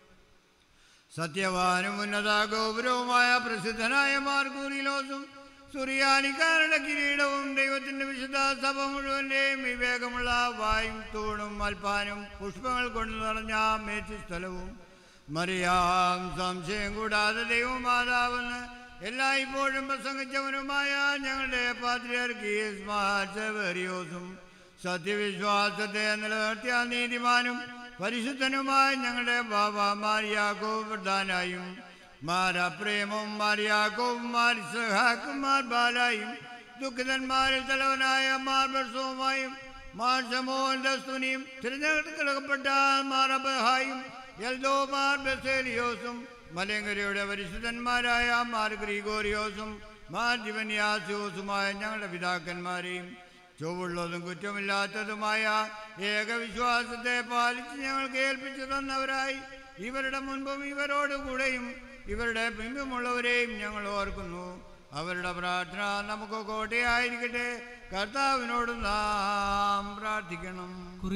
സത്യവാനും ഉന്നത ഗൗരവവുമായ പ്രസിദ്ധനായ മാർക്കൂറിലോസും സുറിയാനിക്കാരുടെ കിരീടവും ദൈവത്തിൻ്റെ വിശുദ്ധ സഭ മുഴുവൻ്റെയും വിവേകമുള്ള വായും തൂണും അൽപ്പാനും പുഷ്പങ്ങൾ കൊണ്ട് നിറഞ്ഞ മേച്ചിസ്ഥലവും മറിയാം സംശയം കൂടാതെ ദൈവമാതാവെന്ന് എല്ലായ്പ്പോഴും പ്രസംഗിച്ചവനുമായ ഞങ്ങളുടെ പാത്രിയർക്കീസ് മാർ സെവേറിയോസും സത്യവിശ്വാസത്തെ നിലനിർത്തിയ നീതിമാനും പരിശുദ്ധനുമായ ഞങ്ങളുടെ ബാബ മാർ യാക്കോബ് പ്രധാനായും മാർ അപ്രേമും മാർ യാക്കോബും മാർ ഇസ്ഹാക്കും മാർ ബാലായും ദുഃഖിതന്മാരിൽ തലവനായ മാർ ബർസോമായും മാർ ശമോൻ ദസ്തുനിയും തിരഞ്ഞെടുക്കപ്പെട്ട മാർ അബഹായും എൽദോ മാർ ബസേലിയോസും മലങ്കരയുടെ പരിശുദ്ധന്മാരായ മാർ ഗ്രിഗോറിയോസും മാർ ദിവന്യാസിയോസുമായ ഞങ്ങളുടെ പിതാക്കന്മാരെയും ചൊവ്വുള്ളതും കുറ്റമില്ലാത്തതുമായ ഏകവിശ്വാസത്തെ പാലിച്ച് ഞങ്ങൾക്ക് ഏൽപ്പിച്ചു തന്നവരായി ഇവരുടെ മുൻപും ഇവരോടുകൂടെയും ഇവരുടെ പിമ്പുമുള്ളവരെയും ഞങ്ങൾ ഓർക്കുന്നു. അവരുടെ പ്രാർത്ഥന നമുക്ക് കോട്ടയായിരിക്കട്ടെ. കർത്താവിനോട് നാം പ്രാർത്ഥിക്കണം.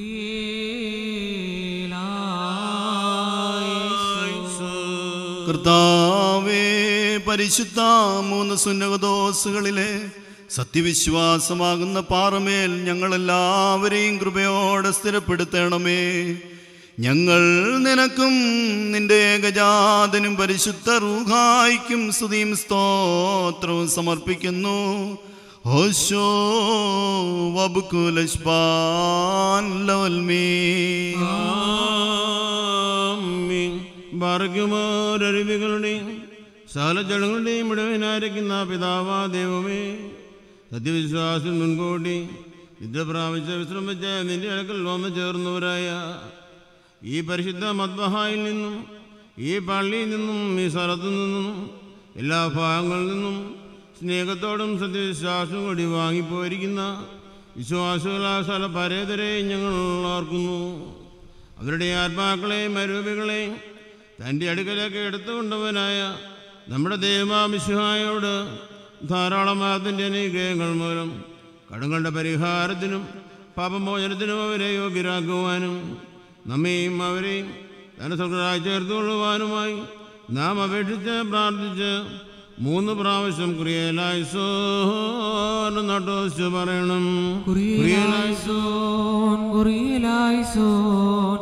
കർത്താവേ, പരിശുദ്ധ 3 സുന്നതദോസുകളിലെ സത്യവിശ്വാസമാകുന്ന പാറമേൽ ഞങ്ങളെല്ലാവരെയും കൃപയോടെ സ്ഥിരപ്പെടുത്തണമേ. ഞങ്ങൾ നിനക്കും നിന്റെ ഏകജാതനും പരിശുദ്ധ റൂഹായിക്കും സ്തുതിയും സ്തോത്രവും സമർപ്പിക്കുന്നു. ഹോശോ വബുക്കുലശ്ബാൻ ലവൽമീൻ. ഭാഗ്യമോരരുവികളുടെയും സകല ജനങ്ങളുടെയും ഇടവനായിരിക്കുന്ന പിതാവാ ദൈവമേ, സത്യവിശ്വാസം മുൻകൂട്ടി നിദ്ര പ്രാപിച്ച് വിശ്രമിച്ച് നിന്റെ അടുക്കൽ വന്നു ചേർന്നവരായ ഈ പരിശുദ്ധ മദ്ബഹായിൽ നിന്നും ഈ പള്ളിയിൽ നിന്നും ഈ സ്ഥലത്തു നിന്നും എല്ലാ ഭാഗങ്ങളിൽ നിന്നും സ്നേഹത്തോടും സത്യവിശ്വാസവും കൂടി വാങ്ങിപ്പോയിരിക്കുന്ന വിശ്വാസികളായ സ്ഥല പരേതരെ ഞങ്ങൾ ഓർക്കുന്നു. അവരുടെ ആത്മാക്കളെയും അരൂപികളെയും തൻ്റെ അടുക്കലേക്ക് എടുത്തുകൊണ്ടവനായ നമ്മുടെ ദൈവമാമിശുഹായോട് ധാരാളമായതിൻ്റെ അനുഗ്രഹങ്ങൾ മൂലം കടങ്ങളുടെ പരിഹാരത്തിനും പാപമോചനത്തിനും അവരെ യോഗ്യരാക്കുവാനും നമ്മയും അവരെയും തൻ്റെ സ്വന്തമായി ചേർത്തുകൊള്ളുവാനുമായി നാം അപേക്ഷിച്ച് പ്രാർത്ഥിച്ച് 3 പ്രാവശ്യം കുറിയലായിസോൻ നട്ടോസ് പറയണം. കുറിയലായിസോൻ കുറിയലായിസോൻ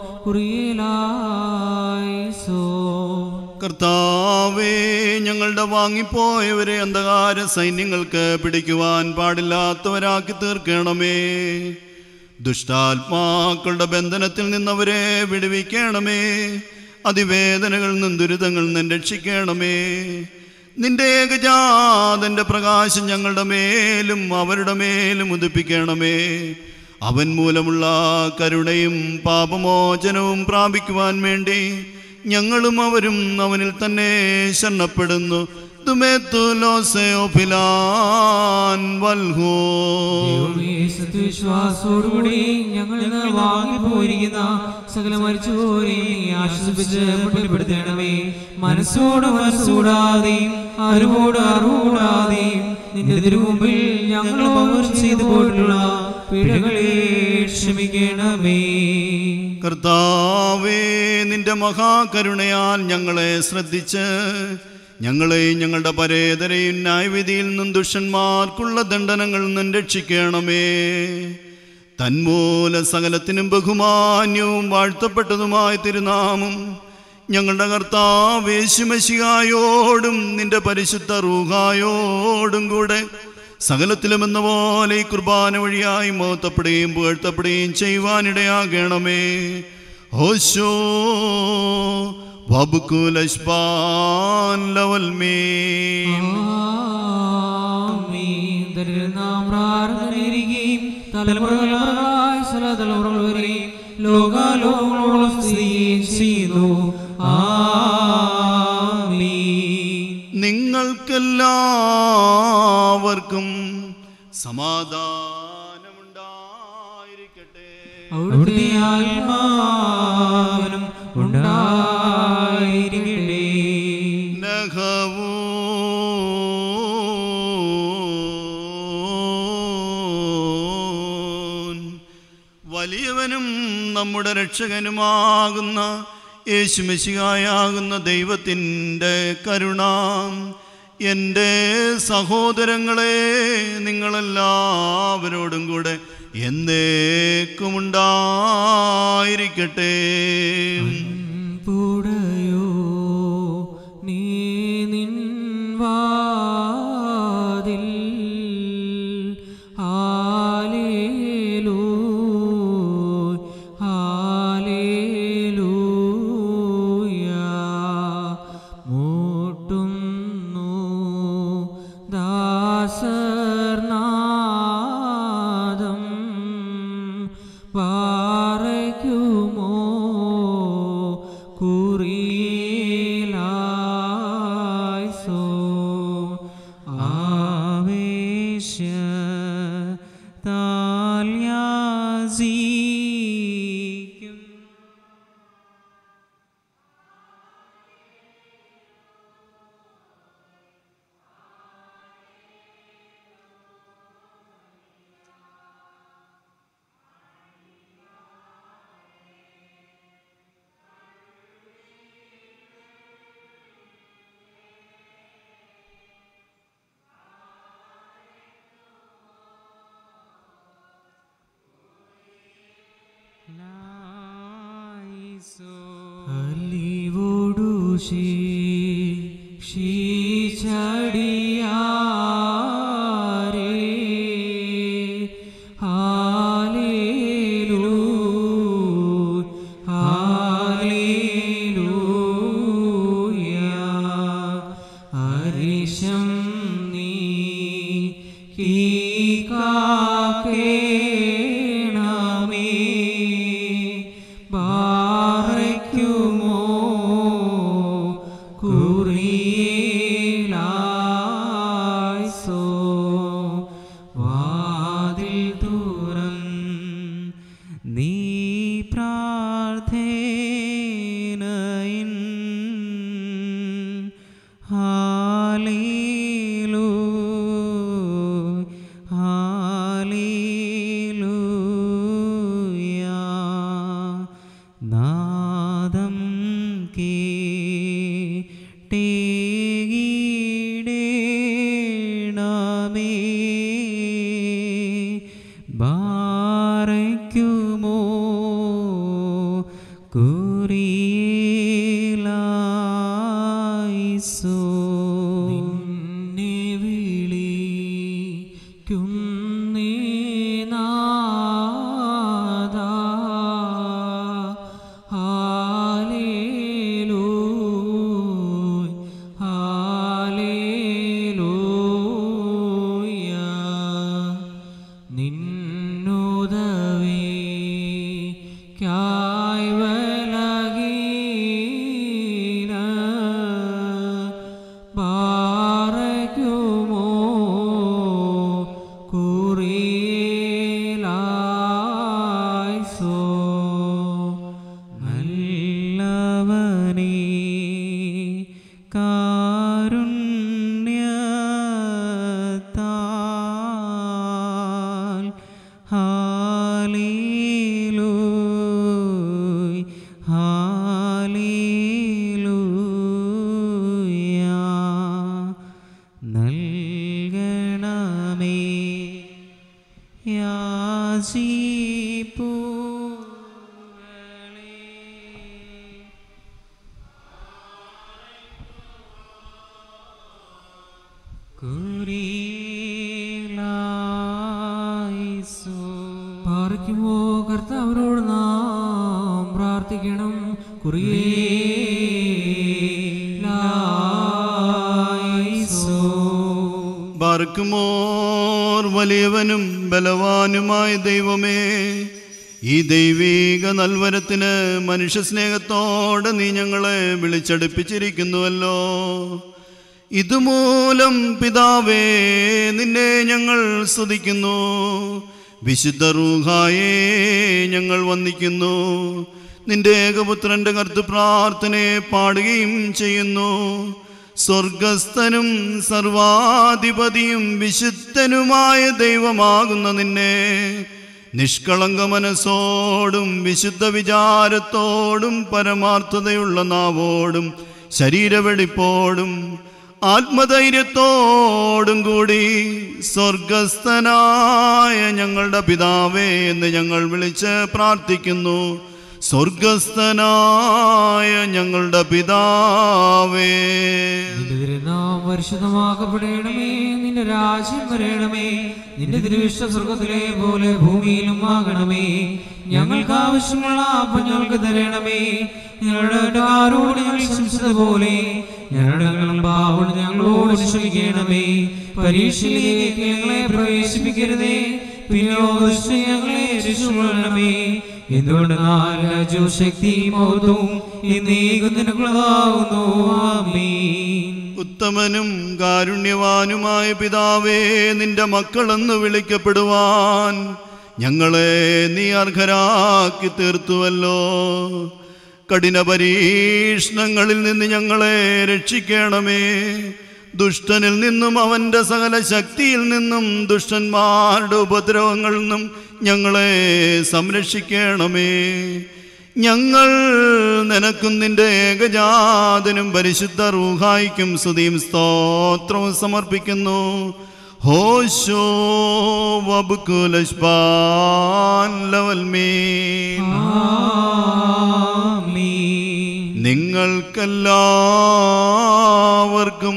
കുറിയലായിസോൻ. കർത്താവേ, ഞങ്ങളുടെ വാങ്ങിപ്പോയവരെ അന്ധകാര സൈന്യങ്ങൾക്ക് പിടിക്കുവാൻ പാടില്ലാത്തവരാക്കി തീർക്കണമേ. ദുഷ്ടാത്മാക്കളുടെ ബന്ധനത്തിൽ നിന്നവരെ വിടുവിക്കണമേ. അതിവേദനകളിൽ നിന്നും ദുരിതങ്ങളിൽ നിന്നും രക്ഷിക്കണമേ. നിന്റെ ഏകജാതന്റെ പ്രകാശം ഞങ്ങളുടെ മേലും അവരുടെ മേലും ഉദിപ്പിക്കണമേ. അവൻ മൂലമുള്ള കരുണയും പാപമോചനവും പ്രാപിക്കുവാൻ വേണ്ടി ഞങ്ങളും അവരും അവനിൽ തന്നെ ശരണപ്പെടുന്നു. സത്യവിശ്വാസത്തോടുകൂടി ഞങ്ങൾ വാങ്ങിപ്പോയിരിക്കുന്ന സകല മരിച്ചുപോരെയും ആശ്വസിപ്പിച്ച് മുന്നിൽപ്പെടുത്തണമേ. മനസ്സോട് മനസ്സൂടാതെയും അറിവോട് അറിവൂടാതെയും നിന്റെ തിരുമുമ്പിൽ ഞങ്ങൾ ചെയ്തു പോയിട്ടുള്ള പിഴകളെ ക്ഷമിക്കണമേ. കർത്താവേ, നിന്റെ മഹാകരുണയാൽ ഞങ്ങളെ ശ്രദ്ധിച്ച് ഞങ്ങളെയും ഞങ്ങളുടെ പരേതരെയും ന്യായവിധിയിൽ നിന്നും ദുഷ്ടന്മാർക്കുള്ള ദണ്ഡനങ്ങളിൽ നിന്നും രക്ഷിക്കണമേ. തന്മൂല സകലത്തിനും ബഹുമാന്യവും വാഴ്ത്തപ്പെട്ടതുമായ തിരുനാമം ഞങ്ങളുടെ കർത്താവ് യേശുമശിഹായോടും നിന്റെ പരിശുദ്ധ റൂഹായോടും കൂടെ സകലത്തിലും എന്ന പോലെ ഈ കുർബാന വഴിയായി മഹത്വപ്പെടുകയും പുകഴ്ത്തപ്പെടുകയും ചെയ്യുവാനിടയാകണമേ. ഹോശോ വബുക്കുലശ്പാൻ ലവൽമീൻ. തലമുറകളായി സകല തലമുറകൾ വരെ ലോകാലോകങ്ങളോളം സ്ഥിതി ചെയ്യുന്നു. നിങ്ങൾക്കെല്ലാവർക്കും സമാധാനമുണ്ടായിരിക്കട്ടെ. അവിടുത്തെ ആത്മാവിനും ഉണ്ടായിരിക്കട്ടെ. വലിയവനും നമ്മുടെ രക്ഷകനുമാകുന്ന യേശുമിശിഹായാകുന്ന ദൈവത്തിൻ്റെ കരുണ എൻ്റെ സഹോദരങ്ങളെ നിങ്ങളെല്ലാവരോടും കൂടെ എന്നേക്കുമുണ്ടായിരിക്കട്ടെ. പൂടയോ നീ നിൻ വാതിൽ നീ നാഥാ കർത്താവിനോട് നാം പ്രാർത്ഥിക്കണം. ബാർക്കുമോർ വലിയവനും ബലവാനുമായ ദൈവമേ, ഈ ദൈവീക നൽവരത്തിന് മനുഷ്യ സ്നേഹത്തോടെ നീ ഞങ്ങളെ വിളിച്ചടുപ്പിച്ചിരിക്കുന്നുവല്ലോ. ഇതുമൂലം പിതാവേ നിന്നെ ഞങ്ങൾ സ്തുതിക്കുന്നു. വിശുദ്ധ റൂഹായെ ഞങ്ങൾ വന്ദിക്കുന്നു. നിന്റെ ഏകപുത്രന്റെ കർത്തൃപ്രാർത്ഥനയെ പാടുകയും ചെയ്യുന്നു. സ്വർഗസ്ഥനും സർവാധിപതിയും വിശുദ്ധനുമായ ദൈവമാകുന്ന നിന്നെ നിഷ്കളങ്ക മനസ്സോടും വിശുദ്ധ വിചാരത്തോടും പരമാർത്ഥതയുള്ള നാവോടും ശരീരവെടിപ്പോടും ആത്മധൈര്യത്തോടും കൂടി സ്വർഗസ്ഥനായ ഞങ്ങളുടെ പിതാവേ എന്ന് ഞങ്ങൾ വിളിച്ച് പ്രാർത്ഥിക്കുന്നു. സ്വർഗസ്ഥനായ ഞങ്ങളുടെ പിതാവേ, നിന്റെ തിരുനാമം പരിശുദ്ധമാക്കപ്പെടണമേ. നിന്റെ രാജ്യം വരണമേ. നിന്റെ തിരുവിഷ്ടം സ്വർഗത്തിലെ പോലെ ഭൂമിയിലും ആകണമേ. ഞങ്ങൾക്ക് ആവശ്യമുള്ള അപ്പം ഞങ്ങൾക്ക് തരണമേ. ഞങ്ങളുടെ ആരോട് ഞങ്ങൾ ക്ഷമിച്ചതുപോലെ ഞങ്ങളുടെ പാപങ്ങൾ ഞങ്ങളോട് ക്ഷമിക്കണമേ. പരീക്ഷയിലേക്ക് ഞങ്ങളെ പ്രവേശിപ്പിക്കരുതേ, പിന്നെയോ ഞങ്ങളെ രക്ഷിക്കണമേ. എന്തുകൊണ്ട് രാജ്യവും ശക്തിയും മഹത്വവും എന്നേക്കും നിനക്കുള്ളതാകുന്നു. ആമേൻ. ഉത്തമനും കാരുണ്യവാനുമായ പിതാവേ, നിന്റെ മക്കളെന്ന് വിളിക്കപ്പെടുവാൻ ഞങ്ങളെ നീ അർഹരാക്കി തീർത്തുവല്ലോ. കഠിന പരീക്ഷണങ്ങളിൽ നിന്ന് ഞങ്ങളെ രക്ഷിക്കണമേ. ദുഷ്ടനിൽ നിന്നും അവൻ്റെ സകല ശക്തിയിൽ നിന്നും ദുഷ്ടന്മാരുടെ ഉപദ്രവങ്ങളിൽ നിന്നും ഞങ്ങളെ സംരക്ഷിക്കണമേ. ഞങ്ങൾ നിനക്കും നിന്റെ ഏകജാതനും പരിശുദ്ധ റൂഹായിക്കും സ്തുതിയും സ്തോത്രവും സമർപ്പിക്കുന്നു. ഹോശോ വബ്കുലശ്ബാൻ ലവൽമീൻ. നിങ്ങൾക്കെല്ലാവർക്കും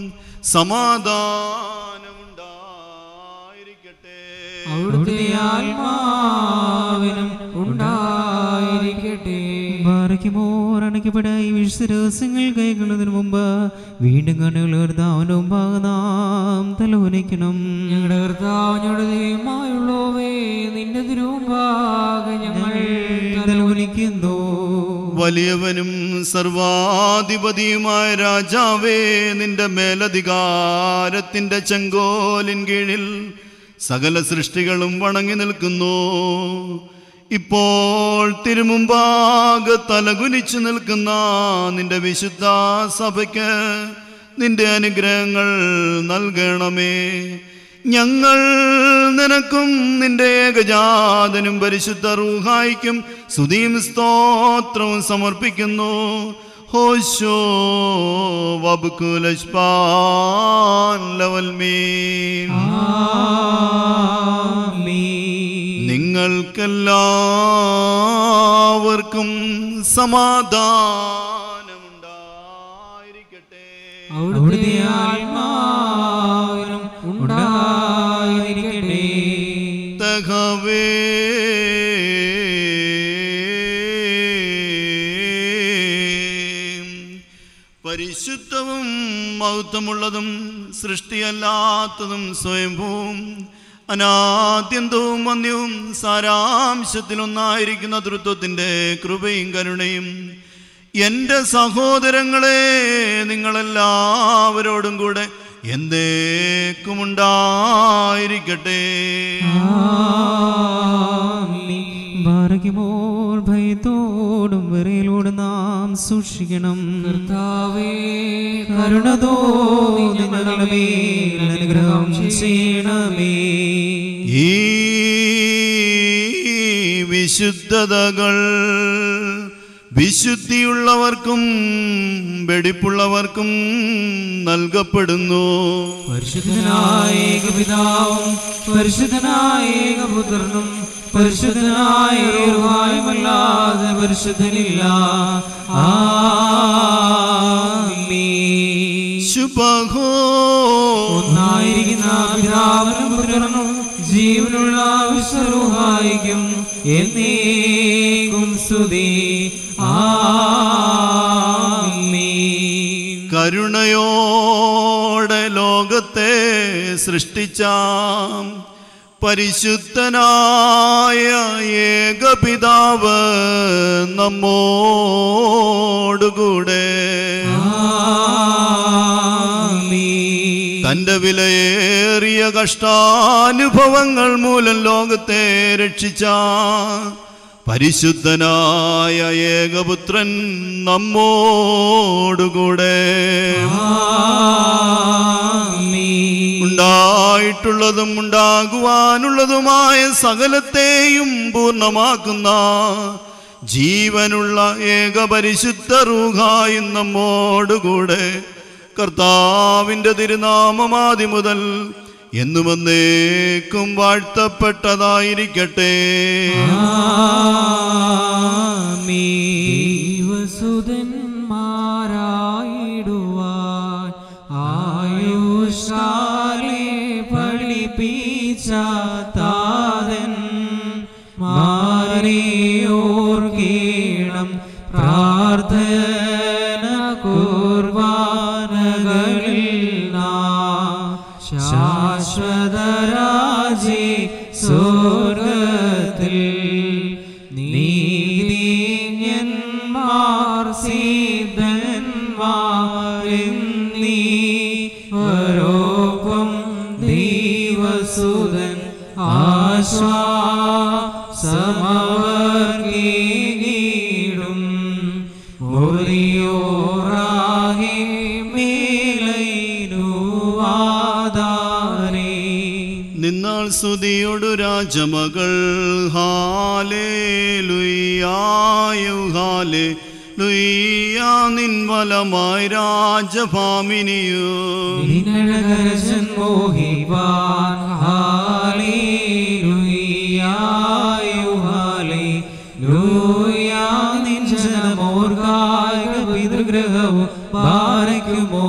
സമാധാനമുണ്ടായിരിക്കട്ടെ. അവിടുത്തെ ആത്മാവിനും ഉണ്ടായിരിക്കട്ടെ. അണയ്ക്കപ്പെടായി വിശ്വരഹസ്യങ്ങൾ കൈക്കൊള്ളുന്നതിന് മുമ്പ് വീണ്ടും കണ്ണുകളവരുടെ മുമ്പാകെ നാം തലവനിക്കണം. ഞങ്ങളുടെ കർത്താവിനോട് ദൈവമായുള്ളവേ, നിന്റെ തിരുമുമ്പാകെ ഞങ്ങൾ തലവനിക്കുന്നു. വലിയവനും സർവാധിപതിയുമായ രാജാവേ, നിന്റെ മേലധികാരത്തിന്റെ ചെങ്കോലിൻ കീഴിൽ സകല സൃഷ്ടികളും വണങ്ങി നിൽക്കുന്നു. ഇപ്പോൾ തിരുമുമ്പാകെ തലകുനിച്ചു നിൽക്കുന്ന നിന്റെ വിശുദ്ധ സഭയ്ക്ക് നിന്റെ അനുഗ്രഹങ്ങൾ നൽകണമേ. ഞങ്ങൾ നിനക്കും നിന്റെ ഏകജാതനും പരിശുദ്ധ റൂഹായിക്കും സ്തുതിയും സ്തോത്രവും സമർപ്പിക്കുന്നു. ഹോശോ വബ്കുലശ്ബാൻ ലവൽമീൻ. നിങ്ങൾക്കെല്ലാവർക്കും സമാധാനമുണ്ടായിരിക്കട്ടെ. അവിടുത്തെ ആത്മാവിനും ഉണ്ടായിരിക്കട്ടെ. മഹത്വമുള്ളതും സൃഷ്ടിയല്ലാത്തതും സ്വയംഭൂവും അനാദ്യന്തവും വന്യവും സാരാംശത്തിലൊന്നായിരിക്കുന്ന തൃത്വത്തിൻ്റെ കൃപയും കരുണയും എൻ്റെ സഹോദരങ്ങളെ നിങ്ങളെല്ലാവരോടും കൂടെ എന്നേക്കുമുണ്ടായിരിക്കട്ടെ. ഭാരകിമോൾ ഭയത്തോടും വിറയലോടും നാം സൂക്ഷിക്കണം. കർത്താവേ, കരുണ തോന്നി ഞങ്ങളുടെ മേൽ അനുഗ്രഹം ചെയ്യണമേ. ഈ വിശുദ്ധതകൾ വിശുദ്ധിയുള്ളവർക്കും വെടിപ്പുള്ളവർക്കും നൽകപ്പെടുന്നു. പരിശുദ്ധനായ ഏകപിതാവും പരിശുദ്ധനായ ഏകപുത്രനും പരിശുദ്ധനായ റുഹായുമല്ലാതെ പരിശുദ്ധനില്ല. ആമീൻ. ശുഭഹോ ഒന്നായിരിക്കുന്ന പിതാവിനും പുത്രനും ജീവനുള്ള വിശ്വറുഹായിക്കും എന്നേക്കും സ്തുതി. ആമീൻ. കരുണയോടെ ലോകത്തെ സൃഷ്ടിച്ച പരിശുദ്ധനായ ഏകപിതാവ് നമ്മോടുകൂടെ. തന്റെ വിലയേറിയ കഷ്ടാനുഭവങ്ങൾ മൂലം ലോകത്തെ രക്ഷിച്ച പരിശുദ്ധനായ ഏകപുത്രൻ നമ്മോടുകൂടെ. ഉണ്ടായിട്ടുള്ളതും ഉണ്ടാകുവാനുള്ളതുമായ സകലത്തെയും പൂർണ്ണമാക്കുന്ന ജീവനുള്ള ഏകപരിശുദ്ധ റൂഹായും നമ്മോടുകൂടെ. കർത്താവിൻ്റെ തിരുനാമമാദി മുതൽ എന്നും എന്നേക്കും വാഴ്ത്തപ്പെട്ടതായിരിക്കട്ടെ. ദൈവസുതന്മാരായിടുവാൻ ആയുഷ്കാലേ പഠിപ്പിച്ച താതൻ മാരെയോർക്കേണം പ്രാർത്ഥന കുർബാനകളിൽ ശാശ്വതരാജി സ്വർഗത്തിൽ നീതിജ്ഞന്മാർ സിദ്ധന്മാരെന്നീവരോപ്പം ദൈവസുതൻ ആശ്വാസമവർഗീടും ഒറിയോറാകെ നിന്നാൾ സ്തുതിയൊടു രാജമകൾ ഹാലേലുയ്യായു ഹാലേലുയ്യാ നിൻ വലമായി രാജഭാമിനിയോ മോഹിവാൻ ഹാലേലുയ്യായു ഹാലേലുയ്യാ നിൻ ജനമോർഗായ പിതൃഗ്രഹവും പാരയ്ക്കുമോ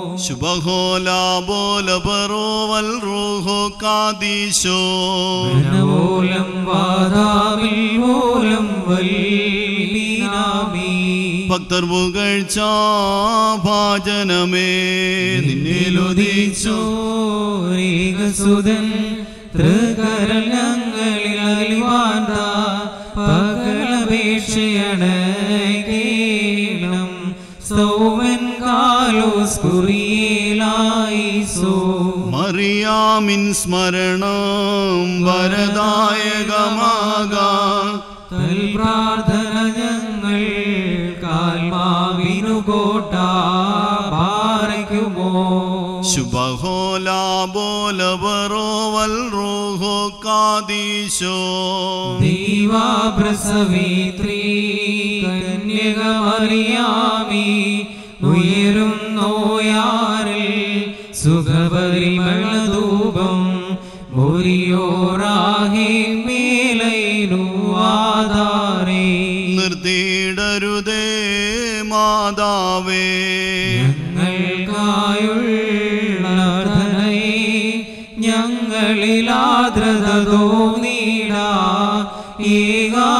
ശുഭഹോലാബോലബറോവൽ റൂഹോ കാദീശോ മൂലം വാദാമിൽ മൂലം വല്ലീനാമീ ഭക്തർ പുകഴ്ച ഭാജനമേ നിന്നിലുദിച്ചോ രേഖസുതൻ തൃകരൽ ഞങ്ങളിൽ അലിവാന്ത പകലപേക്ഷയാണ് കേണം സൗവൻ കാലോസ് കുറിയിലായിസോ മറിയാമിൻ സ്മരണം വരദായകമാകാം തൽ പ്രാർത്ഥന ഞങ്ങൾ കാൽമാവിനു കോട്ട പാറയ്ക്കുമോ ശുഭഹോലാബോലബറോവൽ റൂഹോ കാദീശോ ദൈവപ്രസവിത്രീ കന്യകമറിയാമി ഉയരും നോയാറിൽ സുഖപരിമളധൂപം മുറിയോറാഹി മേലൈനു ആധാരേ നിർത്തിയിടരുതേ മാതാവേ ഞങ്ങൾക്കായുള്ളേ ഞങ്ങളിൽ ആദ്രത തോന്നിടാ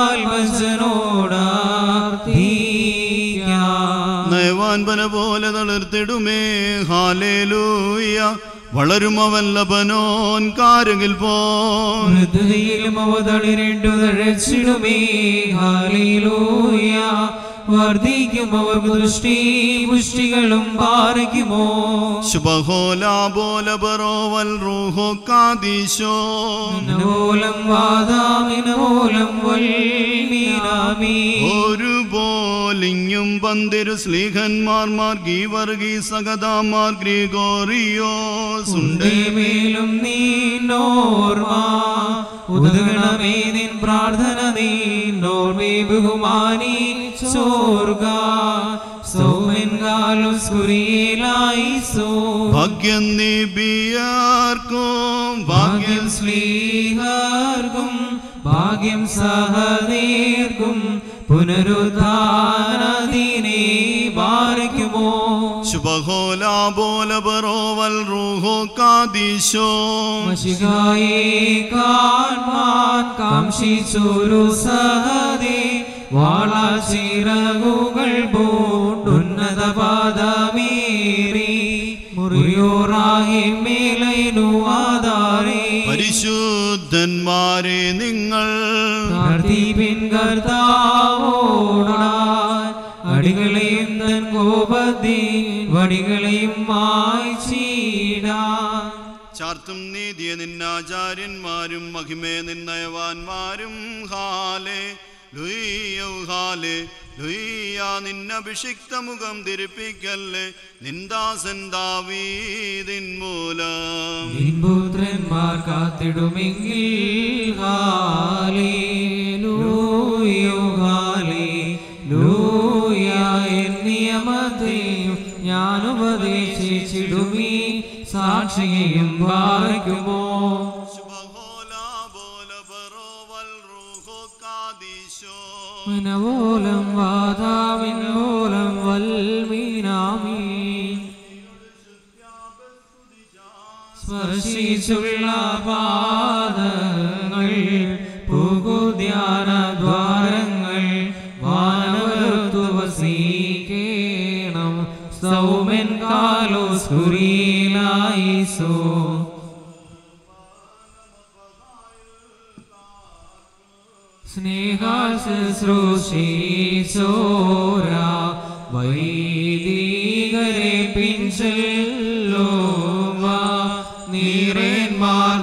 ഏകാൽവശനോടാ നയവാൻപന പോലെ തളർ തളിർത്തിടുമേ ഹാലേലൂയ. വളരും അവൻ ലബനോൻ കാരകിൽ പോൻ, മൃദുതയിലും അവ തളിരിട്ടു തഴച്ചിടുമേ ഹല്ലേലൂയ. വർദ്ധിക്കും അവർക്ക് ദൃഷ്ടി പുഷ്ടികളും പാറിക്കുമോ. ശുഭഹോലാബോലബറോവൽ റൂഹോ കാദീശോ, മിനവോലം വാദാമിനവോലം വൽമീനാമീ. ഒരു പോലിങ്ങും പന്തിരു സ്ലീഹന്മാർ മാർ ഗീവർഗീ സഗതാമാർ ഗ്രിഗോറിയോസ് ഉണ്ട്. മേലും നീന്നോർമ ഉദകണമേ നിൻ പ്രാർത്ഥന നീന്നോർമേ ബഹുമാനി ചോർഗ സൗമൻകാലും സ്കുരിയിലായിസോ. ഭാഗ്യം നിബിയാർക്കും ഭാഗ്യം സ്ലീഹർക്കും ഭാഗ്യം സഹനീർക്കും പുനരുദ്ധാനദിനെ ബാരിക്കുമോ. ശുഭഹോലാബോലബറോവൽ റൂഹോ കാദീശോ, മശികായെ കാൺമാൻ കാംക്ഷിച്ചൊരു സഹദേ വാളാചിറകുകൾ പൂണ്ടുന്നത പാദമേറി മുറിയോറാകെ മേലൈനു ആധാരേ. പരിശുദ്ധന്മാരെ നിങ്ങൾ പ്രാർത്ഥിപ്പിൻ കർത്താവോടായി, അടികളെയും തൻ കോപത്തിൻ വടികളെയും മായ്ച്ചിടാൻ. ചാർത്തും നീതിയെ നിന്നാചാര്യന്മാരും മഹിമേ നിന്നയവാന്മാരും ഹാലേ ലുയ്യൗ ഹാലേ ലുയ്യ. നിന്നഭിഷിക്ത മുഖം തിരിപ്പിക്കല്ലേ നിന്ദാസൻ ദാവീദിൻ മൂലം. നിൻ പുത്രന്മാർ കാത്തിടുമെങ്കിൽ ഹല്ലേലൂയ ഹല്ലേലൂയ. എൻ നിയമത്തെയും ഞാൻ ഉപദേശിച്ചിടുമീ സാക്ഷിയെയും പാലിക്കുമോ. മിനവോലം വാദാമിനോലം വൽമീനാമീ. സ്പർശിച്ചുള്ള പാദങ്ങൾ പൂകുധ്യാനദ്വാരങ്ങൾ വാനവർത്തു വസീകേണം സൗമൻ കാലോസ് കുരീലായിസോ. സ്നേഹാശുശ്രൂഷീശോര വൈദികരെ പിൻചെല്ലോവ നീരേന്മാർ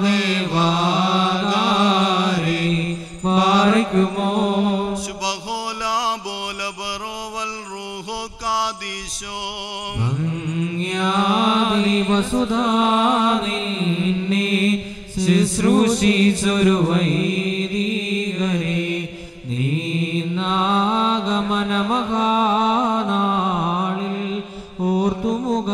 ദേവാകാരെ പാറിക്കുമോ. ശുഭഹോലാബോലബറോവൽ റൂഹോ കാദീശോ, ഭംഗ്യാദി വസുധാനിന്നെ ശുശ്രൂഷിച്ചൊരു വൈദികരെ നീനാഗമനമഹാനാളിൽ ഓർത്തുമുഖ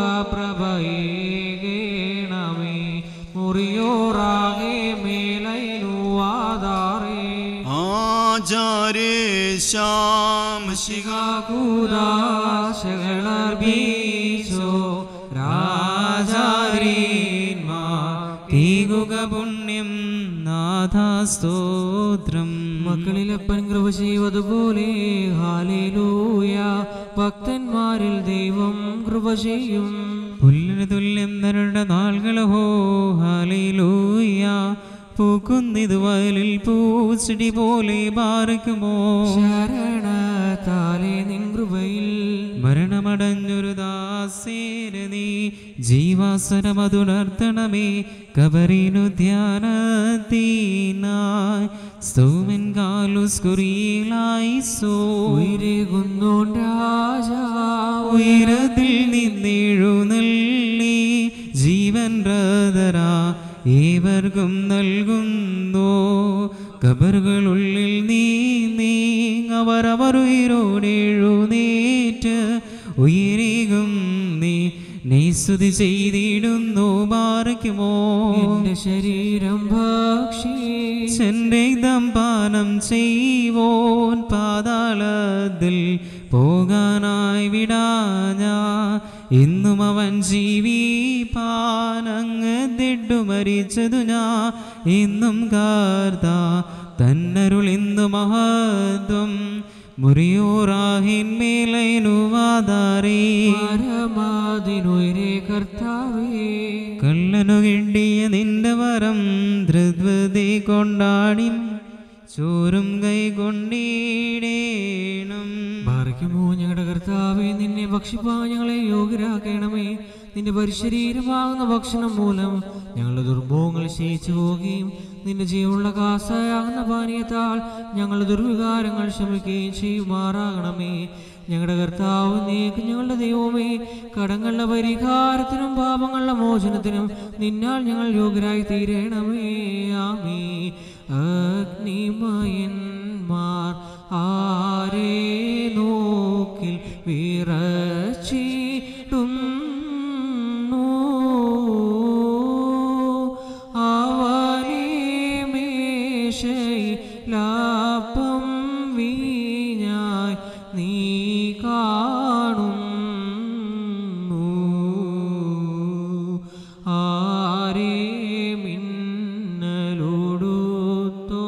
പ്രഭയേകേണമേ മുറിയോറാകെ മേലൈനു ആധാരേ. ആചാരേശാം ശിഖാകൂദാശകളർബീച്ചോ രാജാരീന്മാർ തീകുക പുണ്യം നാഥാസ്തോത്രം. മക്കളിലപ്പൻ കൃപ ചെയ്വതുപോലെ ഹാലേലൂയ. ഭക്തന്മാരിൽ ദൈവം കൃപ ചെയ്യും. പുല്ലിന് തുല്യം നരുടെ നാളുകളോ ഹാലേലൂയ. പൂക്കുന്നിത് വയലിൽ പൂച്ചെടി പോലെ ബാറിക്കുമോ. ശരണത്താലേ നിൻ കൃപയിൽ മരണമടഞ്ഞൊരു ദാസേന നീ ജീവാസനമതുണർത്തണമേ. കബറിനു ധ്യാനത്തിനായി സ്തോമൻ കാലുസ് കുറിയിലായിസോ. ഉയരേകുന്നോൻ രാജാ ഉയരത്തിൽ നിന്നെഴുന്നള്ളി ജീവൻ ബ്രദരാ ഏവർക്കും നൽകുന്നു. കബറുകളുള്ളിൽ നീ അവരവർ ഉയരോടെഴുന്നേറ്റ് ഉയരേകും നീ സ്തുതി ചെയ്തിടുന്നു ബാറിക്കുമോ. എന്റെ ശരീരം ഭക്ഷിച്ചെന്റെ ദംപാനം ചെയ്വോൻ പാതാളത്തിൽ പോകാനായി വിടാഞ്ഞ ഇന്നും അവൻ ജീവിപ്പാനങ്ങ് തെഡു മരിച്ചതു ഞാൻ ഇന്നും കാർത്ത തന്നരുൾ ഇന്നു മഹത്വം മുറിയോറാഹിന്മേലൈനുവാദാരേ പരമാതിനുയരേ കർത്താവേ കള്ളനു കിണ്ടിയ നിന്റെ വരം ധൃദ്വതി കൊണ്ടാടിൻ ചോരും കൈ കൊണ്ടീടേണം. ഭാരിക്കുമോ ഞങ്ങളുടെ കർത്താവേ, നിന്നെ ഭക്ഷിപ്പാൻ ഞങ്ങളെ യോഗ്യരാക്കണമേ. നിന്റെ പരിശരീരമാകുന്ന ഭക്ഷണം മൂലം ഞങ്ങളുടെ ദുർഭോഗങ്ങൾ ക്ഷയിച്ചു പോവുകയും നിന്റെ ജീവനുള്ള കാസായാകുന്ന പാനീയത്താൽ ഞങ്ങളുടെ ദുർവികാരങ്ങൾ ശമിക്കുകയും ചെയ്യുമാറാകണമേ. ഞങ്ങളുടെ കർത്താവ് നീക്ക് ഞങ്ങളുടെ ദൈവമേ, കടങ്ങളുടെ പരിഹാരത്തിനും പാപങ്ങളുടെ മോചനത്തിനും നിന്നാൽ ഞങ്ങൾ യോഗ്യരായി തീരണമേ. ആമേ. അഗ്നിമയന്മാർ ആരേ നോക്കിൽ വിറച്ചിടും അവനെ മേശയിലാപ്പം വീഞ്ഞായി നീ കാണുന്നു. ആരേ മിന്നലോടുത്തോ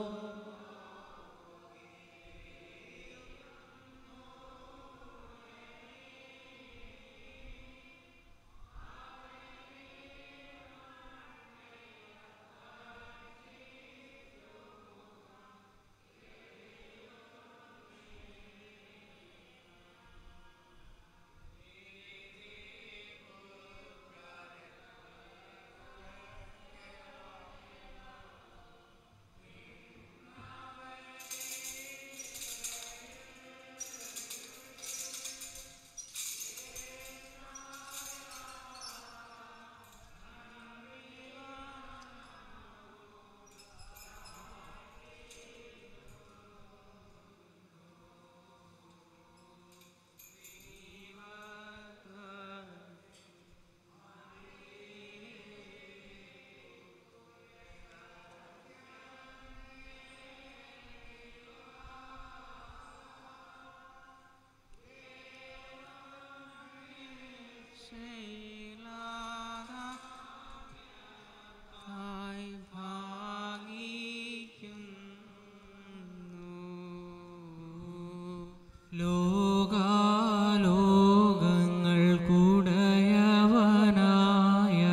ലോകാലോകങ്ങൾക്കുടയവനായ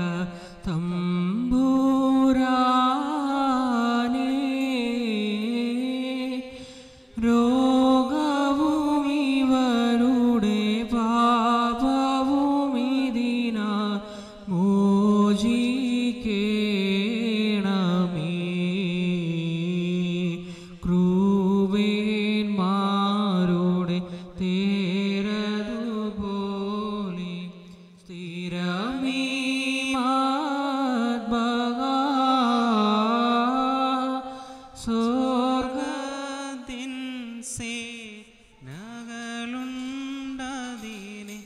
തമ്പുരാനേ, രോഗവും ഇവരുടെ പാപവും ഇതിനാൽ മോചിക്കേണമേ. ക്രൂവേന്മാരുടെ തേരതുപോലെ സ്ഥിരമീ സ്വർഗത്തിൻ സേനകളുണ്ടതിനെ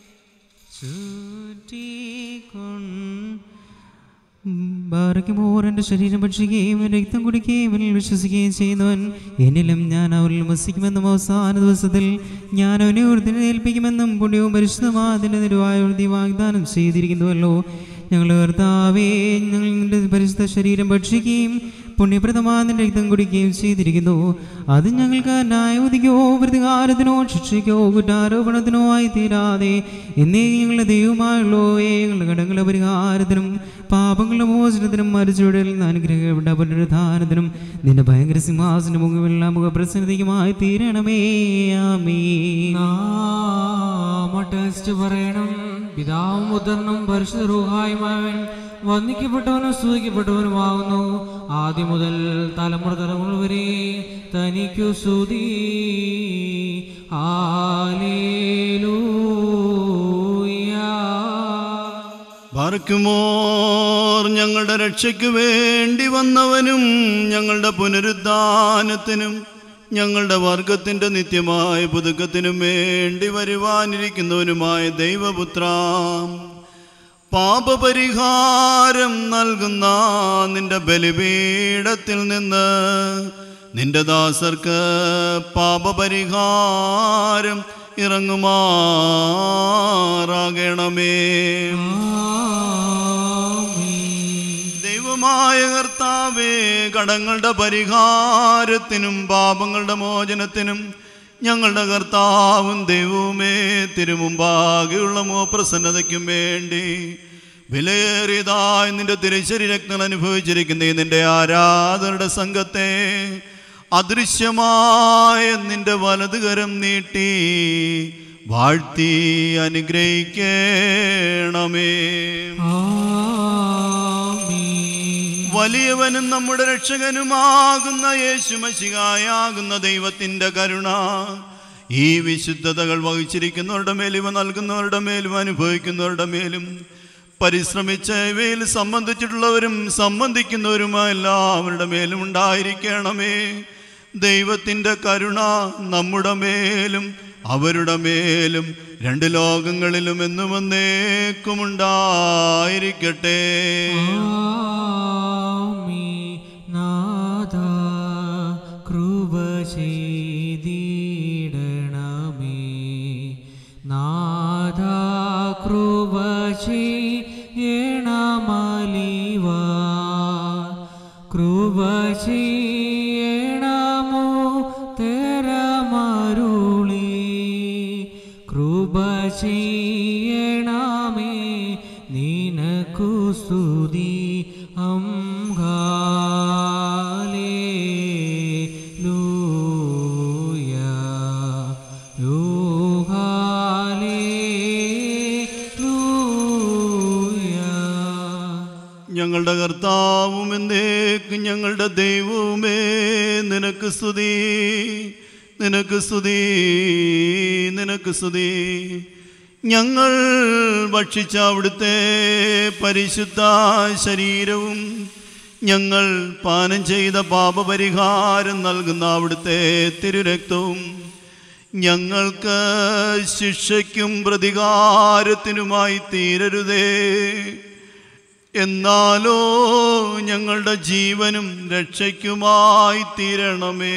ബാറയ്ക്കുമോർ എൻ്റെ ശരീരം ഭക്ഷിക്കുകയും രക്തം കുടിക്കുകയും എന്നിൽ വിശ്വസിക്കുകയും ചെയ്യുന്നവൻ എന്നിലും ഞാൻ അവരിൽ വസിക്കുമെന്നും അവസാന ദിവസത്തിൽ ഞാൻ അവനെ ഉയർത്തെഴുന്നേൽപ്പിക്കുമെന്നും പുണ്യവും പരിശുദ്ധമായ അതിൻ്റെ നിരുവായ വാഗ്ദാനം ചെയ്തിരിക്കുന്നുവല്ലോ. ഞങ്ങളുടെ കർത്താവേ, ഞങ്ങൾ നിന്റെ പരിശുദ്ധ ശരീരം ഭക്ഷിക്കുകയും പുണ്യപ്രദമായ നിന്റെ രക്തം കുടിക്കുകയും ചെയ്തിരിക്കുന്നു. അത് ഞങ്ങൾക്ക് ന്യായവിധിക്കോ പ്രതികാരത്തിനോ ശിക്ഷയ്ക്കോ കുറ്റാരോപണത്തിനോ ആയി തീരാതെ എന്നേ ഞങ്ങളുടെ ദൈവമായുള്ളോയെ ഞങ്ങളുടെ കടങ്ങളുടെ പരിഹാരത്തിനും പാപങ്ങളുടെ മോചനത്തിനും മരിച്ചവരിൽ നിന്ന് അനുഗ്രഹപ്പെട്ട പുനരുദ്ധാനത്തിനും നിന്റെ ഭയങ്കര സിംഹാസന മുഖമുള്ള മുഖപ്രസന്നതയ്ക്കുമായി തീരണമേ. ആമേൻ. ടെസ്റ്റ് പറയണം. പിതാവും പുത്രനും പരിശുദ്ധ റൂഹായുമായവൻ വന്ദിക്കപ്പെട്ടവനും സ്തുതിക്കപ്പെട്ടവനുമാകുന്നു. ആദ്യം മുതൽ തലമുറ തലമുറ വരെ തനിക്കു സ്തുതി. ഹല്ലേലൂയ. ബാറയ്ക്കുമോർ ഞങ്ങളുടെ രക്ഷയ്ക്ക് വേണ്ടി വന്നവനും ഞങ്ങളുടെ പുനരുദ്ധാനത്തിനും ഞങ്ങളുടെ വർഗത്തിൻ്റെ നിത്യമായ പുതുക്കത്തിനും വേണ്ടി വരുവാനിരിക്കുന്നവനുമായ ദൈവപുത്ര, പാപപരിഹാരം നൽകുന്ന നിന്റെ ബലിപീഠത്തിൽ നിന്ന് നിന്റെ ദാസർക്ക് പാപപരിഹാരം ഇറങ്ങുമാറാകണമേ. ദൈവമായ കർത്താവേ, കടങ്ങളുടെ പരിഹാരത്തിനും പാപങ്ങളുടെ മോചനത്തിനും ഞങ്ങളുടെ കർത്താവും ദൈവവുമേ, തിരുമുമ്പാകെയുള്ള പ്രസന്നതയ്ക്കും വേണ്ടി വിലയേറിയതായി നിന്റെ തിരുശരീരങ്ങൾ അനുഭവിച്ചിരിക്കുന്ന നിന്റെ ആരാധനയുടെ സംഘത്തെ അദൃശ്യമായ നിന്റെ വലതുകരം നീട്ടി വാഴ്ത്തി അനുഗ്രഹിക്കണമേ. വലിയവനും നമ്മുടെ രക്ഷകനുമാകുന്ന യേശുമശിഹായാകുന്ന ദൈവത്തിൻ്റെ കരുണ ഈ വിശുദ്ധതകൾ വഹിച്ചിരിക്കുന്നവരുടെ മേലും ഇവ നൽകുന്നവരുടെ മേലും അനുഭവിക്കുന്നവരുടെ മേലും പരിശ്രമിച്ച് ഇവയിൽ സംബന്ധിച്ചിട്ടുള്ളവരും സംബന്ധിക്കുന്നവരുമായ എല്ലാവരുടെ മേലും ഉണ്ടായിരിക്കണമേ. ദൈവത്തിൻ്റെ കരുണ നമ്മുടെ മേലും അവരുടെ മേലും രണ്ട് ലോകങ്ങളിലും എന്നും എന്നേക്കും ഉണ്ടായിരിക്കട്ടെ. കൃപ ചെയ്തിടണമേ നാഥ, കൃപ ചെയ്യണമലിവ, കൃപ ചെയ്യണമോ തെരമരുളി, കൃപ ചെയ്യണമേ നിനക്കു സ്തുതി. ഞങ്ങളുടെ കർത്താവും എന്നേക്കും ഞങ്ങളുടെ ദൈവവുമേ, നിനക്ക് സ്തുതി, നിനക്ക് സ്തുതി, നിനക്ക് സ്തുതി. ഞങ്ങൾ ഭക്ഷിച്ച അവിടുത്തെ പരിശുദ്ധ ശരീരവും ഞങ്ങൾ പാനം ചെയ്ത പാപപരിഹാരം നൽകുന്ന അവിടുത്തെ തിരുരക്തവും ഞങ്ങൾക്ക് ശിക്ഷയ്ക്കും പ്രതികാരത്തിനുമായി തീരരുതേ, എന്നാലോ ഞങ്ങളുടെ ജീവനും രക്ഷയ്ക്കുമായി തീരണമേ.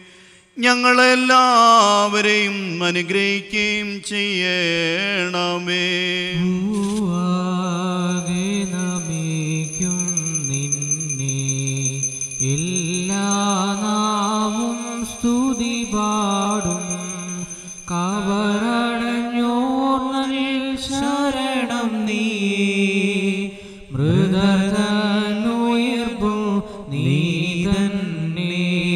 ഞങ്ങളെല്ലാവരെയും അനുഗ്രഹിക്കുകയും ചെയ്യണമേ. നമിക്കും നിന്നെ എല്ലാ നാവും സ്തുതി പാടും, കവറടഞ്ഞോർ നൽ ശരണം നീ, മൃദർന്നുയർപ്പു നീ തന്നെ.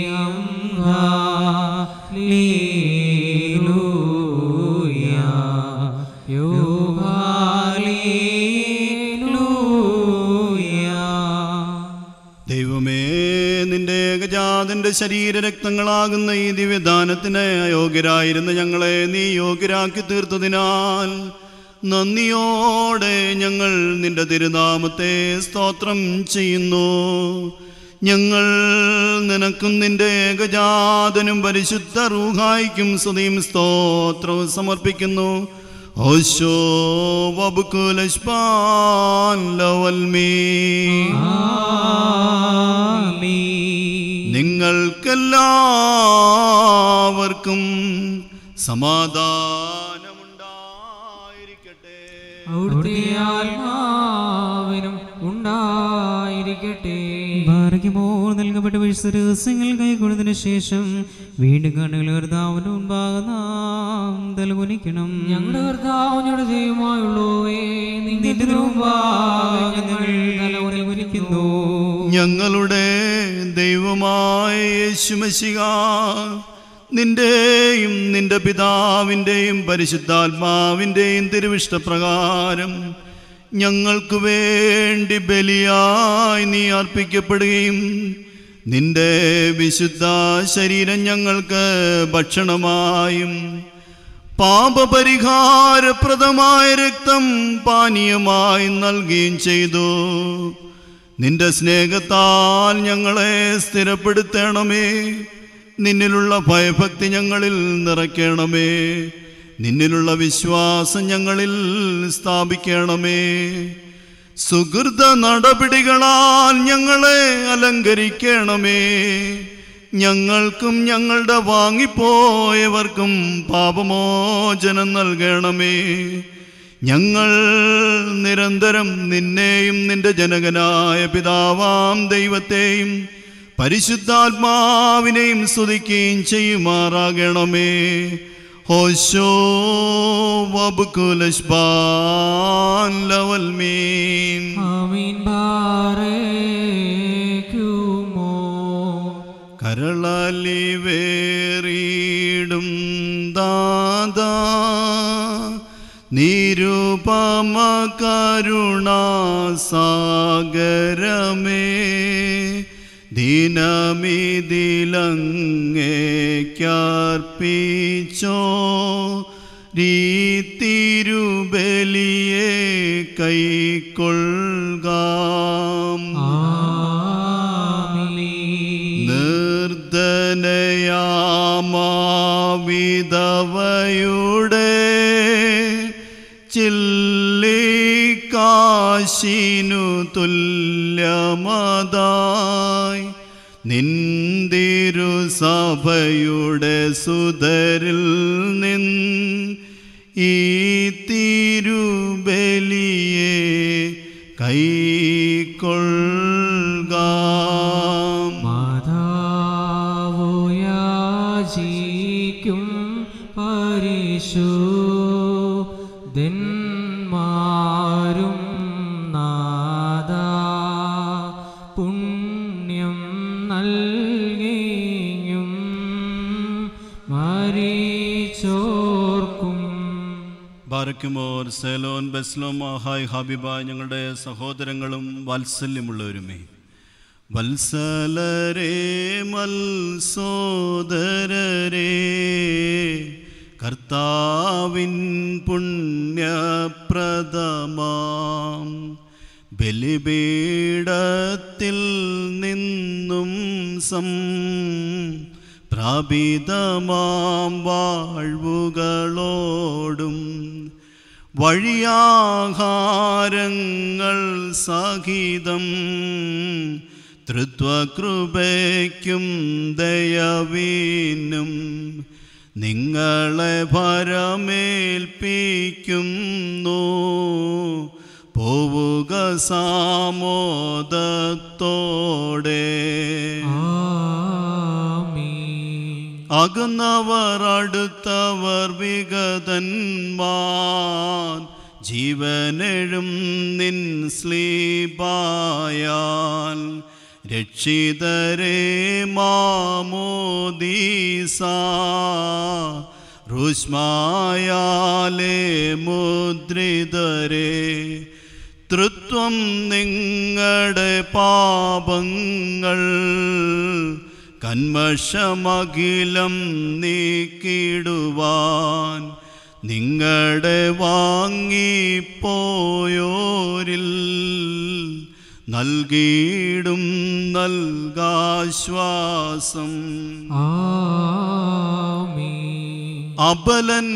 ദൈവമേ, നിന്റെ ഏകജാതന്റെ ശരീരരക്തങ്ങളാകുന്ന ഈ ദിവ്യദാനത്തിന് അയോഗ്യരായിരുന്ന ഞങ്ങളെ നീ യോഗ്യരാക്കി തീർത്തതിനാൽ നന്ദിയോടെ ഞങ്ങൾ നിന്റെ തിരുനാമത്തെ സ്തോത്രം ചെയ്യുന്നു. ഞങ്ങൾ നിനക്കും നിന്റെ ഏകജാതനും പരിശുദ്ധ റൂഹായിക്കും സ്തുതിയും സ്തോത്രവും സമർപ്പിക്കുന്നു. ഓശോ വബുകുലശ്പാൻ ലവൽമീ. നിങ്ങൾക്കെല്ലാവർക്കും സമാധാനമുണ്ടായിരിക്കട്ടെ. അവിടുത്തെ ആത്മാവിനും ഉണ്ടായിരിക്കട്ടെ. നൽകപ്പെട്ട വിശ്വരഹസ്യങ്ങൾ കൈക്കൊണ്ടതിനു ശേഷം വീണ്ടും കണ്ണുകൾ കർത്താവിന്റെ മുൻപാകെ നാം തലകുനിക്കണം. ഞങ്ങളുടെ കർത്താവിനോട് ദൈവമായുള്ളവേ, നിന്റെ മുൻപാകെ ഞങ്ങൾ തലകുനിക്കുന്നു. ഞങ്ങളുടെ ദൈവമായ യേശുമശിഹാ, നിന്റെയും നിന്റെ പിതാവിൻ്റെയും പരിശുദ്ധാത്മാവിൻ്റെയും തിരുവിഷ്ടപ്രകാരം ഞങ്ങൾക്ക് വേണ്ടി ബലിയായി നീ അർപ്പിക്കപ്പെടുകയും നിന്റെ വിശുദ്ധ ശരീരം ഞങ്ങൾക്ക് ഭക്ഷണമായും പാപപരിഹാരപ്രദമായ രക്തം പാനീയമായി നൽകുകയും ചെയ്തു. നിന്റെ സ്നേഹത്താൽ ഞങ്ങളെ സ്ഥിരപ്പെടുത്തണമേ. നിന്നിലുള്ള ഭയഭക്തി ഞങ്ങളിൽ നിറയ്ക്കണമേ. നിന്നിലുള്ള വിശ്വാസം ഞങ്ങളിൽ സ്ഥാപിക്കണമേ. സുഹൃത നടപടികളാൽ ഞങ്ങളെ അലങ്കരിക്കണമേ. ഞങ്ങൾക്കും ഞങ്ങളുടെ വാങ്ങിപ്പോയവർക്കും പാപമോചനം നൽകണമേ. ഞങ്ങൾ നിരന്തരം നിന്നെയും നിന്റെ ജനകനായ പിതാവാം ദൈവത്തെയും പരിശുദ്ധാത്മാവിനെയും സ്തുതിക്കുകയും ചെയ്യുമാറാകണമേ. ഹോശോ വബ്കുലശ്ബാൻ ലവൽമീൻ. ആമീൻ. ബാറേക്കുമോ കരളലി വേറിടും ദാദാ നിരുപമ കരുണാസാഗരമേ ദിനമിതിലങ്ങേക്കർപ്പിച്ചോ തിരുബലിയെ കൈക്കൊള്ളുകാം. നിർദ്ധനയാമാവിധവയുടെ ചില്ലിക്കാശിനു തുല്യമതായി നിന്തിരു സഭയുടെ സുതരിൽ നിന്ന് ഈ തിരുബലിയെ കൈക്കൊള്ളുകാം. മാതാവുയാചിക്കും പരിശുദ്ധന്മാരും നാദാ പുണ്യം നൽകിയും മരിച്ചോർക്കും. ബാരക്കുമോർ സെലോൻ ബെസ്ലോം ഹായ് ഹാബിബ ഞങ്ങളുടെ സഹോദരങ്ങളും വാത്സല്യമുള്ളവരുമേ, വത്സലരേ മത്സോദരരേ, കർത്താവിൻ പുണ്യപ്രദമാം ബലിപീഠത്തിൽ നിന്നും പ്രാപിതമാം വാഴ്വുകളോടും വഴിയാഹാരങ്ങൾ സഹിതം തൃത്വകൃപയ്ക്കും ദയവിനും നിങ്ങളെ ഭരമേൽപ്പിക്കുന്നു. പോവുക സാമോദത്തോടെ. അകന്നവർ അടുത്തവർ വിഗതന്മാർ ജീവനെഴും നിൻ സ്ലീബായാൽ രക്ഷിതരേ മാമോദീസ റുഷ്മായാലേ മുദ്രിതരേ തൃത്വം നിങ്ങളുടെ പാപങ്ങൾ കന്മഷമഖിലം നീക്കിടുവാൻ നിങ്ങളുടെ വാങ്ങിപ്പോയോരിൽ നൽകിയിടും നൽകാശ്വാസം. അബലൻ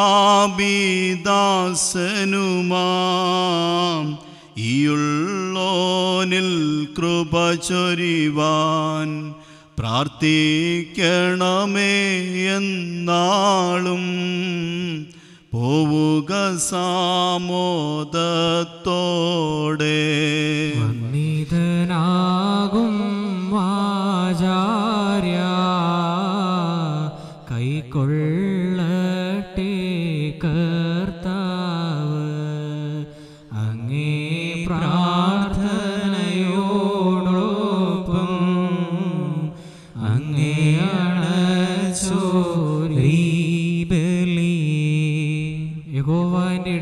പാപിദാസനുമാം ഈയുള്ളോനിൽ കൃപ ചൊരിവാൻ പ്രാർത്ഥിക്കണമേ എന്നാളും. പോവുക സാമോദത്തോടെ. വന്ദിതനാകും ആചാര്യ കൈക്കൊള്ളട്ടെ കർത്താവ് അങ്ങേ പ്രാർത്ഥനയോടൊപ്പം അങ്ങേ അണച്ചോരി യഹോവന്റെ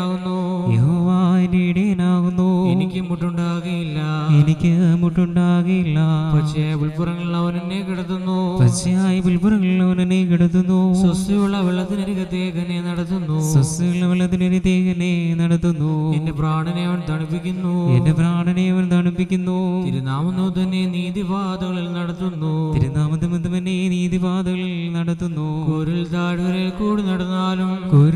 ഇടയനാകുന്നു, എനിക്ക് മുട്ടുണ്ടാകില്ല, പച്ചയായ പുൽപ്പുറങ്ങളിൽ അവൻ എന്നെ കിടത്തുന്നു, സ്വസ്തിയുള്ള വെള്ളത്തിനരികത്തേക്ക് എന്നെ നടത്തുന്നു, എന്റെ പ്രാണനെ അവൻ തണുപ്പിക്കുന്നു, തിരുനാമം തന്നെ നീതിപാതകളിൽ നടത്തുന്നു, കോരിൽ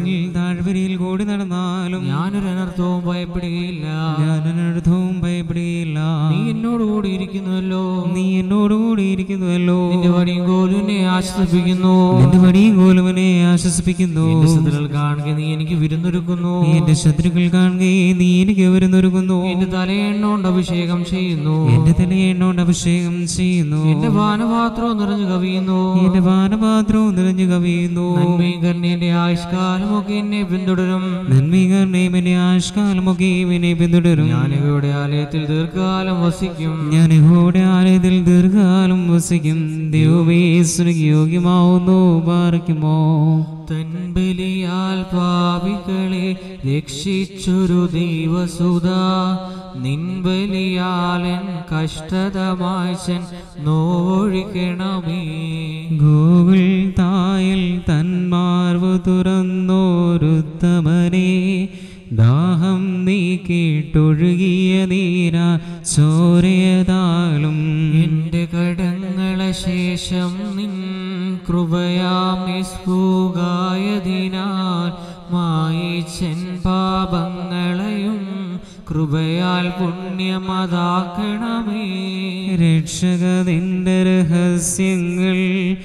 താഴ്വരയിൽ കൂടി നടന്നാലും ഞാനൊരു അനർത്ഥവും ഭയപ്പെടുകയില്ല. കഴിയുകയില്ല. നീ എന്നോടുകൂടി ഇരിക്കുന്നുവല്ലോ. നീ എന്നോടുകൂടി ഇരിക്കുന്നുവല്ലോ. നിന്റെ വടിയും കോലും എന്നെ ആശ്വസിപ്പിക്കുന്നു. നിന്റെ വടിയും കോലും എന്നെ ആശ്വസിപ്പിക്കുന്നു. എന്റെ ശത്രുക്കൾ കാണുക നീ എനിക്ക് വിരുന്നൊരുക്കുന്നു. എന്റെ ശത്രുക്കൾ കാണുകയും നീ എനിക്ക് വിരുന്നൊരുക്കുന്നു. എന്റെ തലയെണ്ണോണ്ട് അഭിഷേകം ചെയ്യുന്നു. എന്റെ തലയെണ്ണോണ്ട് അഭിഷേകം ചെയ്യുന്നു. എന്റെ പാനപാത്രവും നിറഞ്ഞു കവിയുന്നു. എന്റെ പാനപാത്രവും നിറഞ്ഞു കവിയുന്നു. നന്മയും കരുണയും എന്റെ ആയുഷ്കാലമൊക്കെ എന്നെ പിന്തുടരും. നന്മയും കരുണയും എന്റെ ആയുഷ്കാലമൊക്കെ എന്നെ പിന്തുടരും. ഞാൻ യഹോവയുടെ ആലയത്തിൽ ദീർഘകാലം വസിക്കും. ഞാൻ യഹോവയുടെ ആലയത്തിൽ ദീർഘകാലം വസിക്കും. ദൈവമേ സ്തുതിക്ക് യോഗ്യമാവുന്നു. പാർക്കുമോ തൻ ബലിയാൽ പാപികളെ രക്ഷിച്ചൊരു ദൈവസുതാ, നിൻ ബലിയാലൻ കഷ്ടതമായ്ച്ചൻ നോവൊഴിക്കണമേ. ഗോകുൽ തായിൽ തന്മാർവു തുറന്നോരുത്തമനെ, ദാഹം നീക്കിയിട്ടൊഴുകിയ നീരാ ചോരയതാലും എന്റെ കടങ്ങളെ ശേഷം നിൻ കൃപയാം നിസ്ഫൂകായതിനാൽ മായിച്ചൻ പാപങ്ങളെയും കൃപയാൽ പുണ്യമതാക്കണമേ. രക്ഷകതിൻ്റെ രഹസ്യങ്ങൾ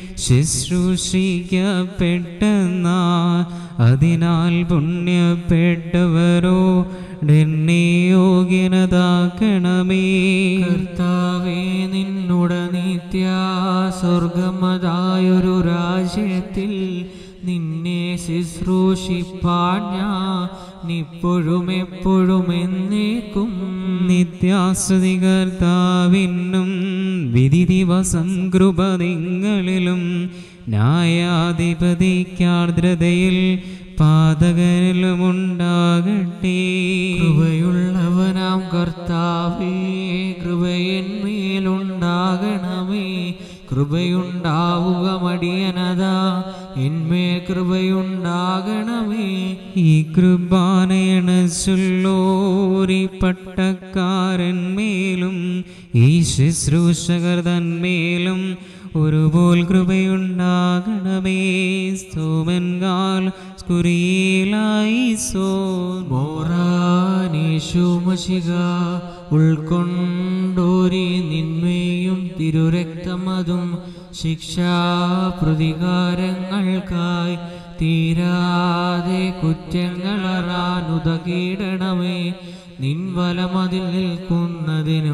ശുശ്രൂഷിക്കപ്പെട്ടെന്നാ, അതിനാൽ പുണ്യപ്പെട്ടവരോടെന്നെ യോഗ്യനതാക്കണമേ. കർത്താവേ, നിന്നുടെ നിത്യ സ്വർഗമതായൊരു രാജ്യത്തിൽ നിന്നെ ശുശ്രൂഷിപ്പാൻ ഞാൻ ഇപ്പോഴും എപ്പോഴും എന്നേക്കും. നിത്യാസ്തുതി കർത്താവിനും വിധി ദിവസം കൃപ നിങ്ങളിലും ന്യായാധിപതിക്കാർദ്രതയിൽ പാതകരിലുമുണ്ടാകട്ടെ. കൃപയുള്ളവനാം കർത്താവേ, കൃപയെന്മേലുണ്ടാകണമേ. കൃപയുണ്ടാവുക മടിയനതാ, എന്മേ കൃപയുണ്ടാകണമേ. ഈ കൃപാനയണച്ചുള്ളോരി പട്ടക്കാരന്മേലും ഈ ശുശ്രൂഷകർ തന്മേലും ഒരുപോൽ കൃപയുണ്ടാകണമേ. സ്തോമൻകാൽ സ്കുരിയിലായി സോ മോറാനീശുമശിക ഉൾക്കൊണ്ടോരി നിന്മയും തിരുരക്തമതും ശിക്ഷാ പ്രതികാരങ്ങൾക്കായി തീരാതെ കുറ്റങ്ങളറാനുതകീടണമേ. നിൻ വലമതിൽ നിൽക്കുന്നതിനു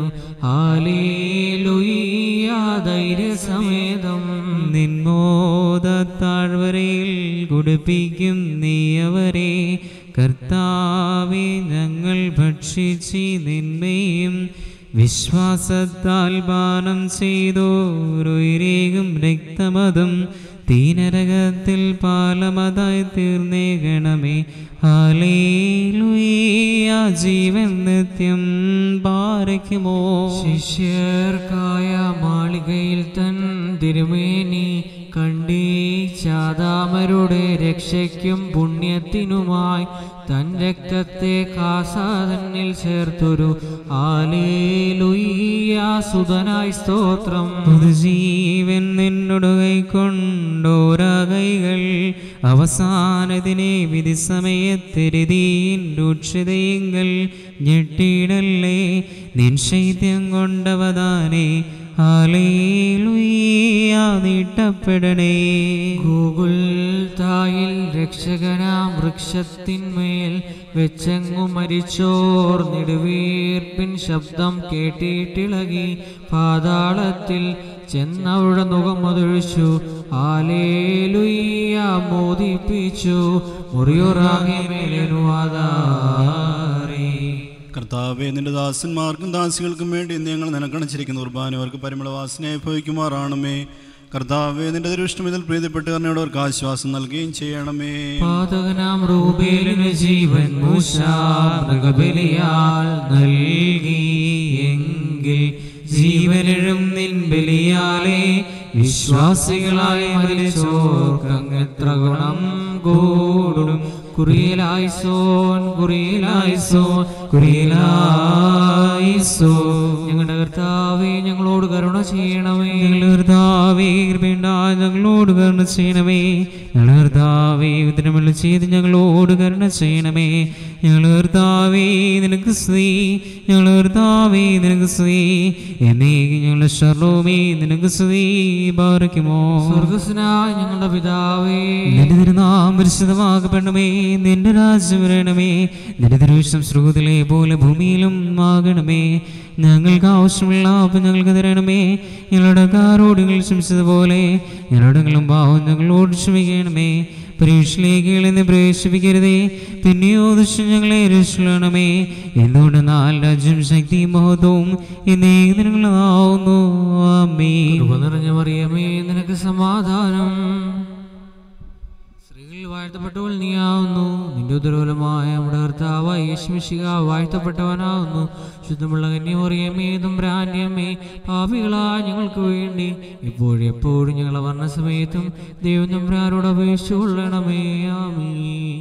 ഹല്ലേലൂയ ധൈര്യസമേതം. നിന്മോദത്താഴ്വരയിൽ കുടിപ്പിക്കും നീ അവരെ. കർത്താവേ, ഞങ്ങൾ ഭക്ഷിച്ച് നിന്മയും വിശ്വാസത്താൽ പാനം ചെയ്തോരുയിരേകും രക്തമതും തീനരകത്തിൽ പാലമതായി തീർന്നേകണമേ. ഹല്ലേലൂയ, ജീവൻ നിത്യം പാരയ്ക്കുമോ. ശിഷ്യർക്കായ മാളികയിൽ തൻ തിരുമേനി കണ്ടീ ചാതാമരുടെ രക്ഷയ്ക്കും പുണ്യത്തിനുമായി തൻ രക്തത്തെ കാസാതന്നിൽ ചേർത്തൊരു ഹല്ലേലൂയ സുതനായി സ്തോത്രം. പുതുജീവൻ നിന്നോട് കൈക്കൊണ്ടോരാ കൈകൾ അവസാനത്തിനെ വിധി സമയത്തെരുതീൻ രൂക്ഷതയെങ്കിൽ ഞെട്ടിയിടല്ലേ. നിൻ ശൈത്യം കൊണ്ടവതാനെ ഹല്ലേലൂയ നീട്ടപ്പെടണേ. ഗൂഗിൾ തായിൽ രക്ഷകനാം വൃക്ഷത്തിന്മേൽ വെച്ചെങ്ങു മരിച്ചോർ നെടുവീർപ്പിൻ ശബ്ദം കേട്ടിട്ടിളകി പാതാളത്തിൽ ചെന്നവിടെ മുഖമൊതൊഴിച്ചു ഹല്ലേലൂയ മോദിപ്പിച്ചു. മുറിയൊറാകെ മേലെനുവാദാരേ. കർത്താവേ, നിന്റെ ദാസന്മാർക്കും ദാസികൾക്കും വേണ്ടി ഞങ്ങൾ നിനക്കണച്ചിരിക്കുന്ന കുർബാനവർക്ക് പരിമളവാസനയെ ഭവിക്കുമാറാണമേ. കർത്താവേ, നിന്റെ ദൃഷ്ടം ഇതിൽ പ്രീതിപ്പെട്ട് കർണയോട് അവർക്ക് ആശ്വാസം നൽകുകയും ചെയ്യണമേ. പാതകനാം റൂബേലിന് ജീവൻ മൂശാബലിയാൽ നൽകി എങ്കിൽ ജീവനെഴും നിൻ ബലിയാലേ വിശ്വാസികളായ മരിച്ചോർക്കങ്ങെത്ര ഗുണം കൂടും. കുറിയലായിസോൻ കുറിയലായിസോൻ കുറിയലായിസോൻ. ഞങ്ങളുടെ കർത്താവേ, ഞങ്ങളോട് കരുണ ചെയ്യണമേ. ഞങ്ങളുടെ കർത്താവേ, കൃപയുണ്ടായി ഞങ്ങളോട് കരുണ ചെയ്യണമേ. ഞങ്ങളുടെ കർത്താവേ, ഉത്തരമുള്ള ചെയ്ത് ഞങ്ങളോട് കരുണ ചെയ്യണമേ. ഞങ്ങളുടെ കർത്താവേ നിനക്ക് സ്തുതി, ഞങ്ങളുടെ കർത്താവേ നിനക്ക് സ്തുതി, എന്നേക്കും ഞങ്ങളുടെ ശർലോമേ നിനക്ക് സ്തുതി. ബാറയ്ക്കുമോ സ്വർഗസ്നായ ഞങ്ങളുടെ പിതാവേ, നിന്റെ തിരുനാമം പരിശുദ്ധമാകപ്പെടണമേ, നിന്റെ രാജ്യം വരണമേ, നിന്റെ തിരുവിഷ്ടം സ്രോതത്തിലെ പോലെ ഭൂമിയിലും ആകണമേ. ഞങ്ങൾക്ക് ആവശ്യമുള്ള അപ്പം ഞങ്ങൾക്ക് തരണമേ, ഞങ്ങളുടെ കാരോട് ഞങ്ങൾ ക്ഷമിച്ചതുപോലെ ഞങ്ങളുടെങ്കിലും പാവം ഞങ്ങളോട് ക്ഷമിക്കണമേ. പരീക്ഷയിലേക്ക് എന്നെ പ്രവേശിപ്പിക്കരുതേ, പിന്നെയോ ദുഷ്ടൻ ഞങ്ങളെ രക്ഷിക്കണമേ. എന്തുകൊണ്ടെന്നാൽ രാജ്യം ശക്തിയും മഹത്വവും എന്നേക്കും നിങ്ങളുടേതാവുന്നു. ആമേൻ. കൃപ നിറഞ്ഞ മറിയമേ നിനക്ക് സമാധാനം. സ്ത്രീകളിൽ വാഴ്ത്തപ്പെട്ടവൾ നീയാവുന്നു, നിന്റെ ഉദരഫലമായ നമ്മുടെ കർത്താവായ യേശു മിശിഹ വാഴ്ത്തപ്പെട്ടവനാവുന്നു. ശുദ്ധമുള്ള കന്യമറിയമേ തമ്പുരാന്റമ്മേ, പാപികളായ ഞങ്ങൾക്ക് വേണ്ടി ഇപ്പോഴും എപ്പോഴും ഞങ്ങളെ മരണസമയത്തും ദൈവം തമ്പുരാനോട് അപേക്ഷിച്ചു കൊള്ളണമേ. ആമേൻ.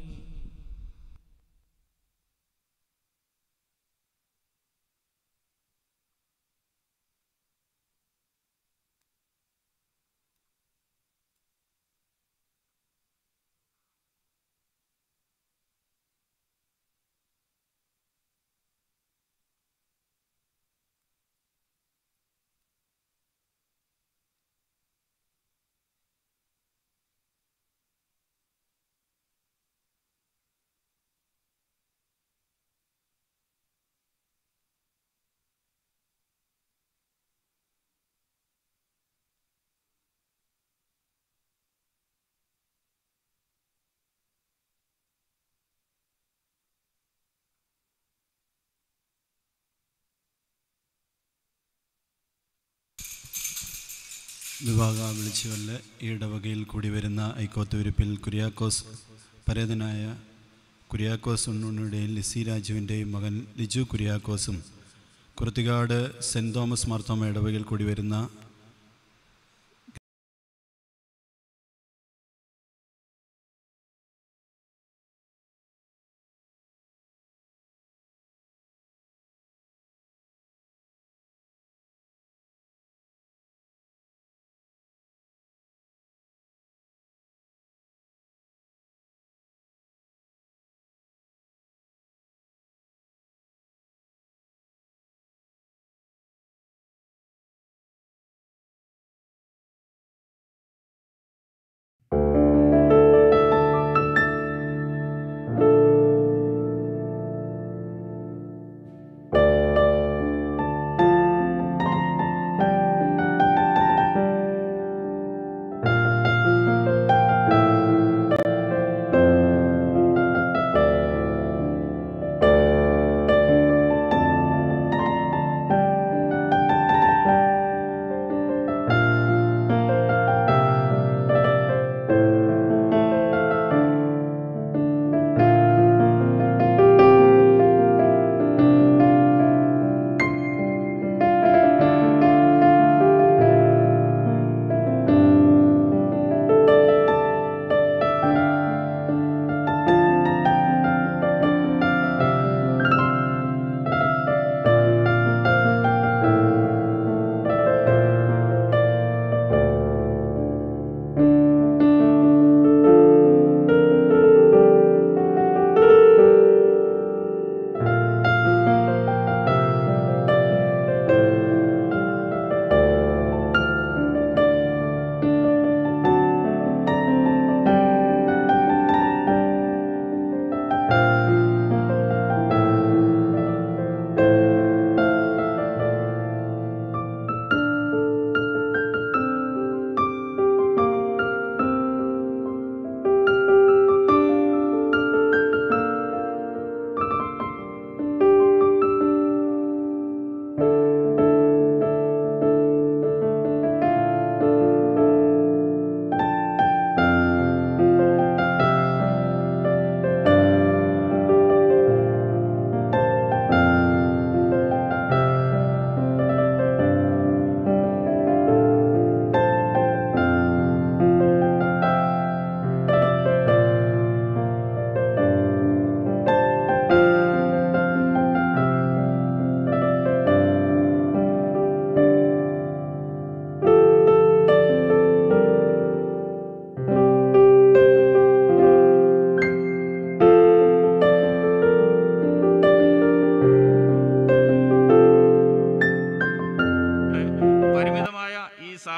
വിവാഹ വിളിച്ചുവല്ല ഈ ഇടവകയിൽ കൂടി വരുന്ന ഐക്കോത്തുരുപ്പിൽ കുര്യാക്കോസ് പരേതനായ കുര്യാക്കോസ് ഉണ്ണുണ്ണിയുടെയും ലിസി രാജുവിൻ്റെയും മകൻ ലിജു കുര്യാക്കോസും കുർത്തികാട് സെൻറ് തോമസ് മാർത്തോമ ഇടവകയിൽ കൂടി വരുന്ന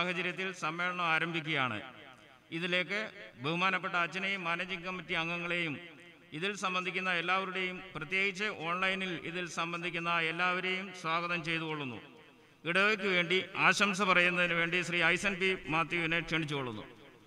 സാഹചര്യത്തിൽ സമ്മേളനം ആരംഭിക്കുകയാണ്. ഇതിലേക്ക് ബഹുമാനപ്പെട്ട അച്ഛനെയും മാനേജിംഗ് കമ്മിറ്റി അംഗങ്ങളെയും ഇതിൽ സംബന്ധിക്കുന്ന എല്ലാവരുടെയും, പ്രത്യേകിച്ച് ഓൺലൈനിൽ ഇതിൽ സംബന്ധിക്കുന്ന എല്ലാവരെയും സ്വാഗതം ചെയ്തുകൊള്ളുന്നു. ഇടവയ്ക്ക് വേണ്ടി ആശംസ പറയുന്നതിന് വേണ്ടി ശ്രീ ഐസൻ പി മാത്യുവിനെ ക്ഷണിച്ചുകൊള്ളുന്നു.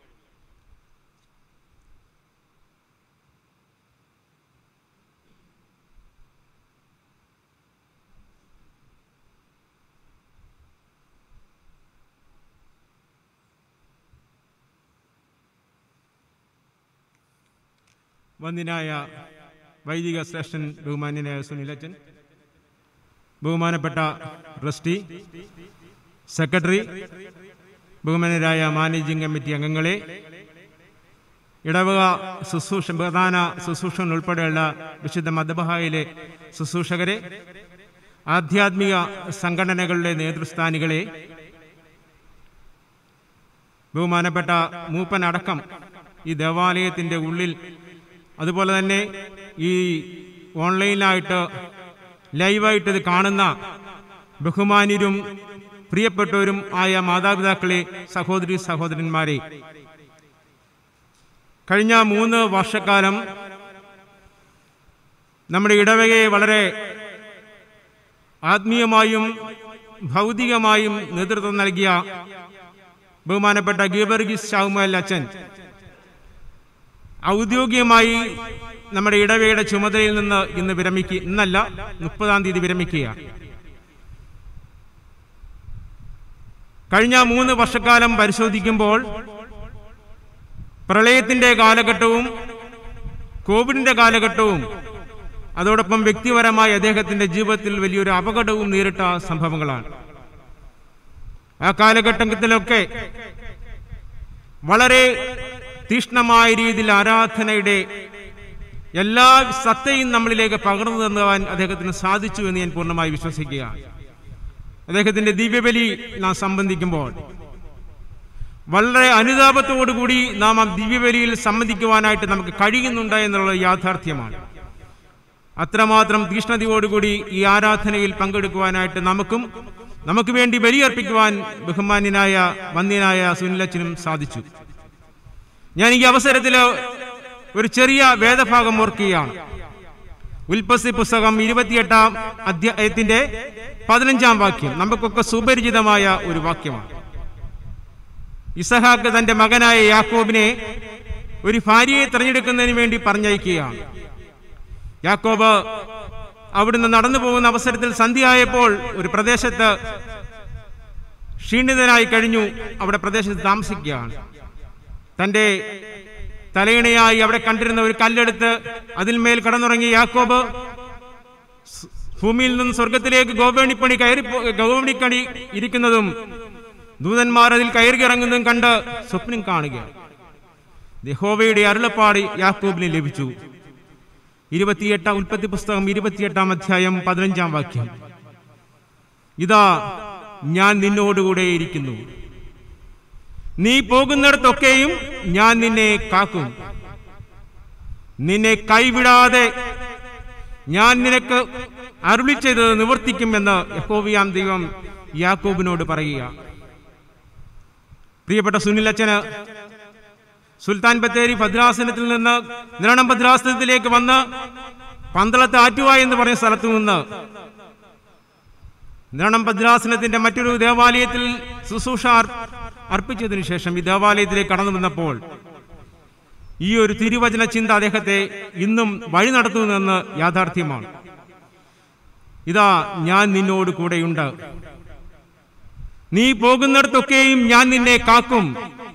വന്ദിനായ വൈദിക ശ്രേഷ്ഠൻ ബഹുമാന്യനായ സുനിലച്ചൻ, ബഹുമാനപ്പെട്ട ട്രസ്റ്റി, സെക്രട്ടറി, ബഹുമാനരായ മാനേജിംഗ് കമ്മിറ്റി അംഗങ്ങളെ, ഇടവക പ്രധാന ശുശ്രൂഷൻ ഉൾപ്പെടെയുള്ള വിശുദ്ധ മദ്ബഹായിലെ ശുശ്രൂഷകരെ, ആധ്യാത്മിക സംഘടനകളുടെ നേതൃസ്ഥാനികളെ, ബഹുമാനപ്പെട്ട മൂപ്പനടക്കം ഈ ദേവാലയത്തിൻ്റെ ഉള്ളിൽ, അതുപോലെ തന്നെ ഈ ഓൺലൈനായിട്ട് ലൈവായിട്ട് ഇത് കാണുന്ന ബഹുമാന്യരും പ്രിയപ്പെട്ടവരും ആയ മാതാപിതാക്കളെ, സഹോദരി സഹോദരന്മാരെ, കഴിഞ്ഞ 3 വർഷക്കാലം നമ്മുടെ ഇടവകയെ വളരെ ആത്മീയമായും ഭൗതികമായും നേതൃത്വം നൽകിയ ബഹുമാനപ്പെട്ട ഗീവർഗീസ് ശൗമൽ അച്ഛൻ ഔദ്യോഗികമായി നമ്മുടെ ഇടവകയുടെ ചുമതലയിൽ നിന്ന് ഇന്നല്ല 30-ാം തീയതി വിരമിക്കുകയാണ്. കഴിഞ്ഞ 3 വർഷക്കാലം പരിശോധിക്കുമ്പോൾ പ്രളയത്തിൻ്റെ കാലഘട്ടവും കോവിഡിൻ്റെ കാലഘട്ടവും അതോടൊപ്പം വ്യക്തിപരമായി അദ്ദേഹത്തിൻ്റെ ജീവിതത്തിൽ വലിയൊരു അപകടവും നേരിട്ട സംഭവങ്ങളാണ്. ആ കാലഘട്ടത്തിലൊക്കെ വളരെ തീക്ഷ്ണമായ രീതിയിൽ ആരാധനയുടെ എല്ലാ സത്തയും നമ്മളിലേക്ക് പകർന്നു തന്നുവാൻ അദ്ദേഹത്തിന് സാധിച്ചു എന്ന് ഞാൻ പൂർണ്ണമായി വിശ്വസിക്കുകയാണ്. അദ്ദേഹത്തിൻ്റെ ദിവ്യബലി നാം സംബന്ധിക്കുമ്പോൾ വളരെ അനുതാപത്തോടുകൂടി നാം ആ ദിവ്യബലിയിൽ സംബന്ധിക്കുവാനായിട്ട് നമുക്ക് കഴിയുന്നുണ്ട് എന്നുള്ളത് യാഥാർത്ഥ്യമാണ്. അത്രമാത്രം തീക്ഷ്ണതയോടുകൂടി ഈ ആരാധനയിൽ പങ്കെടുക്കുവാനായിട്ട് നമുക്ക് വേണ്ടി ബലിയർപ്പിക്കുവാൻ ബഹുമാന്യനായ വന്ധ്യനായ സുനിലച്ചനും സാധിച്ചു. ഞാൻ ഈ അവസരത്തിൽ ഒരു ചെറിയ വേദഭാഗം ഓർക്കുകയാണ്. ഉൽപ്പത്തി പുസ്തകം 28-ാം അധ്യായത്തിന്റെ 15-ാം വാക്യം നമുക്കൊക്കെ സുപരിചിതമായ ഒരു വാക്യമാണ്. ഇസഹാക്ക് തന്റെ മകനായ യാക്കോബിനെ ഒരു ഭാര്യയെ തിരഞ്ഞെടുക്കുന്നതിന് വേണ്ടി പറഞ്ഞയക്കുകയാണ്. യാക്കോബ് അവിടുന്ന് നടന്നു പോകുന്ന അവസരത്തിൽ സന്ധ്യയായപ്പോൾ ഒരു പ്രദേശത്ത് ക്ഷീണിതനായി കഴിഞ്ഞു. അവിടെ പ്രദേശത്ത് താമസിക്കുകയാണ്. തൻ്റെ തലയിണയായി അവിടെ കണ്ടിരുന്ന ഒരു കല്ലെടുത്ത് അതിന്മേൽ കടന്നുറങ്ങിയ യാക്കോബ് ഭൂമിയിൽ നിന്ന് സ്വർഗത്തിലേക്ക് ഗോവണിക്കണി ഇരിക്കുന്നതും ദൂതന്മാർ അതിൽ കയറിയിറങ്ങുന്നതും കണ്ട് സ്വപ്നം കാണുകയാണ്. യഹോവയുടെ അരുളപ്പാട് യാക്കോബിന് ലഭിച്ചു. ഉൽപ്പത്തി പുസ്തകം 28-ാം അധ്യായം 15-ാം വാക്യം, ഇതാ ഞാൻ നിന്നോടുകൂടെ ഇരിക്കുന്നു, നീ പോകുന്നിടത്തൊക്കെയും ഞാൻ നിന്നെ കാക്കും, നിന്നെ കൈവിടാതെ ഞാൻ നിനക്ക് അരുളി ചെയ്തത് നിവർത്തിക്കുമെന്ന് യഹോവയാം ദൈവം യാക്കോബിനോട് പറയുക. പ്രിയപ്പെട്ട സുനിലച്ചന് സുൽത്താൻ ബത്തേരി ഭദ്രാസനത്തിൽ നിന്ന് നിരണം ഭദ്രാസനത്തിലേക്ക് വന്ന് പന്തളത്ത് ആറ്റുവ എന്ന് പറഞ്ഞ സ്ഥലത്തു നിന്ന് നിരണം ഭദ്രാസനത്തിന്റെ മറ്റൊരു ദേവാലയത്തിൽ ശുശ്രൂഷ അർപ്പിച്ചതിനു ശേഷം ഈ ദേവാലയത്തിലേക്ക് കടന്നു വന്നപ്പോൾ ഈ ഒരു തിരുവചന ചിന്ത അദ്ദേഹത്തെ ഇന്നും വഴി നടത്തുന്നതെന്ന് യാഥാർത്ഥ്യമാണ്. ഇതാ ഞാൻ നിന്നോട് കൂടെയുണ്ട്, നീ പോകുന്നിടത്തൊക്കെയും ഞാൻ നിന്നെ കാക്കും,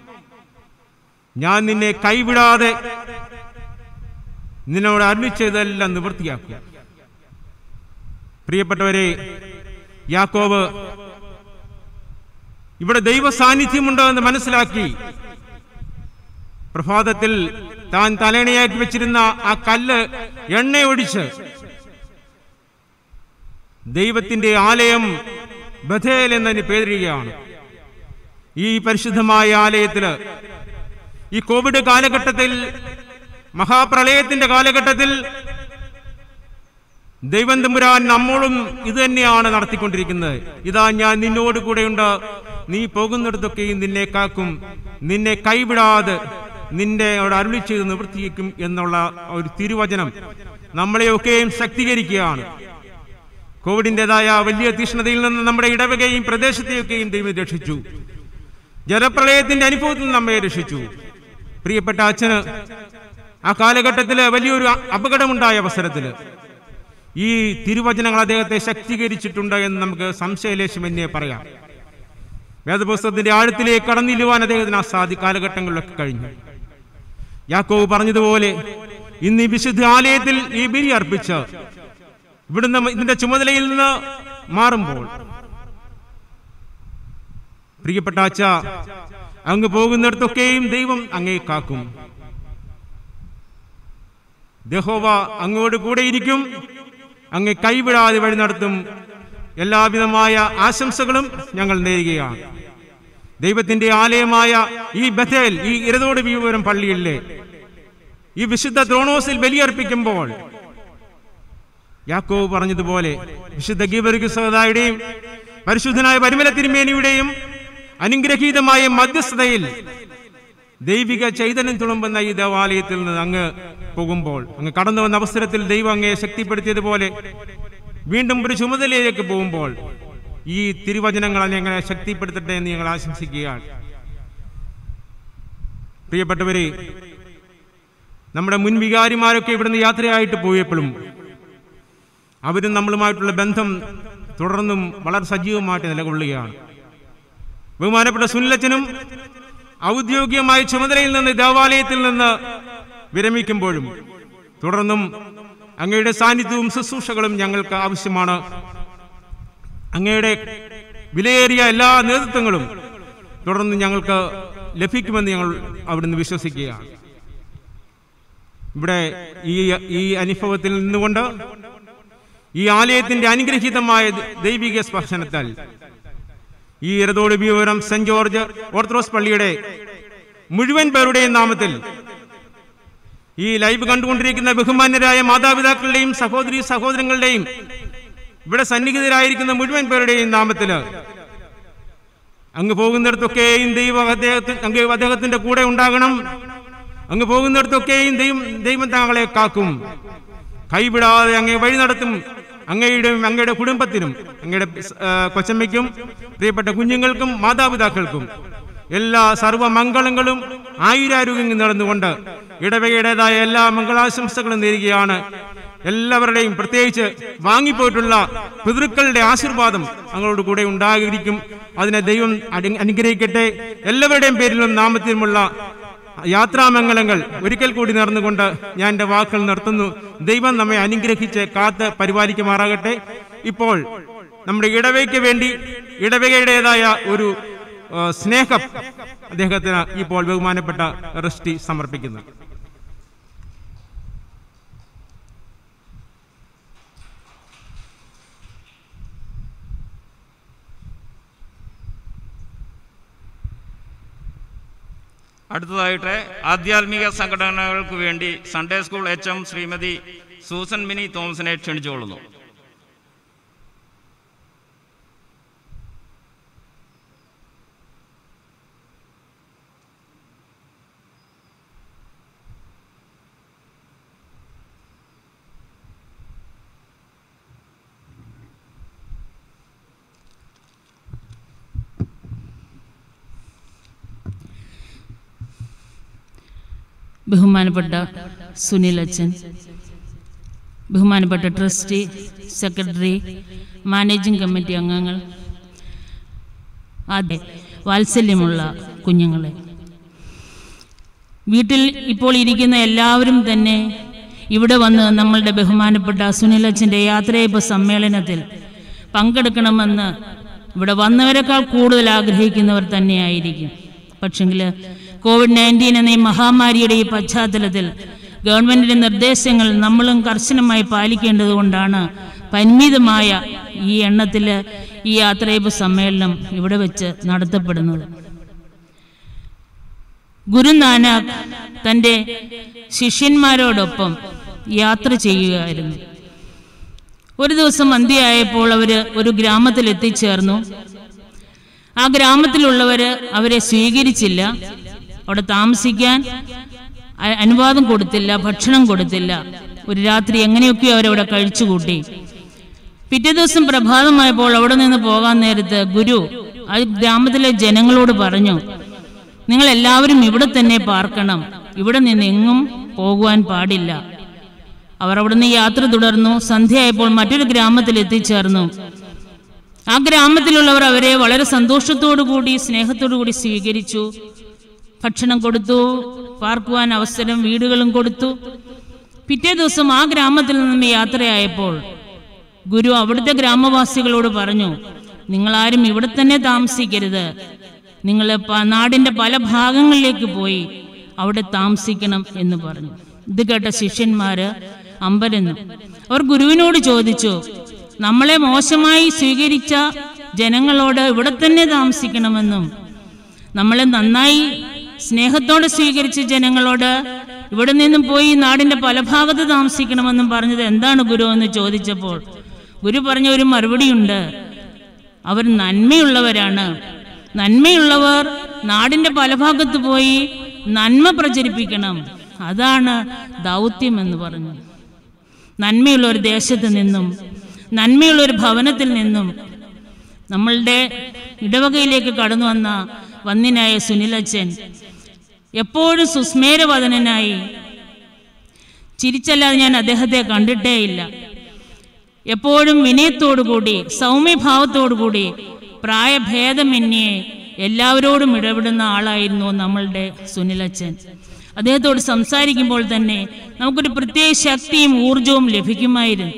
ഞാൻ നിന്നെ കൈവിടാതെ നിന്നോട് അരുളി ചെയ്തതെല്ലാം നിവൃത്തിയാക്കും. പ്രിയപ്പെട്ടവരെ, യാക്കോബ് ഇവിടെ ദൈവ സാന്നിധ്യമുണ്ടോ എന്ന് മനസ്സിലാക്കി പ്രഭാതത്തിൽ താൻ തലയണയാക്കി വെച്ചിരുന്ന ആ കല്ല് എണ്ണയൊഴിച്ച് ദൈവത്തിന്റെ ആലയം ബഥേൽ എന്നതിന് പേരിടുകയാണ്. ഈ പരിശുദ്ധമായ ആലയത്തില് ഈ കോവിഡ് കാലഘട്ടത്തിൽ, മഹാപ്രളയത്തിന്റെ കാലഘട്ടത്തിൽ ദൈവം തമ്പുരാൻ നമ്മളും ഇത് തന്നെയാണ് നടത്തിക്കൊണ്ടിരിക്കുന്നത്. ഇതാ ഞാൻ നിന്നോട് കൂടെയുണ്ട്, നീ പോകുന്നിടത്തൊക്കെയും നിന്നെ കാക്കും, നിന്നെ കൈവിടാതെ നിന്റെ അവിടെ അരുളി ചെയ്ത് നിവർത്തിക്കും എന്നുള്ള ഒരു തിരുവചനം നമ്മളെയൊക്കെയും ശക്തീകരിക്കുകയാണ്. കോവിഡിൻ്റെതായ വലിയ തീഷ്ണതയിൽ നിന്ന് നമ്മുടെ ഇടവകയും പ്രദേശത്തെയൊക്കെയും ദൈവം രക്ഷിച്ചു. ജലപ്രളയത്തിന്റെ അനുഭവത്തിൽ നമ്മെ രക്ഷിച്ചു. പ്രിയപ്പെട്ട അച്ഛന് ആ കാലഘട്ടത്തിൽ വലിയൊരു അപകടമുണ്ടായ അവസരത്തിൽ ഈ തിരുവചനങ്ങൾ അദ്ദേഹത്തെ ശക്തീകരിച്ചിട്ടുണ്ട് എന്ന് നമുക്ക് സംശയലേശമെന്നേ പറയാം. വേദപുസ്തകത്തിന്റെ ആഴത്തിലേക്ക് കടന്നില്ലുവാൻ അദ്ദേഹത്തിന് ആ കാലഘട്ടങ്ങളിലൊക്കെ കഴിഞ്ഞു. യാക്കോബ് പറഞ്ഞതുപോലെ ഇന്ന് ഈ വിശുദ്ധ ആലയത്തിൽ ഈ ബലി അർപ്പിച്ച് ഇവിടുന്ന് ഇതിന്റെ ചുമതലയിൽ നിന്ന് മാറുമ്പോൾ, പ്രിയപ്പെട്ട അച്ഛ, അങ്ങ് പോകുന്നിടത്തൊക്കെയും ദൈവം അങ്ങേ കാക്കും. യഹോവ അങ്ങോട് കൂടെ ഇരിക്കും, അങ്ങേ കൈവിടാതെ വഴി നടത്തും. എല്ലാവിധമായ ആശംസകളും ഞങ്ങൾ നേരുകയാണ്. ദൈവത്തിന്റെ ആലയമായ ഈ ബഥേൽ, ഈ ഇരതോട് വിവരം പള്ളിയിലെ ഈ വിശുദ്ധ ത്രോണോസിൽ ബലിയർപ്പിക്കുമ്പോൾ യാക്കോബ് പറഞ്ഞതുപോലെ വിശുദ്ധ ഗീവർഗീസയുടെയും പരിശുദ്ധനായ പരിമല തിരുമേനിയുടെയും അനുഗ്രഹീതമായ മധ്യസ്ഥതയിൽ ദൈവിക ചൈതന്യം തുളുമ്പുന്ന ഈ ദേവാലയത്തിൽ നിന്ന് അങ്ങ് പോകുമ്പോൾ, അങ്ങ് കടന്നു വന്ന അവസരത്തിൽ ദൈവം അങ്ങയെ ശക്തിപ്പെടുത്തിയതുപോലെ വീണ്ടും ഒരു ചുമതലയിലേക്ക് പോകുമ്പോൾ ഈ തിരുവചനങ്ങൾ അങ്ങനെ ശക്തിപ്പെടുത്തട്ടെ എന്ന് ഞങ്ങൾ ആശംസിക്കുകയാണ്. പ്രിയപ്പെട്ടവരെ, നമ്മുടെ മുൻ വികാരിമാരൊക്കെ ഇവിടുന്ന് യാത്രയായിട്ട് പോയപ്പോഴും അവരും നമ്മളുമായിട്ടുള്ള ബന്ധം തുടർന്നും വളരെ സജീവമായിട്ട് നിലകൊള്ളുകയാണ്. ബഹുമാനപ്പെട്ട സുനിലച്ചനും ഔദ്യോഗികമായ ചുമതലയിൽ നിന്ന് ദേവാലയത്തിൽ നിന്ന് വിരമിക്കുമ്പോഴും തുടർന്നും അങ്ങയുടെ സാന്നിധ്യവും ശുശ്രൂഷകളും ഞങ്ങൾക്ക് ആവശ്യമാണ്. അങ്ങയുടെ വിലയേറിയ എല്ലാ നേതൃത്വങ്ങളും തുടർന്ന് ഞങ്ങൾക്ക് ലഭിക്കുമെന്ന് ഞങ്ങൾ അവിടുന്ന് വിശ്വസിക്കുകയാണ്. ഇവിടെ ഈ അനുഭവത്തിൽ നിന്നുകൊണ്ട് ഈ ആലയത്തിന്റെ അനുഗ്രഹീതമായ ദൈവിക സ്പർശനത്താൽ ഈ ഇരതോട് വിവരം സെന്റ് ജോർജ് ഓർത്തഡോക്സ് പള്ളിയുടെ മുഴുവൻ പേരുടെയും നാമത്തിൽ ഈ ലൈവ് കണ്ടുകൊണ്ടിരിക്കുന്ന ബഹുമാന്യരായ മാതാപിതാക്കളുടെയും സഹോദരി സഹോദരങ്ങളുടെയും ഇവിടെ സന്നിഹിതരായിരിക്കുന്ന മുഴുവൻ പേരുടെയും നാമത്തിൽ അങ്ങ് പോകുന്നിടത്തൊക്കെയും അദ്ദേഹത്തിന്റെ കൂടെ ഉണ്ടാകണം. അങ്ങ് പോകുന്നിടത്തൊക്കെയും ദൈവം താങ്കളെ കാക്കും, കൈവിടാതെ അങ്ങേ വഴി നടത്തും. അങ്ങയുടെ കുടുംബത്തിനും അങ്ങയുടെ കൊച്ചമ്മയ്ക്കും പ്രിയപ്പെട്ട കുഞ്ഞുങ്ങൾക്കും മാതാപിതാക്കൾക്കും എല്ലാ സർവ്വമംഗളങ്ങളും ആയുരാരോഗ്യങ്ങൾ നടന്നുകൊണ്ട് ഇടവകയുടേതായ എല്ലാ മംഗളാശംസകളും നേരുകയാണ്. എല്ലാവരുടെയും പ്രത്യേകിച്ച് വാങ്ങിപ്പോയിട്ടുള്ള പിതൃക്കളുടെ ആശീർവാദം ഞങ്ങളോട് കൂടെ ഉണ്ടായിരിക്കും. അതിനെ ദൈവം അനുഗ്രഹിക്കട്ടെ. എല്ലാവരുടെയും പേരിലും നാമത്തിലുമുള്ള യാത്രാമംഗളങ്ങൾ ഒരിക്കൽ കൂടി നേർന്നുകൊണ്ട് ഞാൻ എൻ്റെ വാക്കുകൾ നിർത്തുന്നു. ദൈവം നമ്മെ അനുഗ്രഹിച്ച് കാത്ത് പരിപാലിക്കുമാറാകട്ടെ. ഇപ്പോൾ നമ്മുടെ ഇടവയ്ക്ക് വേണ്ടി ഇടവകയുടേതായ ഒരു സ്നേഹം അദ്ദേഹത്തിന് ഇപ്പോൾ ബഹുമാനപ്പെട്ട റെസ്റ്റി സമർപ്പിക്കുന്നു. അടുത്തതായിട്ട് ആധ്യാത്മിക സംഘടനകൾക്ക് വേണ്ടി Sunday school HM Srimathi Susan Mini തോമസിനെ ക്ഷണിച്ചുകൊള്ളുന്നു. ബഹുമാനപ്പെട്ട സുനിലച്ചൻ, ബഹുമാനപ്പെട്ട ട്രസ്റ്റി, സെക്രട്ടറി, മാനേജിംഗ് കമ്മിറ്റി അംഗങ്ങൾ, ആദ്യ വാത്സല്യമുള്ള കുഞ്ഞുങ്ങളെ, വീട്ടിൽ ഇപ്പോൾ ഇരിക്കുന്ന എല്ലാവരും തന്നെ ഇവിടെ വന്ന് നമ്മളുടെ ബഹുമാനപ്പെട്ട സുനിലച്ചൻ്റെ യാത്രയപ്പ് സമ്മേളനത്തിൽ പങ്കെടുക്കണമെന്ന് ഇവിടെ വന്നവരെക്കാൾ കൂടുതൽ ആഗ്രഹിക്കുന്നവർ തന്നെയായിരിക്കും. പക്ഷെങ്കിൽ COVID-19 എന്ന ഈ മഹാമാരിയുടെ ഈ പശ്ചാത്തലത്തിൽ ഗവൺമെൻറ്റിൻ്റെ നിർദ്ദേശങ്ങൾ നമ്മളും കർശനമായി പാലിക്കേണ്ടതുകൊണ്ടാണ് പരിമിതമായ ഈ എണ്ണത്തിൽ ഈ യാത്രയപ്പ് സമ്മേളനം ഇവിടെ വെച്ച് നടത്തപ്പെടുന്നത്. ഗുരുനാനാക്ക് തൻ്റെ ശിഷ്യന്മാരോടൊപ്പം യാത്ര ചെയ്യുകയായിരുന്നു. ഒരു ദിവസം അന്ത്യമായപ്പോൾ അവർ ഒരു ഗ്രാമത്തിൽ എത്തിച്ചേർന്നു. ആ ഗ്രാമത്തിലുള്ളവർ അവരെ സ്വീകരിച്ചില്ല, അവിടെ താമസിക്കാൻ അനുവാദം കൊടുത്തില്ല, ഭക്ഷണം കൊടുത്തില്ല. ഒരു രാത്രി എങ്ങനെയൊക്കെയോ അവരവിടെ കഴിച്ചുകൂട്ടി. പിറ്റേ ദിവസം പ്രഭാതമായപ്പോൾ അവിടെ നിന്ന് പോകാൻ നേരത്ത് ഗുരു ആ ഗ്രാമത്തിലെ ജനങ്ങളോട് പറഞ്ഞു, നിങ്ങൾ എല്ലാവരും ഇവിടെ തന്നെ പാർക്കണം, ഇവിടെ നിന്ന് എങ്ങും പോകുവാൻ പാടില്ല. അവർ അവിടുന്ന് യാത്ര തുടർന്നു. സന്ധ്യയായപ്പോൾ മറ്റൊരു ഗ്രാമത്തിൽ എത്തിച്ചേർന്നു. ആ ഗ്രാമത്തിലുള്ളവർ അവരെ വളരെ സന്തോഷത്തോടു കൂടി സ്നേഹത്തോടു കൂടി സ്വീകരിച്ചു. ഭക്ഷണം കൊടുത്തു, പാർക്കുവാൻ അവസരം, വീടുകളും കൊടുത്തു. പിറ്റേ ദിവസം ആ ഗ്രാമത്തിൽ നിന്നും യാത്രയായപ്പോൾ ഗുരു അവിടുത്തെ ഗ്രാമവാസികളോട് പറഞ്ഞു, നിങ്ങളാരും ഇവിടെ തന്നെ താമസിക്കരുത്, നിങ്ങൾ നാടിൻ്റെ പല ഭാഗങ്ങളിലേക്ക് പോയി അവിടെ താമസിക്കണം എന്ന് പറഞ്ഞു. ഇത് കേട്ട ശിഷ്യന്മാര് അമ്പരന്നു. അവർ ഗുരുവിനോട് ചോദിച്ചു, നമ്മളെ മോശമായി സ്വീകരിച്ച ജനങ്ങളോട് ഇവിടെ തന്നെ താമസിക്കണമെന്നും നമ്മളെ നന്നായി സ്നേഹത്തോടെ സ്വീകരിച്ച ജനങ്ങളോട് ഇവിടെ നിന്നും പോയി നാടിൻ്റെ പല ഭാഗത്ത് താമസിക്കണമെന്നും പറഞ്ഞത് എന്താണ് ഗുരു എന്ന് ചോദിച്ചപ്പോൾ ഗുരു പറഞ്ഞ ഒരു മറുപടിയുണ്ട്, അവർ നന്മയുള്ളവരാണ്. നന്മയുള്ളവർ നാടിൻ്റെ പല ഭാഗത്ത് പോയി നന്മ പ്രചരിപ്പിക്കണം, അതാണ് ദൗത്യം എന്ന് പറഞ്ഞു. നന്മയുള്ള ഒരു ദേശത്ത് നിന്നും നന്മയുള്ള ഒരു ഭവനത്തിൽ നിന്നും നമ്മളുടെ ഇടവകയിലേക്ക് കടന്നു വന്ന വന്യനായ സുനിലച്ചൻ എപ്പോഴും സുസ്മേരവദനായി ചിരിച്ചല്ലാതെ ഞാൻ അദ്ദേഹത്തെ കണ്ടിട്ടേയില്ല. എപ്പോഴും വിനയത്തോടുകൂടി സൗമ്യഭാവത്തോടുകൂടി പ്രായഭേദമന്യേ എല്ലാവരോടും ഇടപെടുന്ന ആളായിരുന്നു നമ്മളുടെ സുനിലച്ചൻ. അദ്ദേഹത്തോട് സംസാരിക്കുമ്പോൾ തന്നെ നമുക്കൊരു പ്രത്യേക ശക്തിയും ഊർജവും ലഭിക്കുമായിരുന്നു.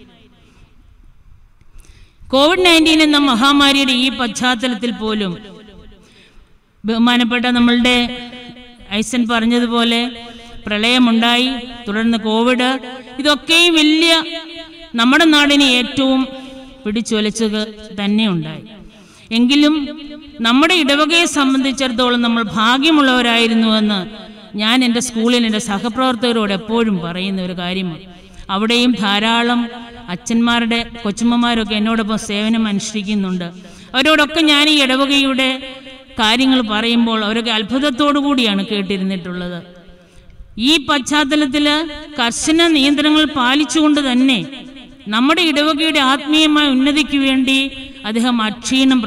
കോവിഡ്-19 എന്ന മഹാമാരിയുടെ ഈ പശ്ചാത്തലത്തിൽ പോലും ബഹുമാനപ്പെട്ട നമ്മളുടെ ഐസൻ പറഞ്ഞതുപോലെ പ്രളയമുണ്ടായി, തുടർന്ന് കോവിഡ്, ഇതൊക്കെയും വലിയ നമ്മുടെ നാടിനെ ഏറ്റവും പിടിച്ചുലച്ചത് തന്നെ ഉണ്ടായി. എങ്കിലും നമ്മുടെ ഇടവകയെ സംബന്ധിച്ചിടത്തോളം നമ്മൾ ഭാഗ്യമുള്ളവരായിരുന്നുവെന്ന് ഞാൻ എൻ്റെ സ്കൂളിൽ എൻ്റെ സഹപ്രവർത്തകരോട് എപ്പോഴും പറയുന്ന ഒരു കാര്യമാണ്. അവിടെയും ധാരാളം അച്ഛന്മാരുടെ കൊച്ചുമ്മമാരൊക്കെ എന്നോടൊപ്പം സേവനം അനുഷ്ഠിക്കുന്നുണ്ട്. അവരോടൊക്കെ ഞാൻ ഈ ഇടവകയുടെ കാര്യങ്ങൾ പറയുമ്പോൾ അവരൊക്കെ അത്ഭുതത്തോടു കൂടിയാണ് കേട്ടിരുന്നിട്ടുള്ളത്. ഈ പശ്ചാത്തലത്തിൽ കർശന നിയന്ത്രണങ്ങൾ പാലിച്ചുകൊണ്ട് തന്നെ നമ്മുടെ ഇടവകയുടെ ആത്മീയമായ ഉന്നതിക്ക് വേണ്ടി അദ്ദേഹം അക്ഷീണം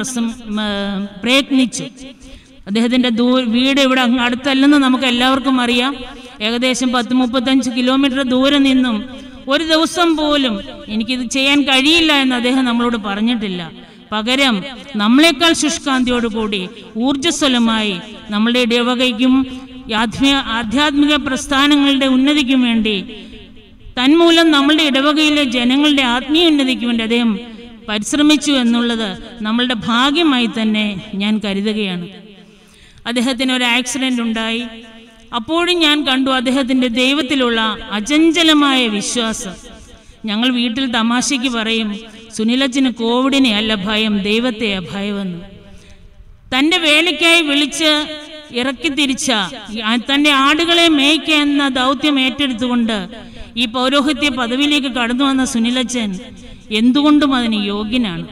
പ്രയത്നിച്ചു. അദ്ദേഹത്തിൻ്റെ വീട് ഇവിടെ അടുത്തല്ലെന്ന് നമുക്ക് എല്ലാവർക്കും അറിയാം. ഏകദേശം 10-35 കിലോമീറ്റർ ദൂരെ നിന്നും ഒരു ദിവസം പോലും എനിക്കിത് ചെയ്യാൻ കഴിയില്ല എന്ന് അദ്ദേഹം നമ്മളോട് പറഞ്ഞിട്ടില്ല. പകരം നമ്മളെക്കാൾ ശുഷ്കാന്തിയോടുകൂടി ഊർജ്ജസ്വലമായി നമ്മളുടെ ഇടവകയ്ക്കും ആധ്യാത്മിക പ്രസ്ഥാനങ്ങളുടെ ഉന്നതിക്കും വേണ്ടി, തന്മൂലം നമ്മളുടെ ഇടവകയിലെ ജനങ്ങളുടെ ആത്മീയ ഉന്നതിക്ക് വേണ്ടി അദ്ദേഹം പരിശ്രമിച്ചു എന്നുള്ളത് നമ്മളുടെ ഭാഗ്യമായി തന്നെ ഞാൻ കരുതുകയാണ്. അദ്ദേഹത്തിന് ഒരു ആക്സിഡൻ്റ് ഉണ്ടായി. അപ്പോഴും ഞാൻ കണ്ടു അദ്ദേഹത്തിൻ്റെ ദൈവത്തിലുള്ള അചഞ്ചലമായ വിശ്വാസം. ഞങ്ങൾ വീട്ടിൽ തമാശയ്ക്ക് പറയും, സുനിലച്ചന് കോവിഡിനെ അല്ല ഭയം, ദൈവത്തെ ഭയമെന്ന്. തൻ്റെ വേലയ്ക്കായി വിളിച്ച് ഇറക്കിത്തിരിച്ച തൻ്റെ ആടുകളെ മേയ്ക്കുക എന്ന ദൗത്യം ഏറ്റെടുത്തുകൊണ്ട് ഈ പൗരോഹിത്യ പദവിയിലേക്ക് കടന്നു വന്ന സുനിലച്ചൻ എന്തുകൊണ്ടും അതിന് യോഗ്യനാണ്.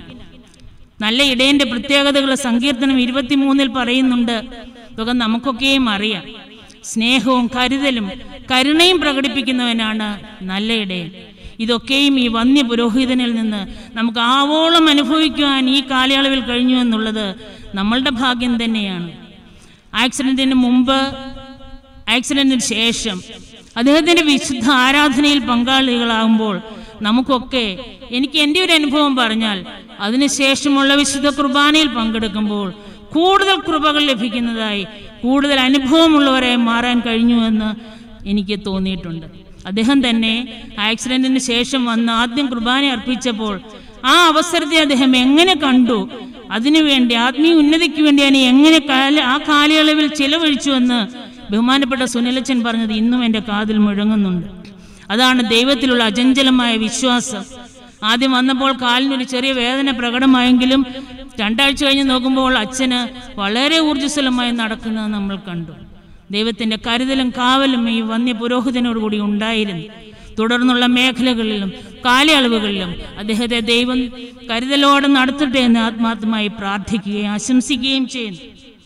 നല്ല ഇടയൻ്റെ പ്രത്യേകതകൾ സങ്കീർത്തനം 23 പറയുന്നുണ്ട്. ഇതൊക്കെ നമുക്കൊക്കെയും അറിയാം. സ്നേഹവും കരുതലും കരുണയും പ്രകടിപ്പിക്കുന്നവനാണ് നല്ല ഇടയൻ. ഇതൊക്കെയും ഈ വന്യ പുരോഹിതനിൽ നിന്ന് നമുക്ക് ആവോളം അനുഭവിക്കുവാൻ ഈ കാലയളവിൽ കഴിഞ്ഞു എന്നുള്ളത് നമ്മളുടെ ഭാഗ്യം തന്നെയാണ്. ആക്സിഡൻറ്റിന് മുമ്പ്, ആക്സിഡൻറ്റിന് ശേഷം അദ്ദേഹത്തിൻ്റെ വിശുദ്ധ ആരാധനയിൽ പങ്കാളികളാകുമ്പോൾ നമുക്കൊക്കെ, എനിക്ക് എൻ്റെ ഒരു അനുഭവം പറഞ്ഞാൽ, അതിനുശേഷമുള്ള വിശുദ്ധ കുർബാനയിൽ പങ്കെടുക്കുമ്പോൾ കൂടുതൽ കൃപകൾ ലഭിക്കുന്നതായി, കൂടുതൽ അനുഭവമുള്ളവരായി മാറാൻ കഴിഞ്ഞുവെന്ന് എനിക്ക് തോന്നിയിട്ടുണ്ട്. അദ്ദേഹം തന്നെ ആക്സിഡൻറ്റിന് ശേഷം വന്ന് ആദ്യം കുർബാന അർപ്പിച്ചപ്പോൾ ആ അവസരത്തെ അദ്ദേഹം എങ്ങനെ കണ്ടു, അതിനുവേണ്ടി ആത്മീയ ഉന്നതിക്ക് വേണ്ടി ഞാൻ എങ്ങനെ ആ കാലയളവിൽ ചിലവഴിച്ചുവെന്ന് ബഹുമാനപ്പെട്ട സുനിലച്ചൻ പറഞ്ഞത് ഇന്നും എൻ്റെ കാതിൽ മുഴങ്ങുന്നുണ്ട്. അതാണ് ദൈവത്തിലുള്ള അചഞ്ചലമായ വിശ്വാസം. ആദ്യം വന്നപ്പോൾ കാലിനൊരു ചെറിയ വേദന പ്രകടമായെങ്കിലും 2 ആഴ്ച കഴിഞ്ഞ് നോക്കുമ്പോൾ അച്ഛന് വളരെ ഊർജ്ജസ്വലമായി നടക്കുന്നത് നമ്മൾ കണ്ടു. ദൈവത്തിൻ്റെ കരുതലും കാവലും ഈ വന്യ പുരോഹിതനോടുകൂടി ഉണ്ടായിരുന്നു. തുടർന്നുള്ള മേഖലകളിലും കാലയളവുകളിലും അദ്ദേഹത്തെ ദൈവം കരുതലോടെ നടത്തട്ടെ എന്ന് ആത്മാർത്ഥമായി പ്രാർത്ഥിക്കുകയും ആശംസിക്കുകയും ചെയ്യുന്നു.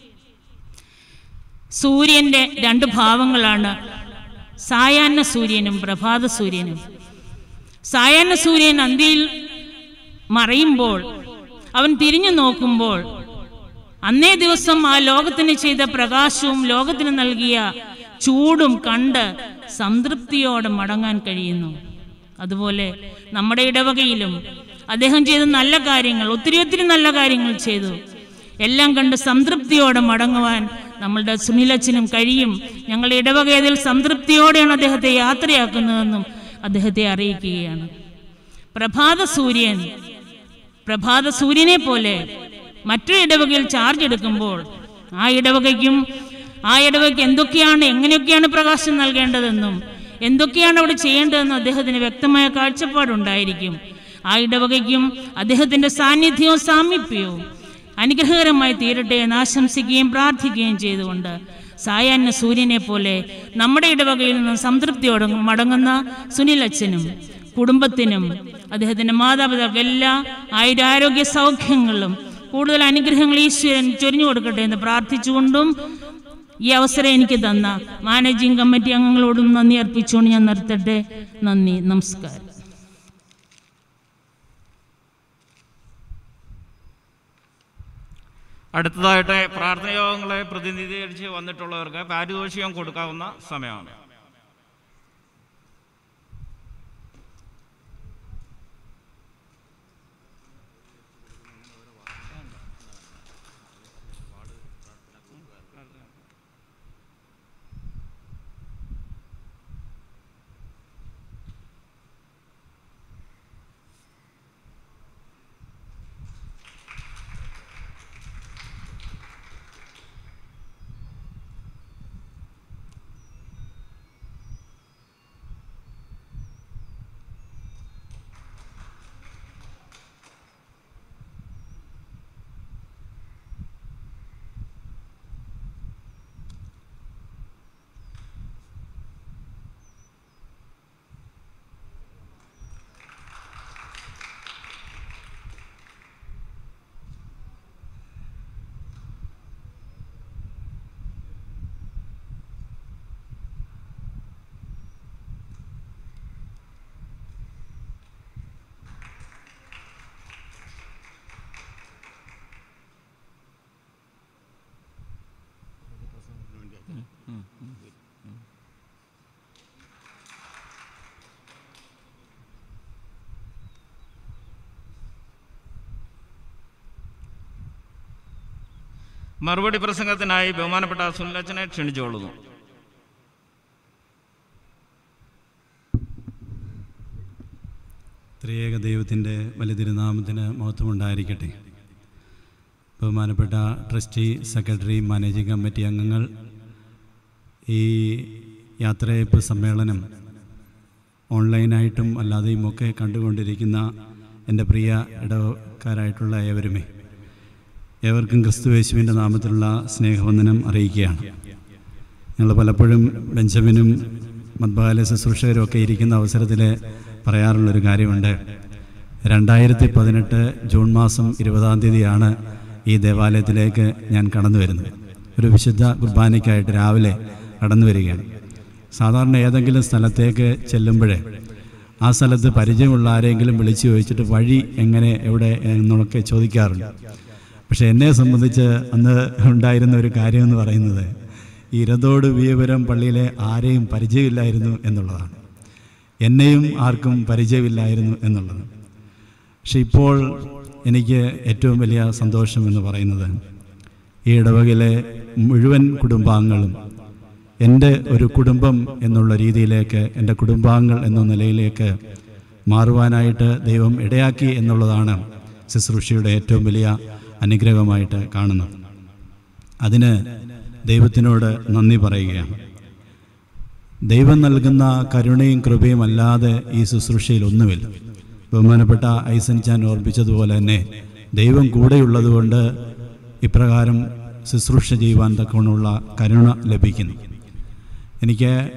സൂര്യൻ്റെ 2 ഭാവങ്ങളാണ് സായാഹ്ന സൂര്യനും പ്രഭാത സൂര്യനും. സായാഹ്ന സൂര്യൻ അന്തിയിൽ മറയുമ്പോൾ അവൻ തിരിഞ്ഞു നോക്കുമ്പോൾ അന്നേ ദിവസം ആ ലോകത്തിന് ചെയ്ത പ്രകാശവും ലോകത്തിന് നൽകിയ ചൂടും കണ്ട് സംതൃപ്തിയോടെ മടങ്ങാൻ കഴിയുന്നു. അതുപോലെ നമ്മുടെ ഇടവകയിലും അദ്ദേഹം ചെയ്ത നല്ല കാര്യങ്ങൾ, ഒത്തിരി നല്ല കാര്യങ്ങൾ ചെയ്തു, എല്ലാം കണ്ട് സംതൃപ്തിയോടെ മടങ്ങുവാൻ നമ്മളുടെ സുനിലച്ചനും കഴിയും. ഞങ്ങളുടെ ഇടവകയിൽ സംതൃപ്തിയോടെയാണ് അദ്ദേഹത്തെ യാത്രയാക്കുന്നതെന്നും അദ്ദേഹത്തെ അറിയിക്കുകയാണ്. പ്രഭാത സൂര്യനെ പോലെ മറ്റൊരു ഇടവകയിൽ ചാർജ് എടുക്കുമ്പോൾ ആ ഇടവകയ്ക്ക് എങ്ങനെയൊക്കെയാണ് പ്രകാശം നൽകേണ്ടതെന്നും എന്തൊക്കെയാണ് അവിടെ ചെയ്യേണ്ടതെന്നും അദ്ദേഹത്തിന് വ്യക്തമായ കാഴ്ചപ്പാടുണ്ടായിരിക്കും. ആ ഇടവകയ്ക്കും അദ്ദേഹത്തിൻ്റെ സാന്നിധ്യവും സാമീപ്യവും അനുഗ്രഹകരമായി തീരട്ടെ എന്ന് ആശംസിക്കുകയും പ്രാർത്ഥിക്കുകയും ചെയ്തുകൊണ്ട് സായാഹ്ന സൂര്യനെ പോലെ നമ്മുടെ ഇടവകയിൽ നിന്ന് സംതൃപ്തിയോടെ മടങ്ങുന്ന സുനിലച്ചനും കുടുംബത്തിനും അദ്ദേഹത്തിൻ്റെ മാതാപിതാക്കൾക്ക് എല്ലാ ആരോഗ്യ സൗഖ്യങ്ങളും കൂടുതൽ അനുഗ്രഹങ്ങൾ ഈശ്വരൻ ചൊരിഞ്ഞു കൊടുക്കട്ടെ എന്ന് പ്രാർത്ഥിച്ചുകൊണ്ടും ഈ അവസരം എനിക്ക് തന്ന മാനേജിംഗ് കമ്മിറ്റി അംഗങ്ങളോടും നന്ദി അർപ്പിച്ചുകൊണ്ട് ഞാൻ നിർത്തട്ടെ. നന്ദി, നമസ്കാരം. അടുത്തതായിട്ട് പ്രാർത്ഥനയോഗങ്ങളെ പ്രതിനിധീകരിച്ച് വന്നിട്ടുള്ളവർക്ക് പാരിതോഷികം കൊടുക്കാവുന്ന സമയമാണ്. മറുപടി പ്രസംഗത്തിനായി ബഹുമാനപ്പെട്ട സുനിലച്ചനെ ക്ഷണിച്ചുകൊള്ളുന്നു. ത്രിയേക ദൈവത്തിൻ്റെ വലിയ തിരുനാമത്തിന് മഹത്വമുണ്ടായിരിക്കട്ടെ. ബഹുമാനപ്പെട്ട ട്രസ്റ്റി, സെക്രട്ടറി, മാനേജിംഗ് കമ്മിറ്റി അംഗങ്ങൾ, ഈ യാത്രയയപ്പ് സമ്മേളനം ഓൺലൈനായിട്ടും അല്ലാതെയുമൊക്കെ കണ്ടുകൊണ്ടിരിക്കുന്ന എൻ്റെ പ്രിയ ഇടവക്കാരായിട്ടുള്ള ഏവർക്കും ക്രിസ്തുയേശുവിൻ്റെ നാമത്തിലുള്ള സ്നേഹവന്ദനം അറിയിക്കുകയാണ്. ഞങ്ങൾ പലപ്പോഴും ബെഞ്ചമിനും മദ്ബഹാല ശുശ്രൂഷകരും ഒക്കെ ഇരിക്കുന്ന അവസരത്തിൽ പറയാറുള്ളൊരു കാര്യമുണ്ട്. 2018 ജൂൺ മാസം 20-ാം തീയതിയാണ് ഈ ദേവാലയത്തിലേക്ക് ഞാൻ കടന്നു വരുന്നത്. ഒരു വിശുദ്ധ കുർബാനയ്ക്കായിട്ട് രാവിലെ കടന്നു വരികയാണ്. സാധാരണ ഏതെങ്കിലും സ്ഥലത്തേക്ക് ചെല്ലുമ്പോഴേ ആ സ്ഥലത്ത് പരിചയമുള്ള ആരെങ്കിലും വിളിച്ചു ചോദിച്ചിട്ട് വഴി എങ്ങനെ, എവിടെ എന്നൊക്കെ ചോദിക്കാറുണ്ട്. പക്ഷേ എന്നെ സംബന്ധിച്ച് അന്ന് ഉണ്ടായിരുന്ന ഒരു കാര്യമെന്ന് പറയുന്നത് ഈ ഇരതോട് വിയപുരം പള്ളിയിലെ ആരെയും പരിചയമില്ലായിരുന്നു എന്നുള്ളതാണ്. എന്നെയും ആർക്കും പരിചയമില്ലായിരുന്നു എന്നുള്ളത്. പക്ഷെ ഇപ്പോൾ എനിക്ക് ഏറ്റവും വലിയ സന്തോഷം എന്ന് പറയുന്നത് ഈ ഇടവകയിലെ മുഴുവൻ കുടുംബാംഗങ്ങളും എൻ്റെ ഒരു കുടുംബം എന്നുള്ള രീതിയിലേക്ക്, എൻ്റെ കുടുംബാംഗങ്ങൾ എന്ന നിലയിലേക്ക് മാറുവാനായിട്ട് ദൈവം ഇടയാക്കി എന്നുള്ളതാണ് ശുശ്രൂഷയുടെ ഏറ്റവും വലിയ അനുഗ്രഹമായിട്ട് കാണുന്നത്. അതിന് ദൈവത്തിനോട് നന്ദി പറയുകയാണ്. ദൈവം നൽകുന്ന കരുണയും കൃപയും അല്ലാതെ ഈ ശുശ്രൂഷയിൽ ഒന്നുമില്ല. ബഹുമാനപ്പെട്ട ഐസൻ ചാൻ ഓർപ്പിച്ചതുപോലെ തന്നെ ദൈവം കൂടെയുള്ളതുകൊണ്ട് ഇപ്രകാരം ശുശ്രൂഷ ചെയ്യുവാൻ തക്കവണ്ണമുള്ള കരുണ ലഭിക്കുന്നു. എനിക്ക്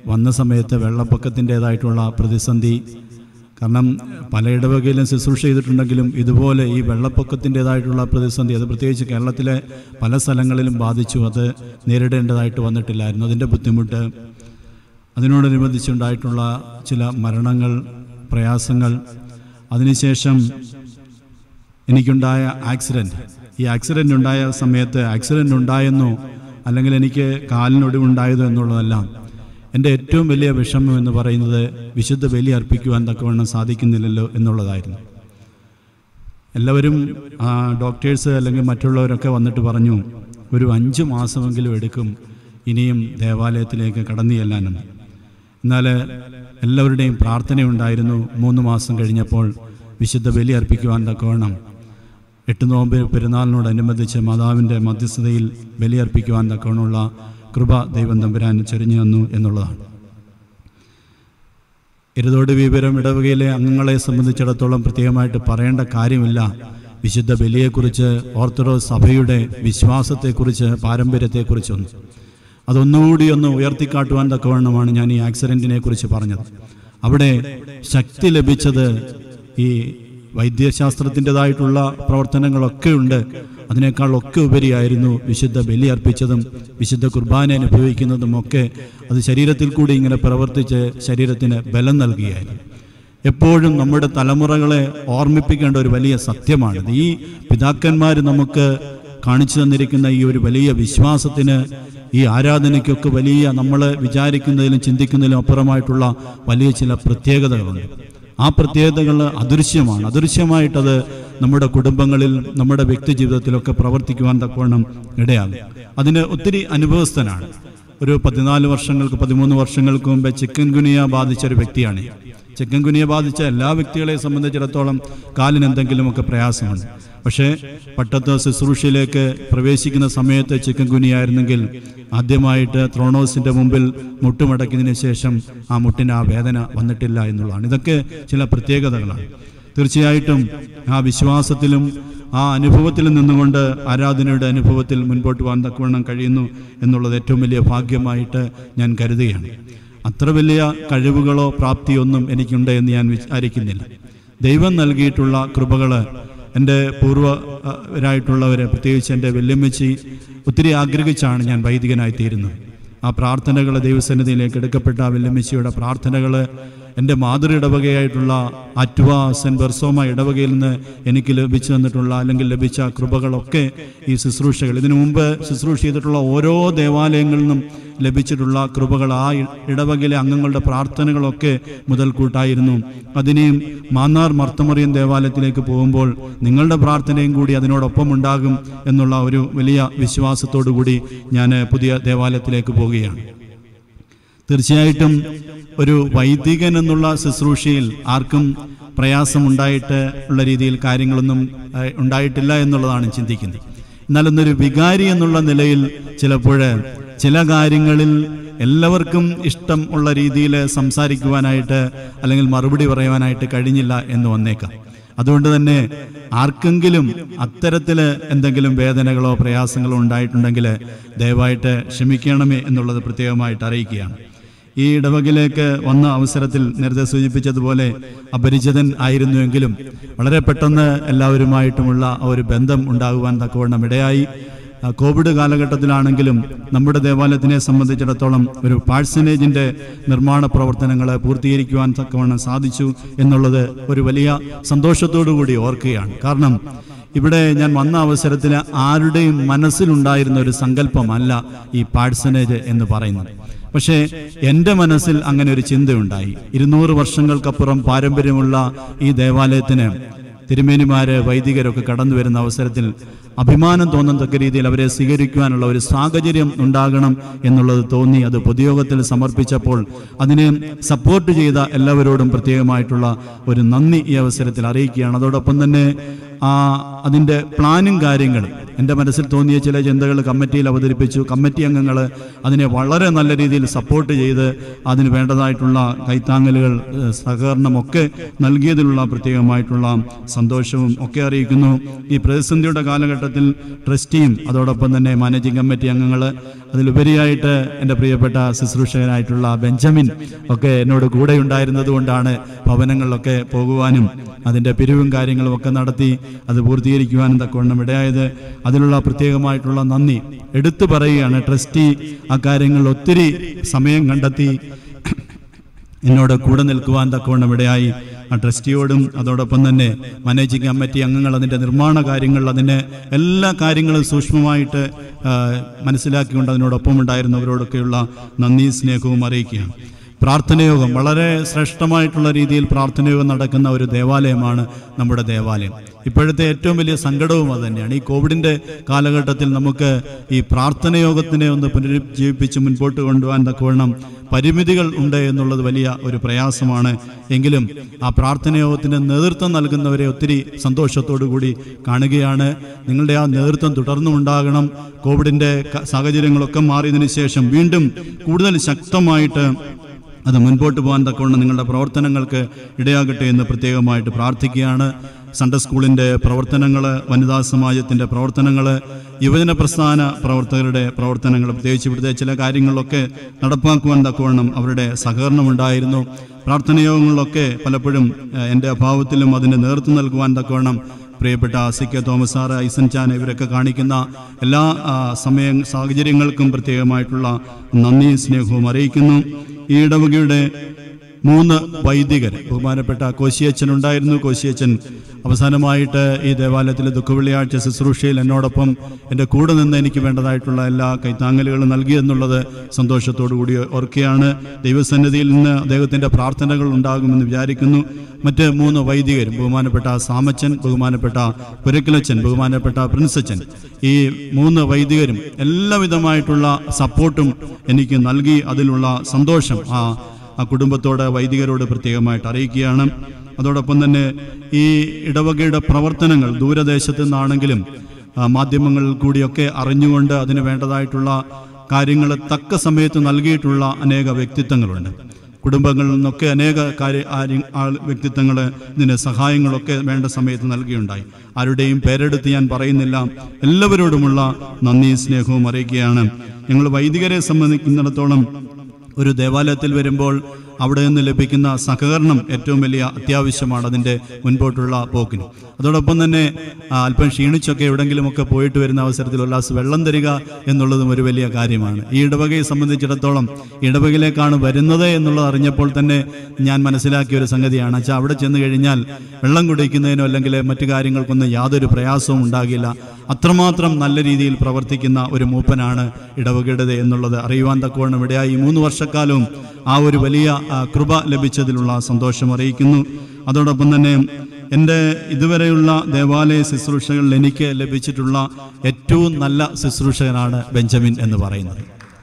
വന്ന സമയത്ത് വെള്ളപ്പൊക്കത്തിൻ്റേതായിട്ടുള്ള പ്രതിസന്ധി, കാരണം പല ഇടവകയിലും ശുശ്രൂഷ ചെയ്തിട്ടുണ്ടെങ്കിലും ഇതുപോലെ ഈ വെള്ളപ്പൊക്കത്തിൻ്റേതായിട്ടുള്ള പ്രതിസന്ധി അത് പ്രത്യേകിച്ച് കേരളത്തിലെ പല സ്ഥലങ്ങളിലും ബാധിച്ചു. അത് നേരിടേണ്ടതായിട്ട് വന്നിട്ടില്ലായിരുന്നു. അതിൻ്റെ ബുദ്ധിമുട്ട്, അതിനോടനുബന്ധിച്ചുണ്ടായിട്ടുള്ള ചില മരണങ്ങൾ, പ്രയാസങ്ങൾ, അതിനുശേഷം എനിക്കുണ്ടായ ആക്സിഡൻറ്റ്. ഈ ആക്സിഡൻ്റ് ഉണ്ടായ സമയത്ത് ആക്സിഡൻ്റ് ഉണ്ടായെന്നോ അല്ലെങ്കിൽ എനിക്ക് കാലിനൊടിവുണ്ടായതോ എന്നുള്ളതെല്ലാം എൻ്റെ ഏറ്റവും വലിയ വിഷമം എന്ന് പറയുന്നത് വിശുദ്ധ ബലി അർപ്പിക്കുവാൻ തക്കവണ്ണം സാധിക്കുന്നില്ലല്ലോ എന്നുള്ളതായിരുന്നു. എല്ലാവരും ഡോക്ടേഴ്സ് അല്ലെങ്കിൽ മറ്റുള്ളവരൊക്കെ വന്നിട്ട് പറഞ്ഞു ഒരു 5 മാസമെങ്കിലും എടുക്കും ഇനിയും ദേവാലയത്തിലേക്ക് കടന്നു ചെല്ലാനെന്ന്. എന്നാൽ എല്ലാവരുടെയും പ്രാർത്ഥനയുണ്ടായിരുന്നു. 3 മാസം കഴിഞ്ഞപ്പോൾ വിശുദ്ധ ബലി അർപ്പിക്കുവാൻ തക്കവണ്ണം 8 നോമ്പ് പെരുന്നാളിനോടനുബന്ധിച്ച് മാതാവിൻ്റെ മധ്യസ്ഥതയിൽ ബലിയർപ്പിക്കുവാൻ തക്കവണ്ണമുള്ള കൃപ ദൈവം തമ്പുരാൻ ചൊരിഞ്ഞു തന്നു എന്നുള്ളതാണ്. ഇരുതോട് വിവരം ഇടവകയിലെ അംഗങ്ങളെ സംബന്ധിച്ചിടത്തോളം പ്രത്യേകമായിട്ട് പറയേണ്ട കാര്യമില്ല. വിശുദ്ധ ബലിയെക്കുറിച്ച്, ഓർത്തഡോക്സ് സഭയുടെ വിശ്വാസത്തെക്കുറിച്ച്, പാരമ്പര്യത്തെക്കുറിച്ചൊന്നും അതൊന്നുകൂടി ഒന്ന് ഉയർത്തിക്കാട്ടുവാൻ തക്കവണ്ണമാണ് ഞാൻ ഈ ആക്സിഡൻറ്റിനെ കുറിച്ച് പറഞ്ഞത്. അവിടെ ശക്തി ലഭിച്ചത് ഈ വൈദ്യശാസ്ത്രത്തിൻ്റെതായിട്ടുള്ള പ്രവർത്തനങ്ങളൊക്കെ ഉണ്ട്. അതിനേക്കാളൊക്കെ ഉപരിയായിരുന്നു വിശുദ്ധ ബലി അർപ്പിച്ചതും വിശുദ്ധ കുർബാന അനുഭവിക്കുന്നതും ഒക്കെ. അത് ശരീരത്തിൽ കൂടി ഇങ്ങനെ പ്രവർത്തിച്ച് ശരീരത്തിന് ബലം നൽകുകയായിരുന്നു. എപ്പോഴും നമ്മുടെ തലമുറകളെ ഓർമ്മിപ്പിക്കേണ്ട ഒരു വലിയ സത്യമാണിത്. ഈ പിതാക്കന്മാർ നമുക്ക് കാണിച്ചു തന്നിരിക്കുന്ന ഈ ഒരു വലിയ വിശ്വാസത്തിന്, ഈ ആരാധനയ്ക്കൊക്കെ വലിയ നമ്മൾ വിചാരിക്കുന്നതിലും ചിന്തിക്കുന്നതിലും അപ്പുറമായിട്ടുള്ള വലിയ ചില പ്രത്യേകതകളുണ്ട്. ആ പ്രത്യേകതകൾ അദൃശ്യമാണ്. അദൃശ്യമായിട്ടത് നമ്മുടെ കുടുംബങ്ങളിൽ, നമ്മുടെ വ്യക്തി ജീവിതത്തിലൊക്കെ പ്രവർത്തിക്കുവാൻ തക്കവണ്ണം ഇടയാകും. അതിന് ഒത്തിരി അനുഭവസ്ഥനാണ്. ഒരു 14 വർഷങ്ങൾക്ക് 13 വർഷങ്ങൾക്ക് മുമ്പ് ചിക്കൻ ഗുനിയ ബാധിച്ച ഒരു വ്യക്തിയാണ്. ചിക്കൻ ഗുനിയ ബാധിച്ച എല്ലാ വ്യക്തികളെ സംബന്ധിച്ചിടത്തോളം കാലിന് എന്തെങ്കിലുമൊക്കെ പ്രയാസമുണ്ട്. പക്ഷേ പട്ടത്ത് ശുശ്രൂഷയിലേക്ക് പ്രവേശിക്കുന്ന സമയത്ത് ചിക്കൻ ഗുനിയായിരുന്നെങ്കിൽ ആദ്യമായിട്ട് ത്രോണോസിൻ്റെ മുമ്പിൽ മുട്ടുമടക്കിയതിന് ശേഷം ആ മുട്ടിന് ആ വേദന വന്നിട്ടില്ല എന്നുള്ളതാണ്. ഇതൊക്കെ ചില പ്രത്യേകതകളാണ്. തീർച്ചയായിട്ടും ആ വിശ്വാസത്തിലും ആ അനുഭവത്തിലും നിന്നുകൊണ്ട് ആരാധനയുടെ അനുഭവത്തിൽ മുൻപോട്ട് പോകാൻ തക്കവണ്ണം കഴിയുന്നു എന്നുള്ളത് ഏറ്റവും വലിയ ഭാഗ്യമായിട്ട് ഞാൻ കരുതുകയാണ്. അത്ര വലിയ കഴിവുകളോ പ്രാപ്തിയോ ഒന്നും എനിക്കുണ്ട് എന്ന് ഞാൻ വിചാരിക്കുന്നില്ല. ദൈവം നൽകിയിട്ടുള്ള കൃപകൾ എൻ്റെ പൂർവ്വരായിട്ടുള്ളവരെ, പ്രത്യേകിച്ച് എൻ്റെ വല്യമ്മച്ചി ഒത്തിരി ആഗ്രഹിച്ചാണ് ഞാൻ വൈദികനായിത്തീരുന്നത്. ആ പ്രാർത്ഥനകൾ ദൈവസന്നിധിയിലേക്ക് എടുക്കപ്പെട്ട വല്യമ്മച്ചിയുടെ പ്രാർത്ഥനകൾ എൻ്റെ മാതൃ ഇടവകയായിട്ടുള്ള ആറ്റുവ സെൻറ്റ് ബെർസോമ ഇടവകയിൽ നിന്ന് എനിക്ക് ലഭിച്ചു തന്നിട്ടുള്ള അല്ലെങ്കിൽ ലഭിച്ച കൃപകളൊക്കെ ഈ ശുശ്രൂഷകൾ, ഇതിനു മുമ്പ് ശുശ്രൂഷ ചെയ്തിട്ടുള്ള ഓരോ ദേവാലയങ്ങളിൽ നിന്നും ലഭിച്ചിട്ടുള്ള കൃപകൾ, ആ ഇടവകയിലെ അംഗങ്ങളുടെ പ്രാർത്ഥനകളൊക്കെ മുതൽക്കൂട്ടായിരുന്നു. അതിനെയും മാന്നാർ മർത്തമറിയൻ ദേവാലയത്തിലേക്ക് പോകുമ്പോൾ നിങ്ങളുടെ പ്രാർത്ഥനയും കൂടി അതിനോടൊപ്പം ഉണ്ടാകും എന്നുള്ള ഒരു വലിയ വിശ്വാസത്തോടു കൂടി ഞാൻ പുതിയ ദേവാലയത്തിലേക്ക് പോവുകയാണ്. തീർച്ചയായിട്ടും ഒരു വൈദികൻ എന്നുള്ള ശുശ്രൂഷയിൽ ആർക്കും പ്രയാസമുണ്ടായിട്ട് ഉള്ള രീതിയിൽ കാര്യങ്ങളൊന്നും ഉണ്ടായിട്ടില്ല എന്നുള്ളതാണ് ചിന്തിക്കുന്നത്. എന്നാൽ ഇന്നൊരു വികാരി എന്നുള്ള നിലയിൽ ചിലപ്പോൾ ചില കാര്യങ്ങളിൽ എല്ലാവർക്കും ഇഷ്ടം ഉള്ള രീതിയിൽ സംസാരിക്കുവാനായിട്ട് അല്ലെങ്കിൽ മറുപടി പറയുവാനായിട്ട് കഴിഞ്ഞില്ല എന്ന് വന്നേക്കാം. അതുകൊണ്ട് തന്നെ ആർക്കെങ്കിലും അത്തരത്തിൽ എന്തെങ്കിലും വേദനകളോ പ്രയാസങ്ങളോ ഉണ്ടായിട്ടുണ്ടെങ്കിൽ ദയവായിട്ട് ക്ഷമിക്കണമേ എന്നുള്ളത് പ്രത്യേകമായിട്ട് അറിയിക്കുകയാണ്. ഈ ഇടവകയിലേക്ക് വന്ന അവസരത്തിൽ നേരത്തെ സൂചിപ്പിച്ചതുപോലെ അപരിചിതൻ ആയിരുന്നുവെങ്കിലും വളരെ പെട്ടെന്ന് എല്ലാവരുമായിട്ടുമുള്ള ഒരു ബന്ധം ഉണ്ടാകുവാൻ തക്കവണ്ണം ഇടയായി. കോവിഡ് കാലഘട്ടത്തിലാണെങ്കിലും നമ്മുടെ ദേവാലയത്തിനെ സംബന്ധിച്ചിടത്തോളം ഒരു പാഴ്സനേജിൻ്റെ നിർമ്മാണ പ്രവർത്തനങ്ങൾ പൂർത്തീകരിക്കുവാൻ തക്കവണ്ണം സാധിച്ചു എന്നുള്ളത് ഒരു വലിയ സന്തോഷത്തോടു കൂടി ഓർക്കുകയാണ്. കാരണം ഇവിടെ ഞാൻ വന്ന അവസരത്തിൽ ആരുടെയും മനസ്സിലുണ്ടായിരുന്ന ഒരു സങ്കല്പമല്ല ഈ പാഴ്സനേജ് എന്ന് പറയുന്നത്. പക്ഷേ എൻ്റെ മനസ്സിൽ അങ്ങനെ ഒരു ചിന്തയുണ്ടായി. 200 വർഷങ്ങൾക്കപ്പുറം പാരമ്പര്യമുള്ള ഈ ദേവാലയത്തിന് തിരുമേനിമാര്, വൈദികരൊക്കെ കടന്നു വരുന്ന അവസരത്തിൽ അഭിമാനം തോന്നത്തക്ക രീതിയിൽ അവരെ സ്വീകരിക്കുവാനുള്ള ഒരു സാഹചര്യം ഉണ്ടാകണം എന്നുള്ളത് തോന്നി. അത് പൊതുയോഗത്തിൽ സമർപ്പിച്ചപ്പോൾ അതിനെ സപ്പോർട്ട് ചെയ്ത എല്ലാവരോടും പ്രത്യേകമായിട്ടുള്ള ഒരു നന്ദി ഈ അവസരത്തിൽ അറിയിക്കുകയാണ്. അതോടൊപ്പം തന്നെ അതിൻ്റെ പ്ലാനും കാര്യങ്ങളും എൻ്റെ മനസ്സിൽ തോന്നിയ ചില ചിന്തകൾ കമ്മിറ്റിയിൽ അവതരിപ്പിച്ചു. കമ്മിറ്റി അംഗങ്ങൾ അതിനെ വളരെ നല്ല രീതിയിൽ സപ്പോർട്ട് ചെയ്ത് അതിന് വേണ്ടതായിട്ടുള്ള കൈത്താങ്ങലുകൾ, സഹകരണമൊക്കെ നൽകിയതിലുള്ള പ്രത്യേകമായിട്ടുള്ള സന്തോഷവും ഒക്കെ അറിയിക്കുന്നു. ഈ പ്രതിസന്ധിയുടെ കാലഘട്ടത്തിൽ ട്രസ്റ്റിയും അതോടൊപ്പം തന്നെ മാനേജിംഗ് കമ്മിറ്റി അംഗങ്ങൾ, അതിലുപരിയായിട്ട് എൻ്റെ പ്രിയപ്പെട്ട ശുശ്രൂഷകനായിട്ടുള്ള ബെഞ്ചമിൻ ഒക്കെ എന്നോട് കൂടെ ഉണ്ടായിരുന്നത് കൊണ്ടാണ് ഭവനങ്ങളിലൊക്കെ പോകുവാനും അതിൻ്റെ പിരിവും കാര്യങ്ങളും ഒക്കെ നടത്തി അത് പൂർത്തീകരിക്കുവാനും തക്കവണ്ണം ഇടയായത്. അതിലുള്ള പ്രത്യേകമായിട്ടുള്ള നന്ദി എടുത്തു പറയുകയാണ്. ട്രസ്റ്റി ആ കാര്യങ്ങളിൽ ഒത്തിരി സമയം കണ്ടെത്തി എന്നോട് കൂടെ നിൽക്കുവാൻ തക്കവണ്ണം ഇടയായി. ആ ട്രസ്റ്റിയോടും അതോടൊപ്പം തന്നെ മാനേജിംഗ് കമ്മിറ്റി അംഗങ്ങൾ അതിൻ്റെ നിർമ്മാണ കാര്യങ്ങൾ അതിൻ്റെ എല്ലാ കാര്യങ്ങളും സൂക്ഷ്മമായിട്ട് മനസ്സിലാക്കിക്കൊണ്ട് അതിനോടൊപ്പം ഉണ്ടായിരുന്നവരോടൊക്കെയുള്ള നന്ദി സ്നേഹവും അറിയിക്കുകയാണ്. പ്രാർത്ഥനയോഗം വളരെ ശ്രേഷ്ഠമായിട്ടുള്ള രീതിയിൽ പ്രാർത്ഥനയോഗം നടക്കുന്ന ഒരു ദേവാലയമാണ് നമ്മുടെ ദേവാലയം. ഇപ്പോഴത്തെ ഏറ്റവും വലിയ സങ്കടവും അത് തന്നെയാണ്. ഈ കോവിഡിൻ്റെ കാലഘട്ടത്തിൽ നമുക്ക് ഈ പ്രാർത്ഥനയോഗത്തിനെ ഒന്ന് പുനരുജ്ജീവിപ്പിച്ച് മുൻപോട്ട് കൊണ്ടുപോകാൻ തക്കവണ്ണം പരിമിതികൾ ഉണ്ട് എന്നുള്ളത് വലിയ ഒരു പ്രയാസമാണ്. എങ്കിലും ആ പ്രാർത്ഥനയോഗത്തിന് നേതൃത്വം നൽകുന്നവരെ ഒത്തിരി സന്തോഷത്തോടു കൂടി കാണുകയാണ്. നിങ്ങളുടെ ആ നേതൃത്വം തുടർന്നുണ്ടാകണം. കോവിഡിൻ്റെ സാഹചര്യങ്ങളൊക്കെ മാറിയതിനു ശേഷം വീണ്ടും കൂടുതൽ ശക്തമായിട്ട് അത് മുൻപോട്ട് പോകാൻ തക്കവണ്ണം നിങ്ങളുടെ പ്രവർത്തനങ്ങൾക്ക് ഇടയാകട്ടെ എന്ന് പ്രത്യേകമായിട്ട് പ്രാർത്ഥിക്കുകയാണ്. സൺഡേ സ്കൂളിൻ്റെ പ്രവർത്തനങ്ങൾ, വനിതാ സമാജത്തിൻ്റെ പ്രവർത്തനങ്ങൾ, യുവജന പ്രസ്ഥാന പ്രവർത്തകരുടെ പ്രവർത്തനങ്ങൾ, പ്രത്യേകിച്ച് ഇവിടുത്തെ ചില കാര്യങ്ങളിലൊക്കെ നടപ്പാക്കുവാൻ തക്കവണ്ണം അവരുടെ സഹകരണമുണ്ടായിരുന്നു. പ്രാർത്ഥനയോഗങ്ങളിലൊക്കെ പലപ്പോഴും എൻ്റെ അഭാവത്തിലും അതിന് നേതൃത്വം നൽകുവാൻ തക്കവണ്ണം പ്രിയപ്പെട്ട CK തോമസ് സാറ്, ഐസൻ ചാൻ ഇവരൊക്കെ കാണിക്കുന്ന എല്ലാ സാഹചര്യങ്ങൾക്കും പ്രത്യേകമായിട്ടുള്ള നന്ദി സ്നേഹവും അറിയിക്കുന്നു. ഈ ഇടവകയുടെ 3 വൈദികർ, ബഹുമാനപ്പെട്ട കോശിയച്ചൻ ഉണ്ടായിരുന്നു. കോശിയച്ചൻ അവസാനമായിട്ട് ഈ ദേവാലയത്തിലെ ദുഃഖവെള്ളിയാഴ്ച ശുശ്രൂഷയിൽ എന്നോടൊപ്പം എൻ്റെ കൂടെ നിന്ന് എനിക്ക് വേണ്ടതായിട്ടുള്ള എല്ലാ കൈത്താങ്ങലുകളും നൽകിയെന്നുള്ളത് സന്തോഷത്തോടു കൂടി ഓർക്കുകയാണ്. ദൈവസന്നിധിയിൽ നിന്ന് അദ്ദേഹത്തിൻ്റെ പ്രാർത്ഥനകൾ ഉണ്ടാകുമെന്ന് വിചാരിക്കുന്നു. മറ്റ് 3 വൈദികരും, ബഹുമാനപ്പെട്ട സാമച്ചൻ, ബഹുമാനപ്പെട്ട പുരക്കിലച്ചൻ, ബഹുമാനപ്പെട്ട പ്രിൻസച്ചൻ, ഈ 3 വൈദികരും എല്ലാവിധമായിട്ടുള്ള സപ്പോർട്ടും എനിക്ക് നൽകി. അതിലുള്ള സന്തോഷം ആ കുടുംബത്തോട്, വൈദികരോട് പ്രത്യേകമായിട്ട് അറിയിക്കുകയാണ്. അതോടൊപ്പം തന്നെ ഈ ഇടവകയുടെ പ്രവർത്തനങ്ങൾ ദൂരദേശത്തു നിന്നാണെങ്കിലും മാധ്യമങ്ങളിൽ കൂടിയൊക്കെ അറിഞ്ഞുകൊണ്ട് അതിന് വേണ്ടതായിട്ടുള്ള കാര്യങ്ങൾ തക്ക സമയത്ത് നൽകിയിട്ടുള്ള അനേക വ്യക്തിത്വങ്ങളുണ്ട്. കുടുംബങ്ങളിൽ നിന്നൊക്കെ അനേക വ്യക്തിത്വങ്ങൾ ഇതിന് സഹായങ്ങളൊക്കെ വേണ്ട സമയത്ത് നൽകിയുണ്ടായി. ആരുടെയും പേരെടുത്ത് ഞാൻ പറയുന്നില്ല. എല്ലാവരോടുമുള്ള നന്ദി സ്നേഹവും അറിയിക്കുകയാണ്. ഞങ്ങൾ വൈദികരെ സംബന്ധിക്കുന്നിടത്തോളം ഒരു ദേവാലയത്തിൽ വരുമ്പോൾ അവിടെ നിന്ന് ലഭിക്കുന്ന സഹകരണം ഏറ്റവും വലിയ അത്യാവശ്യമാണ് അതിൻ്റെ മുൻപോട്ടുള്ള പോക്കിന്. അതോടൊപ്പം തന്നെ അല്പം ക്ഷീണിച്ചൊക്കെ എവിടെങ്കിലുമൊക്കെ പോയിട്ട് വരുന്ന അവസരത്തിൽ ഒരു ഗ്ലാസ് വെള്ളം തരിക എന്നുള്ളതും ഒരു വലിയ കാര്യമാണ്. ഈ ഇടവകയെ സംബന്ധിച്ചിടത്തോളം ഇടവകയിലേക്കാണ് വരുന്നത് എന്നുള്ളത് അറിഞ്ഞപ്പോൾ തന്നെ ഞാൻ മനസ്സിലാക്കിയ ഒരു സംഗതിയാണ്. വെച്ചാൽ അവിടെ ചെന്ന് കഴിഞ്ഞാൽ വെള്ളം കുടിക്കുന്നതിനോ അല്ലെങ്കിൽ മറ്റു കാര്യങ്ങൾക്കൊന്നും യാതൊരു പ്രയാസവും ഉണ്ടാകില്ല. അത്രമാത്രം നല്ല രീതിയിൽ പ്രവർത്തിക്കുന്ന ഒരു മൂപ്പനാണ് ഇടവകയുടേത് എന്നുള്ളത് അറിയുവാൻ തക്കവണ്ണം ഇടയായി. 3 വർഷക്കാലവും ആ ഒരു വലിയ കൃപ ലഭിച്ചതിലുള്ള സന്തോഷം അറിയിക്കുന്നു. അതോടൊപ്പം തന്നെ എൻ്റെ ഇതുവരെയുള്ള ദേവാലയ ശുശ്രൂഷകളിൽ എനിക്ക് ലഭിച്ചിട്ടുള്ള ഏറ്റവും നല്ല ശുശ്രൂഷകനാണ് ബെഞ്ചമിൻ എന്ന് പറയുന്നത്.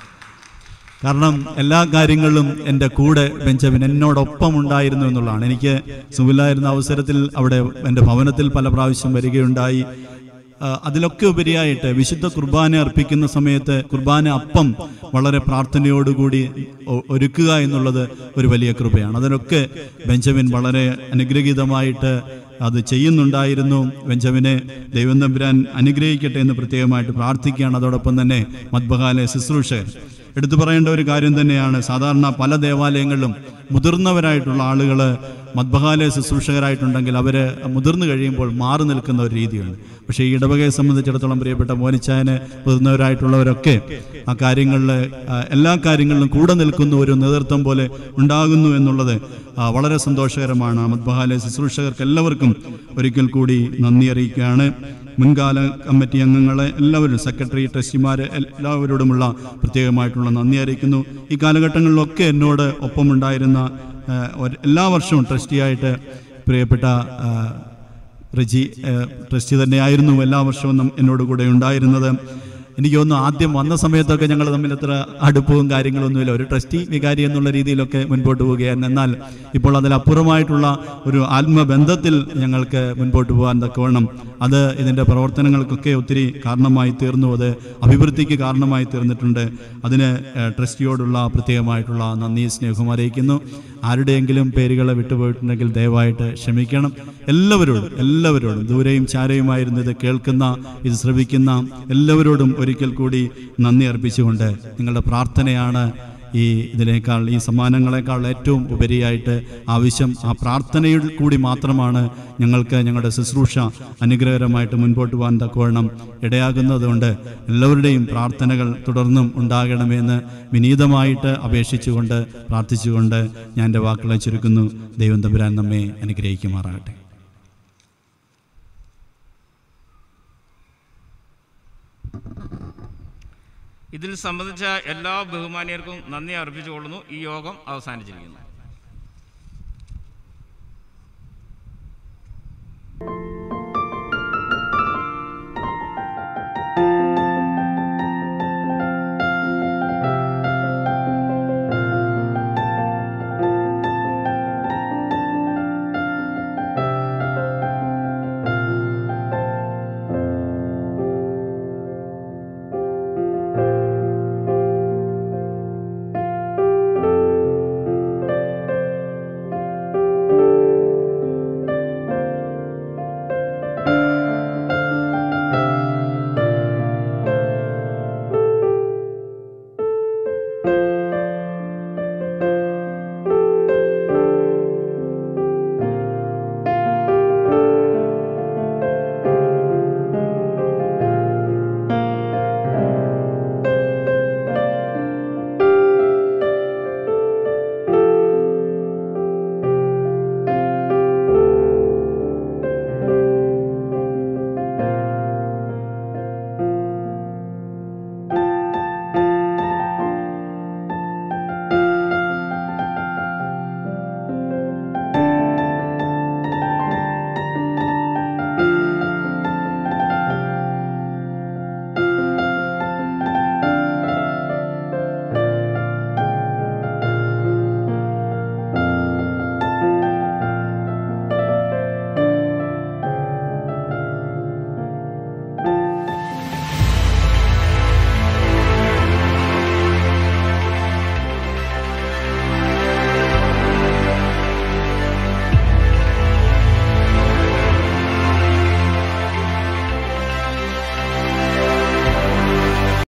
കാരണം എല്ലാ കാര്യങ്ങളിലും എൻ്റെ കൂടെ ബെഞ്ചമിൻ എന്നോടൊപ്പം ഉണ്ടായിരുന്നു എന്നുള്ളതാണ്. എനിക്ക് സുഖമില്ലായിരുന്ന അവസരത്തിൽ അവിടെ എൻ്റെ ഭവനത്തിൽ പല പ്രാവശ്യം വരികയുണ്ടായി. അതിലൊക്കെ ഉപരിയായിട്ട് വിശുദ്ധ കുർബാന അർപ്പിക്കുന്ന സമയത്ത് കുർബാന അപ്പം വളരെ പ്രാർത്ഥനയോടുകൂടി ഒരുക്കുക എന്നുള്ളത് ഒരു വലിയ കൃപയാണ്. അതിനൊക്കെ ബെഞ്ചമിൻ വളരെ അനുഗ്രഹീതമായിട്ട് അത് ചെയ്യുന്നുണ്ടായിരുന്നു. ബെഞ്ചമിനെ ദൈവം തമ്പുരാൻ അനുഗ്രഹിക്കട്ടെ എന്ന് പ്രത്യേകമായിട്ട് പ്രാർത്ഥിക്കുകയാണ്. അതോടൊപ്പം തന്നെ മദ്ബഹാലെ ശുശ്രൂഷകർ എടുത്തു പറയേണ്ട ഒരു കാര്യം തന്നെയാണ്. സാധാരണ പല ദേവാലയങ്ങളിലും മുതിർന്നവരായിട്ടുള്ള ആളുകൾ മദ്ബഹാലെ ശുശ്രൂഷകരായിട്ടുണ്ടെങ്കിൽ അവർ മുതിർന്നു കഴിയുമ്പോൾ മാറി നിൽക്കുന്ന ഒരു രീതിയുണ്ട്. പക്ഷേ ഈ ഇടവകയെ സംബന്ധിച്ചിടത്തോളം പ്രിയപ്പെട്ട മോനിച്ചായന് മുതിർന്നവരായിട്ടുള്ളവരൊക്കെ ആ കാര്യങ്ങളിൽ എല്ലാ കാര്യങ്ങളിലും കൂടെ നിൽക്കുന്ന ഒരു നേതൃത്വം പോലെ ഉണ്ടാകുന്നു എന്നുള്ളത് വളരെ സന്തോഷകരമാണ്. മദ്ബഹാലെ ശുശ്രൂഷകർക്ക് എല്ലാവർക്കും ഒരിക്കൽ കൂടി നന്ദി അറിയിക്കുകയാണ്. മുൻകാല കമ്മിറ്റി അംഗങ്ങളെ എല്ലാവരും, സെക്രട്ടറി, ട്രസ്റ്റിമാർ എല്ലാവരോടുമുള്ള പ്രത്യേകമായിട്ടുള്ള നന്ദി അറിയിക്കുന്നു. ഈ കാലഘട്ടങ്ങളിലൊക്കെ എന്നോട് ഒപ്പമുണ്ടായിരുന്ന എല്ലാ വർഷവും ട്രസ്റ്റിയായിട്ട് പ്രിയപ്പെട്ട റെജി ട്രസ്റ്റി തന്നെയായിരുന്നു എല്ലാ വർഷവും എന്നോട് കൂടെ ഉണ്ടായിരുന്നത്. എനിക്ക് തോന്നുന്നു ആദ്യം വന്ന സമയത്തൊക്കെ ഞങ്ങൾ തമ്മിൽ അത്ര അടുപ്പവും കാര്യങ്ങളൊന്നുമില്ല. ഒരു ട്രസ്റ്റി വികാരി എന്നുള്ള രീതിയിലൊക്കെ മുൻപോട്ട് പോവുകയായിരുന്നു. എന്നാൽ ഇപ്പോൾ അതിലപ്പുറമായിട്ടുള്ള ഒരു ആത്മബന്ധത്തിൽ ഞങ്ങൾക്ക് മുൻപോട്ട് പോകാൻ തക്കവണ്ണം അത് ഇതിൻ്റെ പ്രവർത്തനങ്ങൾക്കൊക്കെ ഒത്തിരി കാരണമായി തീർന്നു. അത് അഭിവൃദ്ധിക്ക് കാരണമായി തീർന്നിട്ടുണ്ട്. അതിന് ട്രസ്റ്റിയോടുള്ള പ്രത്യേകമായിട്ടുള്ള നന്ദി സ്നേഹം അറിയിക്കുന്നു. ആരുടെയെങ്കിലും പേരുകളെ വിട്ടുപോയിട്ടുണ്ടെങ്കിൽ ദയവായിട്ട് ക്ഷമിക്കണം. എല്ലാവരോടും ദൂരെയും ചാരയുമായിരുന്നു ഇത് കേൾക്കുന്ന, ഇത് ശ്രവിക്കുന്ന എല്ലാവരോടും ഒരിക്കൽ കൂടി നന്ദി അർപ്പിച്ചുകൊണ്ട് നിങ്ങളുടെ പ്രാർത്ഥനയാണ് ഈ സമ്മാനങ്ങളെക്കാൾ ഏറ്റവും ഉപരിയായിട്ട് ആവശ്യം. ആ പ്രാർത്ഥനയിൽ കൂടി മാത്രമാണ് ഞങ്ങൾക്ക് ഞങ്ങളുടെ ശുശ്രൂഷ അനുഗ്രഹകരമായിട്ട് മുൻപോട്ട് പോകാൻ തക്കവണ്ണം ഇടയാകുന്നതുകൊണ്ട് എല്ലാവരുടെയും പ്രാർത്ഥനകൾ തുടർന്നും ഉണ്ടാകണമെന്ന് വിനീതമായിട്ട് അപേക്ഷിച്ചുകൊണ്ട് പ്രാർത്ഥിച്ചുകൊണ്ട് ഞാൻ എൻ്റെ വാക്കുകളെ ചുരുക്കുന്നു. ദൈവം തമ്പുരാൻ നമ്മെ അനുഗ്രഹിക്കുമാറാകട്ടെ. ഇതിൽ സംബന്ധിച്ച എല്ലാ ബഹുമാനിയർക്കും നന്ദി അർപ്പിച്ചുകൊള്ളുന്നു. ഈ യോഗം അവസാനിച്ചിരിക്കുന്നു.